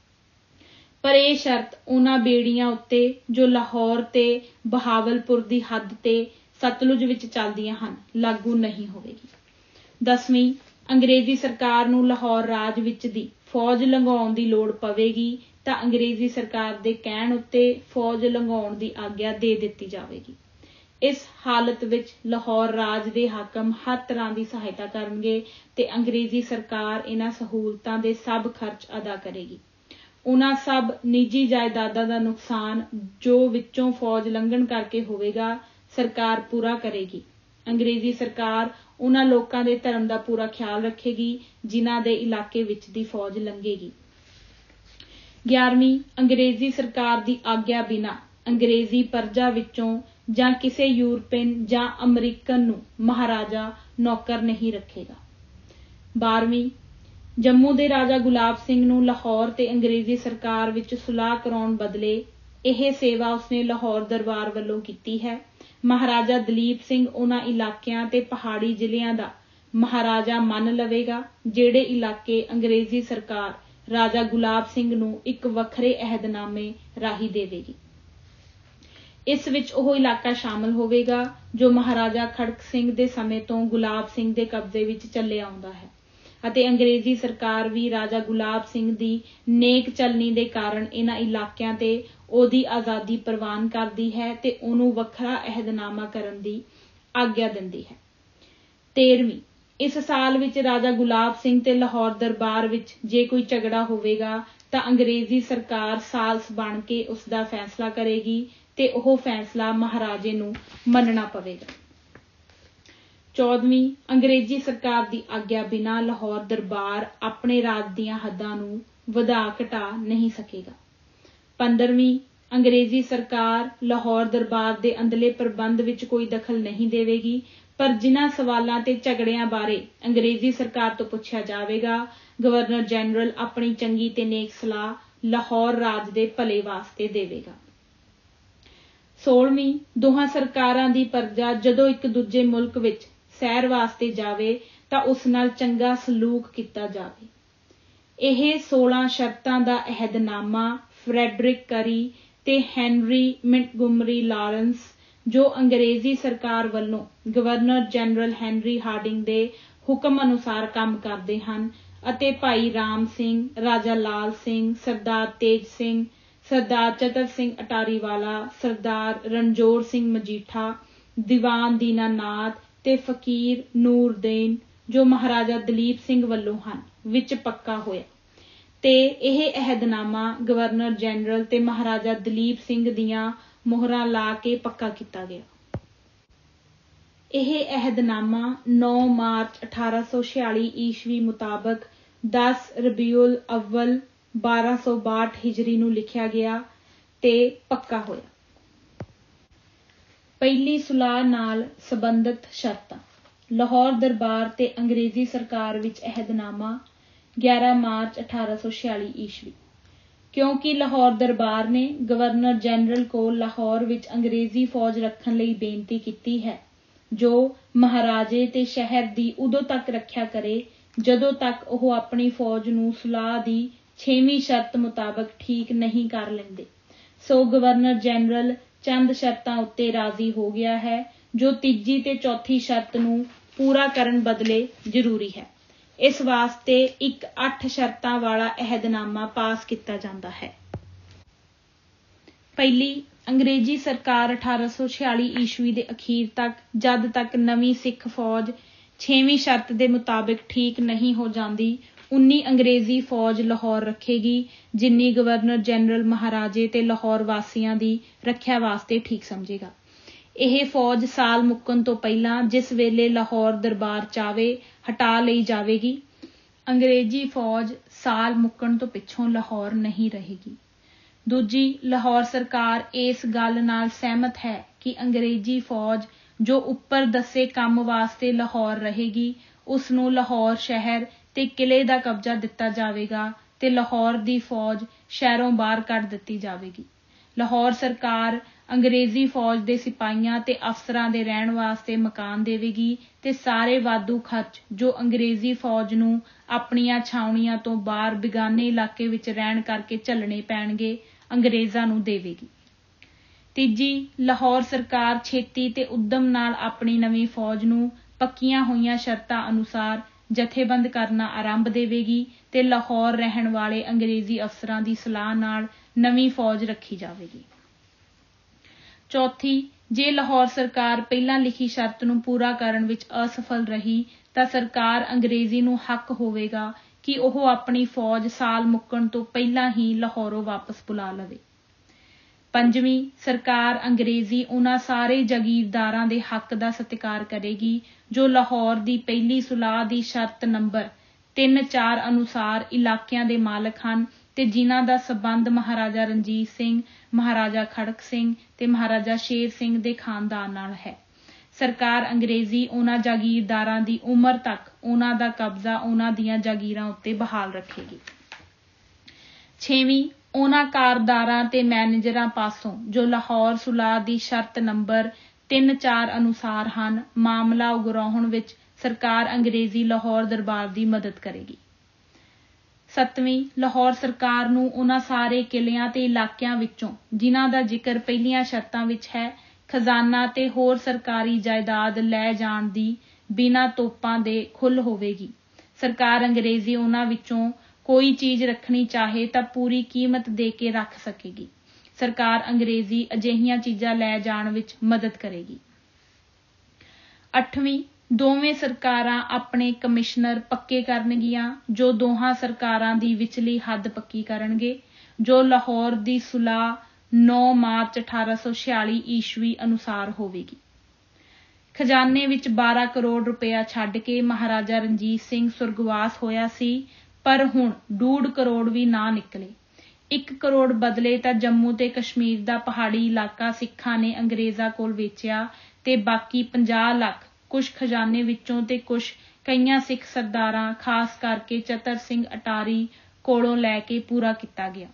पर यह शर्त उन्हां बेड़ियां उत्ते जो लाहौर ते बहावलपुर दी हद ते सतलुज विच चलदियां हन लागू नहीं होवेगी। दसवीं, अंग्रेजी सरकार नूं लाहौर राज विच दी फौज लंघाउण दी लोड़ पवेगी तां अंग्रेजी सरकार दे कहण उत्ते फौज लंघाउण दी आग्या दे दित्ती जावेगी। इस हालत विच लाहौर राज दे हाकम हर तरह की सहायता करनगे ते अंग्रेजी सरकार इन्हां सहूलतां दे सब खर्च अदा करेगी। उन्हां सब निजी जायदादां दा नुकसान जो विचों फौज लंघण करके होवेगा सरकार पूरा करेगी। अंग्रेजी सरकार उन्हां लोकां दे धर्म दा पूरा ख्याल रखेगी जिन्हां दे इलाके विच दी फौज लंघेगी। ग्यारहवीं, अंग्रेजी सरकार की आग्या बिना अंग्रेजी प्रजा विचों जां किसी यूरोपियन जां अमरीकन नूं महाराजा नौकर नहीं रखेगा। बारहवीं, जम्मू दे राजा गुलाब सिंह नूं लाहौर ते अंग्रेजी सरकार विच सुलह कराउण बदले यह सेवा उसने लाहौर दरबार वल्लों कीती है। महाराजा दलीप सिंह उन्हां इलाकिਆਂ ते पहाड़ी ਜ਼ਿਲ੍ਹਿਆਂ ਦਾ महाराजा मन लवेगा ਜਿਹੜੇ इलाके अंग्रेजी सरकार राजा गुलाब सिंह नूं एक वखरे अहदनामे राही देवेगी। इस विच ओह इलाका शामिल होवेगा जो महाराजा खड़क सिंह दे समय तो गुलाब सिंह दे कब्जे विच चले आउंदा है ਅਤੇ अंग्रेजी सरकार भी राजा गुलाब सिंह दी नेक चलनी दे कारण इन्हां इलाकिਆਂ ते ओहदी आज़ादी प्रवान करदी है ते ਉਹਨੂੰ ਵੱਖਰਾ ਅਹਿਦਨਾਮਾ ਕਰਨ ਦੀ ਆਗਿਆ ਦਿੰਦੀ ਹੈ। तेरहवीं, इस साल विच राजा गुलाब सिंह ते लाहौर दरबार विच जे कोई झगड़ा होवेगा तां अंग्रेजी सरकार सालस बन के उसका फैसला करेगी ते ओह फैसला महाराजे नूं मनना पवेगा। चौदहवीं, अंग्रेजी सरकार की आग्या बिना लाहौर दरबार अपने राज दीयां हद्दां नूं वधा घटा नहीं सकेगा। पंद्रहवीं, अंग्रेजी सरकार लाहौर दरबार के अंदरले प्रबंध विच कोई दखल नहीं देवेगी पर जिन्हां सवालां ते झगड़ियां बारे अंग्रेजी सरकार तो पुछया जावेगा गवर्नर जनरल अपनी चंगी ते नेक सलाह लाहौर राज दे भले वास्ते देवेगा। सोलहवीं, दोहां सरकारां दी प्रजा जदों एक दूजे मुल्क विच सैर वास्ते जावे तां उस नाल चंगा सलूक किता जावे। यह सोलह शर्तां दा अहदनामा फ्रैडरिक करी ते हैनरी मिंटगुमरी लॉरेंस जो अंग्रेजी सरकार वल्लों गवर्नर जनरल हैनरी हार्डिंग दे हुक्म अनुसार काम करते हैं ਅਤੇ ਭਾਈ ਰਾਮ ਸਿੰਘ, ਰਾਜਾ ਲਾਲ ਸਿੰਘ, ਸਰਦਾਰ ਤੇਜ ਸਿੰਘ, ਸਰਦਾਰ ਚਤਰ ਸਿੰਘ ਅਟਾਰੀਵਾਲਾ, ਸਰਦਾਰ ਰਣਜੋਰ ਸਿੰਘ ਮਜੀਠਾ, ਦੀਵਾਨ ਦੀਨਾਨਾਥ ਤੇ ਫਕੀਰ ਨੂਰਦੀਨ ਜੋ ਮਹਾਰਾਜਾ ਦਲੀਪ ਸਿੰਘ ਵੱਲੋਂ ਹਨ ਵਿੱਚ ਪੱਕਾ ਹੋਇਆ ਤੇ ਇਹ ਅਹਿਦਨਾਮਾ ਗਵਰਨਰ ਜਨਰਲ ਤੇ ਮਹਾਰਾਜਾ ਦਲੀਪ ਸਿੰਘ ਦੀਆਂ ਮੋਹਰਾਂ ਲਾ ਕੇ ਪੱਕਾ ਕੀਤਾ ਗਿਆ। ਇਹ ਅਹਿਦਨਾਮਾ ਨੌ ਮਾਰਚ ਅਠਾਰਾਂ ਸੌ ਛਿਆਲੀ ਈਸਵੀ ਮੁਤਾਬਕ ਦਸ ਰਬੀਉਲ ਅਵਲ ਬਾਰਾਂ ਸੌ ਬਾਹਠ ਹਿਜਰੀ ਨੂੰ ਲਿਖਿਆ ਗਿਆ ਤੇ ਪੱਕਾ ਹੋਇਆ। ਪਹਿਲੀ ਸੁਲਾਹ ਨਾਲ ਸੰਬੰਧਿਤ ਸ਼ਰਤਾਂ। ਲਾਹੌਰ ਦਰਬਾਰ ਤੇ ਅੰਗਰੇਜ਼ੀ ਸਰਕਾਰ ਵਿੱਚ ਅਹਿਦਨਾਮਾ ਗਿਆਰਾਂ ਮਾਰਚ ਅਠਾਰਾਂ ਸੌ ਛਿਆਲੀ ਈਸਵੀ। क्योंकि लाहौर दरबार ने गवर्नर जनरल को लाहौर विच अंग्रेजी फौज रखण लई बेनती कीती है, जो महाराजे ते शहर दी उदों तक रखिया करे जदों तक ਉਹ ਆਪਣੀ फौज ਨੂੰ ਸੁਲਾਹ ਦੀ छेवीं शर्त मुताबिक ठीक नहीं कर लेंदे। सो गवर्नर जनरल चंद शर्तां उत्ते राजी हो गया है, जो तीजी ते चौथी शर्त ਨੂੰ पूरा करन बदले जरूरी है। इस वास्ते एक अठ शर्तां वाला अहदनामा पास किया जाता है। पहली, अंग्रेजी सरकार अठारह सौ छियाली ईस्वी के अखीर तक जद तक नवीं सिख फौज छेवीं शर्त के मुताबिक ठीक नहीं हो जाती, उन्नी अंग्रेजी फौज लाहौर रखेगी जिन्नी गवर्नर जनरल महाराजे ते लाहौर वासियां दी रखिया वास्ते ठीक समझेगा। यह फौज साल मुक्कण तो पहला जिस वेले लाहौर दरबार चावे हटा लई जावेगी। अंग्रेजी फौज साल मुक्कण तो पिछों लाहौर नहीं रहेगी। दूजी, लाहौर सरकार इस गल नाल सहमत है कि अंग्रेजी फौज जो उपर दसे काम वास्ते लाहौर रहेगी, उसनूं लाहौर शहर ते किले दा कब्जा दिता जावेगा ते लाहौर दी फौज शहरों बाहर कढ दिती जावेगी। लाहौर सरकार अंग्रेजी फौज के सिपाहियां ते अफसरां दे रहण वास्ते मकान देवेगी ते सारे वाधू खर्च जो अंग्रेजी फौज नूं अपणियां छावणियां तो बाहर बेगाने इलाके विच रहण करके झलने पैणगे, अंग्रेजां नूं देवेगी। तीजी, लाहौर सरकार छेती ते उद्यम नाल अपनी नवीं फौज नूं पक्कियां होईयां शर्तां अनुसार जथेबंद करना आरंभ देवेगी ते लाहौर रहण वाले अंग्रेजी अफसरां दी सलाह नाल नवीं फौज रखी जावेगी। चौथी, जे लाहौर सरकार पहलां लिखी शर्त नूं पूरा करन विच असफल रही तां सरकार अंग्रेजी नूं हक होवेगा कि ਉਹ अपनी फौज साल मुक्कण तो पहलां ही लाहौरों वापस बुला लवे। पंजवीं, सरकार अंग्रेजी उन्हां सारे जागीरदारां दे हक दा सत्कार करेगी जो लाहौर दी पहली सुलाह दी शर्त नंबर तीन चार अनुसार इलाकिਆਂ ਦੇ मालक ਹਨ ਤੇ ਜਿਨ੍ਹਾਂ ਦਾ ਸਬੰਧ ਮਹਾਰਾਜਾ ਰਣਜੀਤ ਸਿੰਘ, ਮਹਾਰਾਜਾ ਖੜਕ ਸਿੰਘ ਤੇ ਮਹਾਰਾਜਾ ਸ਼ੇਰ ਸਿੰਘ ਦੇ ਖਾਨਦਾਨ ਨਾਲ ਹੈ। ਸਰਕਾਰ ਅੰਗਰੇਜ਼ੀ ਉਹਨਾਂ ਜਾਗੀਰਦਾਰਾਂ ਦੀ ਉਮਰ ਤੱਕ ਉਹਨਾਂ ਦਾ ਕਬਜ਼ਾ ਉਹਨਾਂ ਦੀਆਂ ਜਾਗੀਰਾਂ ਉੱਤੇ ਬਹਾਲ ਰੱਖੇਗੀ। ਛੇਵੀਂ, ਉਹਨਾਂ ਕਾਰਦਾਰਾਂ ਤੇ ਮੈਨੇਜਰਾਂ ਪਾਸੋਂ ਜੋ ਲਾਹੌਰ ਸੁਲਾਹ ਦੀ ਸ਼ਰਤ ਨੰਬਰ ਤਿੰਨ ਚਾਰ ਅਨੁਸਾਰ ਹਨ, ਮਾਮਲਾ ਉਗਰਾਹੁਣ ਵਿੱਚ ਸਰਕਾਰ ਅੰਗਰੇਜ਼ੀ ਲਾਹੌਰ ਦਰਬਾਰ ਦੀ ਮਦਦ ਕਰੇਗੀ। ਸੱਤਵੀਂ, ਲਾਹੌਰ ਸਰਕਾਰ ਨੂੰ ਉਹਨਾਂ ਸਾਰੇ ਕਿਲਿਆਂ ਤੇ ਇਲਾਕਿਆਂ ਵਿੱਚੋਂ ਜਿਨ੍ਹਾਂ ਦਾ ਜ਼ਿਕਰ ਪਹਿਲੀਆਂ ਸ਼ਰਤਾਂ ਵਿੱਚ ਹੈ, ਖਜ਼ਾਨਾ ਤੇ ਹੋਰ ਸਰਕਾਰੀ ਜਾਇਦਾਦ ਲੈ ਜਾਣ ਦੀ ਬਿਨਾਂ ਤੋਪਾਂ ਦੇ ਖੁੱਲ੍ਹ ਹੋਵੇਗੀ। ਸਰਕਾਰ ਅੰਗਰੇਜ਼ੀ ਉਹਨਾਂ ਵਿੱਚੋਂ ਕੋਈ ਚੀਜ਼ ਰੱਖਣੀ ਚਾਹੇ ਤਾਂ ਪੂਰੀ ਕੀਮਤ ਦੇ ਕੇ ਰੱਖ ਸਕੇਗੀ। ਸਰਕਾਰ ਅੰਗਰੇਜ਼ੀ ਅਜਿਹੀਆਂ ਚੀਜ਼ਾਂ ਲੈ ਜਾਣ ਵਿੱਚ ਮਦਦ ਕਰੇਗੀ। ਅੱਠਵੀਂ, ਦੋਵੇਂ ਸਰਕਾਰਾਂ ਆਪਣੇ ਕਮਿਸ਼ਨਰ ਪੱਕੇ ਕਰਨਗੀਆਂ ਜੋ ਦੋਹਾਂ ਸਰਕਾਰਾਂ ਦੀ ਵਿਚਲੀ ਹੱਦ ਪੱਕੀ ਕਰਨਗੇ, ਜੋ ਲਾਹੌਰ ਦੀ ਸੁਲਾਹ ਨੌ ਮਾਰਚ ਅਠਾਰਾਂ ਸੌ ਛਿਆਲੀ ਈਸਵੀ ਅਨੁਸਾਰ ਹੋਵੇਗੀ। ਖਜ਼ਾਨੇ ਵਿੱਚ ਬਾਰਾਂ ਕਰੋੜ ਰੁਪਇਆ ਛੱਡ ਕੇ ਮਹਾਰਾਜਾ ਰਣਜੀਤ ਸਿੰਘ ਸੁਰਗਵਾਸ ਹੋਇਆ ਸੀ, ਪਰ ਹੁਣ ਡੂਢ ਕਰੋੜ ਵੀ ਨਾ ਨਿਕਲੇ। ਇੱਕ ਕਰੋੜ ਬਦਲੇ ਤਾਂ ਜੰਮੂ ਤੇ ਕਸ਼ਮੀਰ ਦਾ ਪਹਾੜੀ ਇਲਾਕਾ ਸਿੱਖਾਂ ਨੇ ਅੰਗਰੇਜ਼ਾਂ ਕੋਲ ਵੇਚਿਆ ਤੇ ਬਾਕੀ ਪੰਜਾਹ ਲੱਖ ਕੁਛ ਖਜ਼ਾਨੇ ਵਿੱਚੋਂ ਤੇ ਕੁਛ ਕਈਆਂ ਸਿੱਖ ਸਰਦਾਰਾਂ ਖਾਸ ਕਰਕੇ ਚਤਰ ਸਿੰਘ ਅਟਾਰੀ ਕੋਲੋਂ ਲੈ ਕੇ ਪੂਰਾ ਕੀਤਾ ਗਿਆ।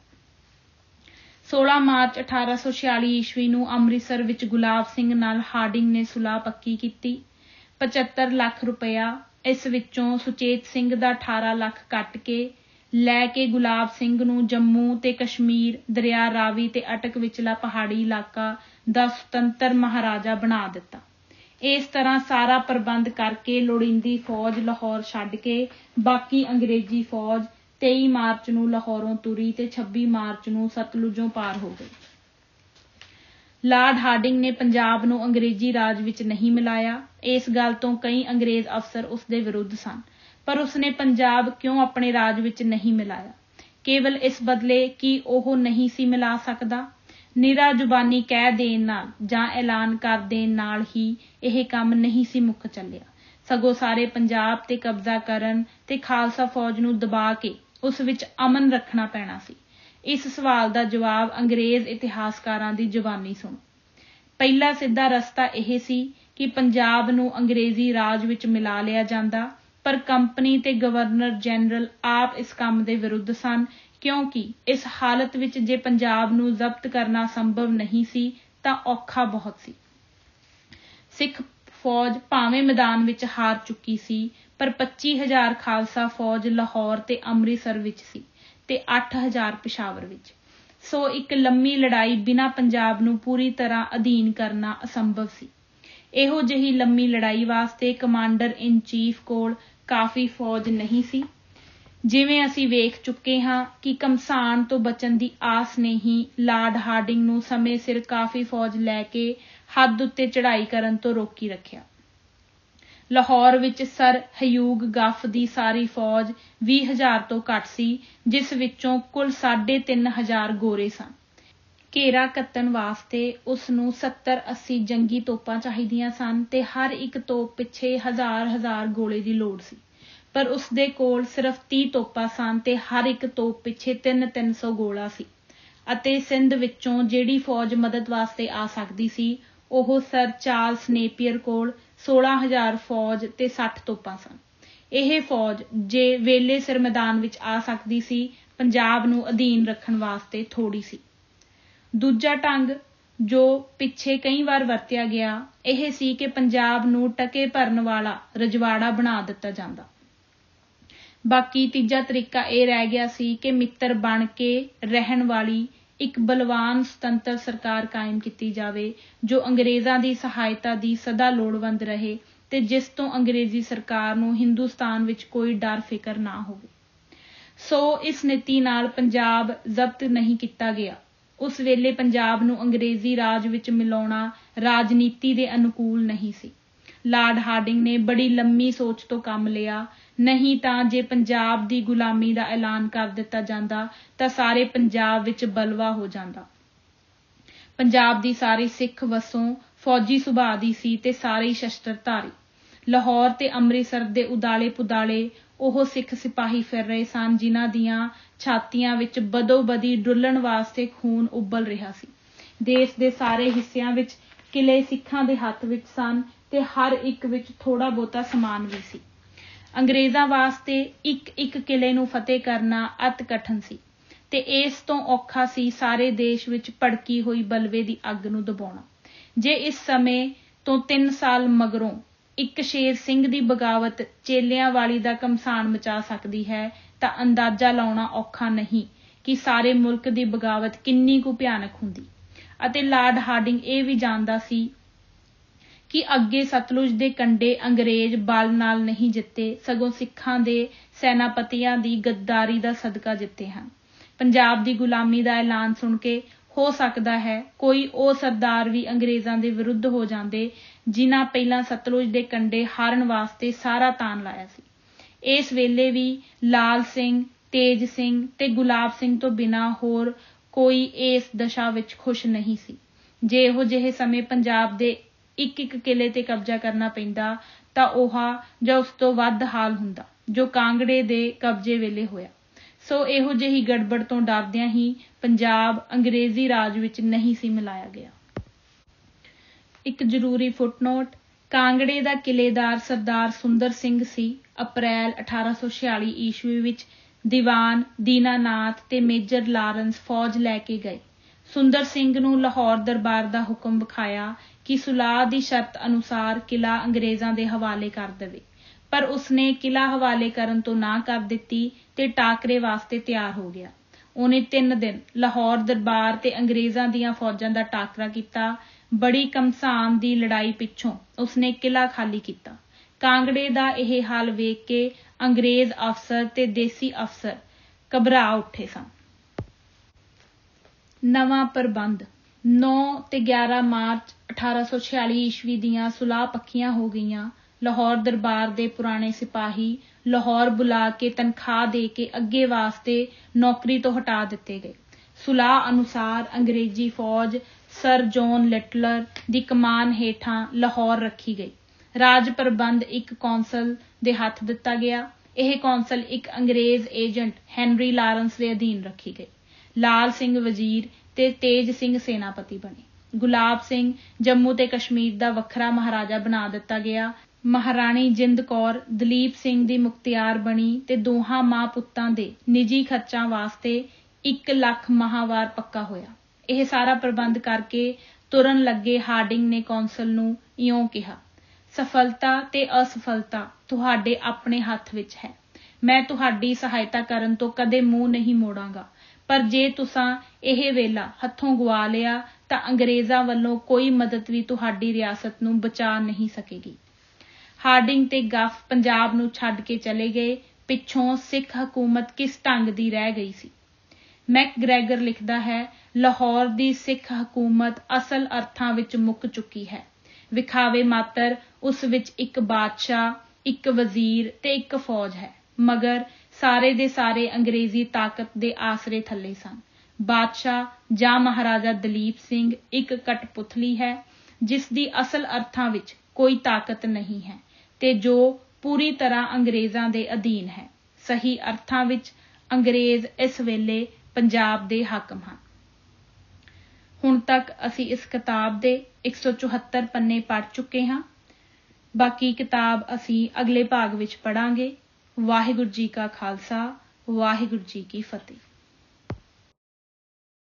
ਸੋਲਾਂ ਮਾਰਚ ਅਠਾਰਾਂ ਸੌ ਛਿਆਲੀ ਈਸਵੀ ਨੂੰ ਅੰਮ੍ਰਿਤਸਰ ਵਿੱਚ ਗੁਲਾਬ ਸਿੰਘ ਨਾਲ ਹਾਰਡਿੰਗ ਨੇ ਸੁਲਾਹ ਪੱਕੀ ਕੀਤੀ। ਪਚੱਤਰ ਲੱਖ ਰੁਪਇਆ, ਇਸ ਵਿੱਚੋਂ ਸੁਚੇਤ ਸਿੰਘ ਦਾ ਅਠਾਰਾਂ ਲੱਖ ਕੱਟ ਕੇ ਲੈ ਕੇ ਗੁਲਾਬ ਸਿੰਘ ਨੂੰ ਜੰਮੂ ਤੇ ਕਸ਼ਮੀਰ, ਦਰਿਆ ਰਾਵੀ ਤੇ ਅਟਕ ਵਿਚਲਾ ਪਹਾੜੀ ਇਲਾਕਾ ਦਾ ਸੁਤੰਤਰ ਮਹਾਰਾਜਾ ਬਣਾ ਦਿੱਤਾ। ਇਸ ਤਰ੍ਹਾਂ ਸਾਰਾ ਪ੍ਰਬੰਧ ਕਰਕੇ ਲੋੜੀਂਦੀ ਫੌਜ ਲਾਹੌਰ ਛੱਡ ਕੇ ਬਾਕੀ ਅੰਗਰੇਜ਼ੀ ਫੌਜ ਤੇਈ ਮਾਰਚ ਨੂੰ ਲਾਹੌਰੋਂ ਤੁਰੀ ਤੇ ਛੱਬੀ ਮਾਰਚ ਨੂੰ ਸਤਲੁਜੋਂ ਪਾਰ ਹੋ ਗਈ। ਲਾਰਡ ਹਾਰਡਿੰਗ ਨੇ ਪੰਜਾਬ ਨੂੰ ਅੰਗਰੇਜ਼ੀ ਰਾਜ ਵਿੱਚ ਨਹੀਂ ਮਿਲਾਇਆ। ਇਸ ਗੱਲ ਤੋਂ ਕਈ ਅੰਗਰੇਜ਼ ਅਫਸਰ ਉਸਦੇ ਵਿਰੁੱਧ ਸਨ, ਪਰ ਉਸਨੇ ਪੰਜਾਬ ਕਿਉਂ ਆਪਣੇ ਰਾਜ ਵਿੱਚ ਨਹੀਂ ਮਿਲਾਇਆ? ਕੇਵਲ ਇਸ ਬਦਲੇ ਕਿ ਉਹ ਨਹੀਂ ਸੀ ਮਿਲਾ ਸਕਦਾ। ਨਿਰਾ ਜ਼ੁਬਾਨੀ ਕਹਿ ਦੇਣ ਨਾਲ ਜਾਂ ਐਲਾਨ ਕਰ ਦੇਣ ਨਾਲ ਹੀ ਇਹ ਕੰਮ ਨਹੀਂ ਸੀ ਮੁੱਕ ਚੱਲਿਆ, ਸਗੋਂ ਸਾਰੇ ਪੰਜਾਬ ਤੇ ਕਬਜ਼ਾ ਕਰਨ ਤੇ ਖਾਲਸਾ ਫੌਜ ਨੂੰ ਦਬਾ ਕੇ ਉਸ ਵਿੱਚ ਅਮਨ ਰੱਖਣਾ ਪੈਣਾ ਸੀ। ਇਸ ਸਵਾਲ ਦਾ ਜਵਾਬ ਅੰਗਰੇਜ਼ ਇਤਿਹਾਸਕਾਰਾਂ ਦੀ ਜ਼ੁਬਾਨੀ ਸੁਣੋ। ਪਹਿਲਾ ਸਿੱਧਾ ਰਸਤਾ ਇਹ ਸੀ ਕਿ ਪੰਜਾਬ ਨੂੰ ਅੰਗਰੇਜ਼ੀ ਰਾਜ ਵਿੱਚ ਮਿਲਾ ਲਿਆ ਜਾਂਦਾ, ਪਰ ਕੰਪਨੀ ਤੇ ਗਵਰਨਰ ਜਨਰਲ ਆਪ ਇਸ ਕੰਮ ਦੇ ਵਿਰੁੱਧ ਸਨ क्योंकि इस हालत विच जे पंजाब नूं जब्त करना संभव नहीं सी तां औखा बहुत सी। सिख फौज भावें मैदान विच हार चुकी सी, पर पच्ची हज़ार खालसा फौज लाहौर ते अमृतसर विच सी ते अठ हज़ार पिशावर विच। सो एक लंमी लड़ाई बिना पंजाब नूं पूरी तरह अधीन करना असंभव सी। ਇਹੋ ਜਿਹੀ लंमी लड़ाई वास्ते कमांडर इन चीफ कोल काफ़ी फौज नहीं सी। जिवें असीं वेख चुके हाँ कि घमसान तो बचन की आस ने ही लार्ड हार्डिंग नूं समय सिर काफ़ी फौज लैके हद उत्ते चढ़ाई करन तो रोकी रखिया। लाहौर विच सर हयूग गफ की सारी फौज बीस हज़ार तो घट सी, जिस विचों कुल साढ़े तीन हज़ार गोरे सन। घेरा कत्तन वास्ते उसनूं सत्तर अस्सी जंगी तोपां चाहीदियां सन ते हर एक तोप पिछे हज़ार हज़ार गोले की लोड़ सी, पर उसदे कोल सिर्फ तीह तोपां सन ते हर एक तोप पिछे तीन तीन सौ गोला सी। अते सिंध विचों जिहड़ी फौज मदद वास्ते आ सकदी सी ਉਹ सर चार्ल्स नेपीयर कोल सोलह हज़ार फौज ते सठ तोपां सन। ਇਹ फौज जे वेले सिर मैदान विच आ सकदी सी, पंजाब नूं अधीन रखण वास्ते थोड़ी सी। दूजा ढंग जो पिछे कई वार वरतिया गया ਇਹ ਸੀ कि पंजाब नूं टके भरन वाला रजवाड़ा बना दिता जांदा। बाकी तीजा तरीका ਇਹ रह गया सी कि मित्र बन के रहन वाली एक बलवान सुतंत्र सरकार कायम की जावे जो अंग्रेज़ां दी सहायता दी सदा लोड़वंद रहे ते जिस तो अंग्रेजी सरकार नूं हिंदुस्तान विच कोई डर फिकर ना होवे। सो इस नीति नाल पंजाब जब्त नहीं किया गया। उस वेले पंजाब नूं अंग्रेजी राज विच मिलाउणा राजनीति दे अनुकूल नहीं सी। लार्ड हार्डिंग ने बड़ी लंमी सोच तो काम लिया, नहीं तां जे पंजाब दी गुलामी दा ऐलान कर दिता जांदा तां सारे पंजाब विच बलवा हो जांदा। पंजाब दी सारी सिख वसों फौजी सुभाਅ दी सी ते सारे ही शस्त्रधारी। लाहौर ते अमृतसर दे उदाले पुदाले ਉਹ सिख सिपाही फिर रहे सन जिन्हां दियां छातियां विच बदो बदी डुੱਲਣ वास्ते खून उबल रहा सी। देश दे सारे हिस्सियां विच किले सिखां दे हत्थ विच सन ते हर एक विच थोड़ा बहुता समान भी सी। अंग्रेज़ां वास्ते एक एक किले नूं फतेह करना अत कठिन सी ते इस तो औखा सी सारे देश विच भड़की हुई बलवे दी अग नूं दबाउणा। जे इस समय तो तीन साल मगरों एक शेर सिंह दी बगावत चेलियां वाली दा घमसान मचा सकदी है तां अंदाजा लाउणा औखा नहीं कि सारे मुल्क दी बगावत किन्नी कुछ भयानक हुंदी। अते लार्ड हार्डिंग ਇਹ भी जानदा सी कि अगे सतलुज दे कंढे अंग्रेज बल नाल नहीं जिते, सगों सिखां दे सैनापतियां दी गद्दारी दा सदका जिते हैं। पंजाब दी गुलामी दा ऐलान सुन के हो सकदा है कोई ਉਹ सरदार भी अंग्रेज़ां दे विरुद्ध हो जांदे जिन्हां पहिलां सतलुज दे कंढे हाਰਨ वास्ते सारा तान लाया सी। इस वेले भी लाल सिंह, तेज सिंह ते गुलाब सिंह तो बिना होर कोई इस दशा विच खुश नहीं सी। जे ਇਹੋ ਜਿਹੇ ਸਮੇਂ पंजाब दे ਇੱਕ ਇੱਕ किले ते कब्जा करना पैंदा तां ओहा ਜਾਂ ਉਸ ਤੋਂ ਵੱਧ हाल हुंदा जो कांगड़े दे कब्जे वेले होया। सो ਇਹੋ ਜਿਹੀ गड़बड़ तो डरदियां ही पंजाब अंग्रेजी राज विच नहीं सी मिलाया गया। एक जरूरी फुटनोट, कांगड़े दा किलेदार सरदार सुंदर सिंह सी। अप्रैल अठारह सौ छियाली ईस्वी विच दीवान दीनानाथ ते मेजर लारेंस फौज लैके गए। सुंदर सिंह नूं लाहौर दरबार दा हुक्म विखाया कि सुलाह दी शर्त अनुसार किला अंग्रेज़ां दे हवाले कर देवे, पर उसने किला हवाले करन तो ना कर दित्ती ते टाकरे वास्ते तैयार हो गया। उन्हें तीन दिन लाहौर दरबार ते अंग्रेज़ां दियां फौजां दा टाकरा किया। बड़ी घमसान दी लड़ाई पिछों उसने किला खाली किया। कांगड़े दा यह हाल वेख के अंग्रेज़ अफसर ते देसी अफसर घबरा उठे सन। नवां प्रबंध नौ ते ग्यारह मार्च अठारह सौ छियाली ईस्वी दियां सुलाह पक्कियां हो गईयां। लाहौर दरबार दे पुराने सिपाही लाहौर बुला के तनख्वाह दे के अगे वास्ते नौकरी तो हटा दिते गए। सुलाह अनुसार अंग्रेजी फौज सर जॉन लिटलर दी कमान हेठां लाहौर रखी गई। राज प्रबंध एक कौंसल दे हथ दिता गया। यह कौंसल एक अंग्रेज एजेंट हैनरी लारेंस दे अधीन रखी गई। लाल सिंह वजीर ते तेज सिंह सेनापति बने। गुलाब सिंह जम्मू ते कश्मीर दा वखरा महाराजा बना दिता गया ਮਹਾਰਾਣੀ ਜਿੰਦ ਕੌਰ ਦਲੀਪ ਸਿੰਘ ਦੀ ਮੁਖਤਿਆਰ ਬਣੀ ਤੇ ਦੋਹਾਂ ਮਾਂ ਪੁੱਤਾਂ ਦੇ ਨਿੱਜੀ ਖਰਚਾਂ ਵਾਸਤੇ ਇੱਕ ਲੱਖ ਮਾਹਵਾਰ ਪੱਕਾ ਹੋਇਆ। ਇਹ ਸਾਰਾ ਪ੍ਰਬੰਧ ਕਰਕੇ ਤੁਰਨ ਲੱਗੇ ਹਾਰਡਿੰਗ ਨੇ ਕੌਂਸਲ ਨੂੰ ਇਉਂ ਕਿਹਾ, ਸਫਲਤਾ ਤੇ ਅਸਫਲਤਾ ਤੁਹਾਡੇ ਆਪਣੇ ਹੱਥ ਵਿੱਚ ਹੈ। ਮੈਂ ਤੁਹਾਡੀ ਸਹਾਇਤਾ ਕਰਨ ਤੋਂ ਕਦੇ ਮੂੰਹ ਨਹੀਂ ਮੋੜਾਂਗਾ, ਪਰ ਜੇ ਤੁਸਾਂ ਇਹ ਵੇਲਾ ਹੱਥੋਂ ਗਵਾ ਲਿਆ ਤਾਂ ਅੰਗਰੇਜ਼ਾਂ ਵੱਲੋਂ ਕੋਈ ਮਦਦ ਵੀ ਤੁਹਾਡੀ ਰਿਆਸਤ ਨੂੰ ਬਚਾ ਨਹੀਂ ਸਕੇਗੀ। ਹਾਰਡਿੰਗ ਤੇ ਗੱਫ ਪੰਜਾਬ ਨੂੰ ਛੱਡ ਕੇ ਚਲੇ ਗਏ। ਪਿੱਛੋਂ ਸਿੱਖ ਹਕੂਮਤ ਕਿਸ ਢੰਗ ਦੀ ਰਹਿ ਗਈ ਸੀ। ਮੈਕਗ੍ਰੈਗਰ ਲਿਖਦਾ ਹੈ, ਲਾਹੌਰ ਦੀ ਸਿੱਖ ਹਕੂਮਤ ਅਸਲ ਅਰਥਾਂ ਵਿੱਚ ਮੁੱਕ ਚੁੱਕੀ ਹੈ। ਵਿਖਾਵੇ ਮਾਤਰ ਉਸ ਵਿੱਚ ਇੱਕ ਬਾਦਸ਼ਾਹ, ਇੱਕ ਵਜ਼ੀਰ ਤੇ ਇੱਕ ਫੌਜ ਹੈ, ਮਗਰ ਸਾਰੇ ਦੇ ਸਾਰੇ ਅੰਗਰੇਜ਼ੀ ਤਾਕਤ ਦੇ ਆਸਰੇ ਥੱਲੇ ਸਨ। ਬਾਦਸ਼ਾਹ ਜਾਂ ਮਹਾਰਾਜਾ ਦਲੀਪ ਸਿੰਘ ਇੱਕ ਕਠਪੁਤਲੀ ਹੈ ਜਿਸ ਦੀ ਅਸਲ ਅਰਥਾਂ ਵਿੱਚ ਕੋਈ ਤਾਕਤ ਨਹੀਂ ਹੈ ਤੇ ਜੋ ਪੂਰੀ ਤਰ੍ਹਾਂ ਅੰਗਰੇਜ਼ਾਂ ਦੇ ਅਧੀਨ ਹੈ। ਸਹੀ ਅਰਥਾਂ ਵਿੱਚ ਅੰਗਰੇਜ਼ ਇਸ ਵੇਲੇ ਪੰਜਾਬ ਦੇ ਹਾਕਮ ਹਨ। ਹੁਣ ਤੱਕ ਅਸੀਂ ਇਸ ਕਿਤਾਬ ਦੇ ਇੱਕ ਸੌ ਚੁਹੱਤਰ ਪੰਨੇ ਪੜ੍ਹ ਚੁੱਕੇ ਹਾਂ। ਬਾਕੀ ਕਿਤਾਬ ਅਸੀਂ ਅਗਲੇ ਭਾਗ ਵਿੱਚ ਪੜ੍ਹਾਂਗੇ। ਵਾਹਿਗੁਰੂ ਜੀ ਕਾ ਖਾਲਸਾ, ਵਾਹਿਗੁਰੂ ਜੀ ਕੀ ਫਤਿਹ।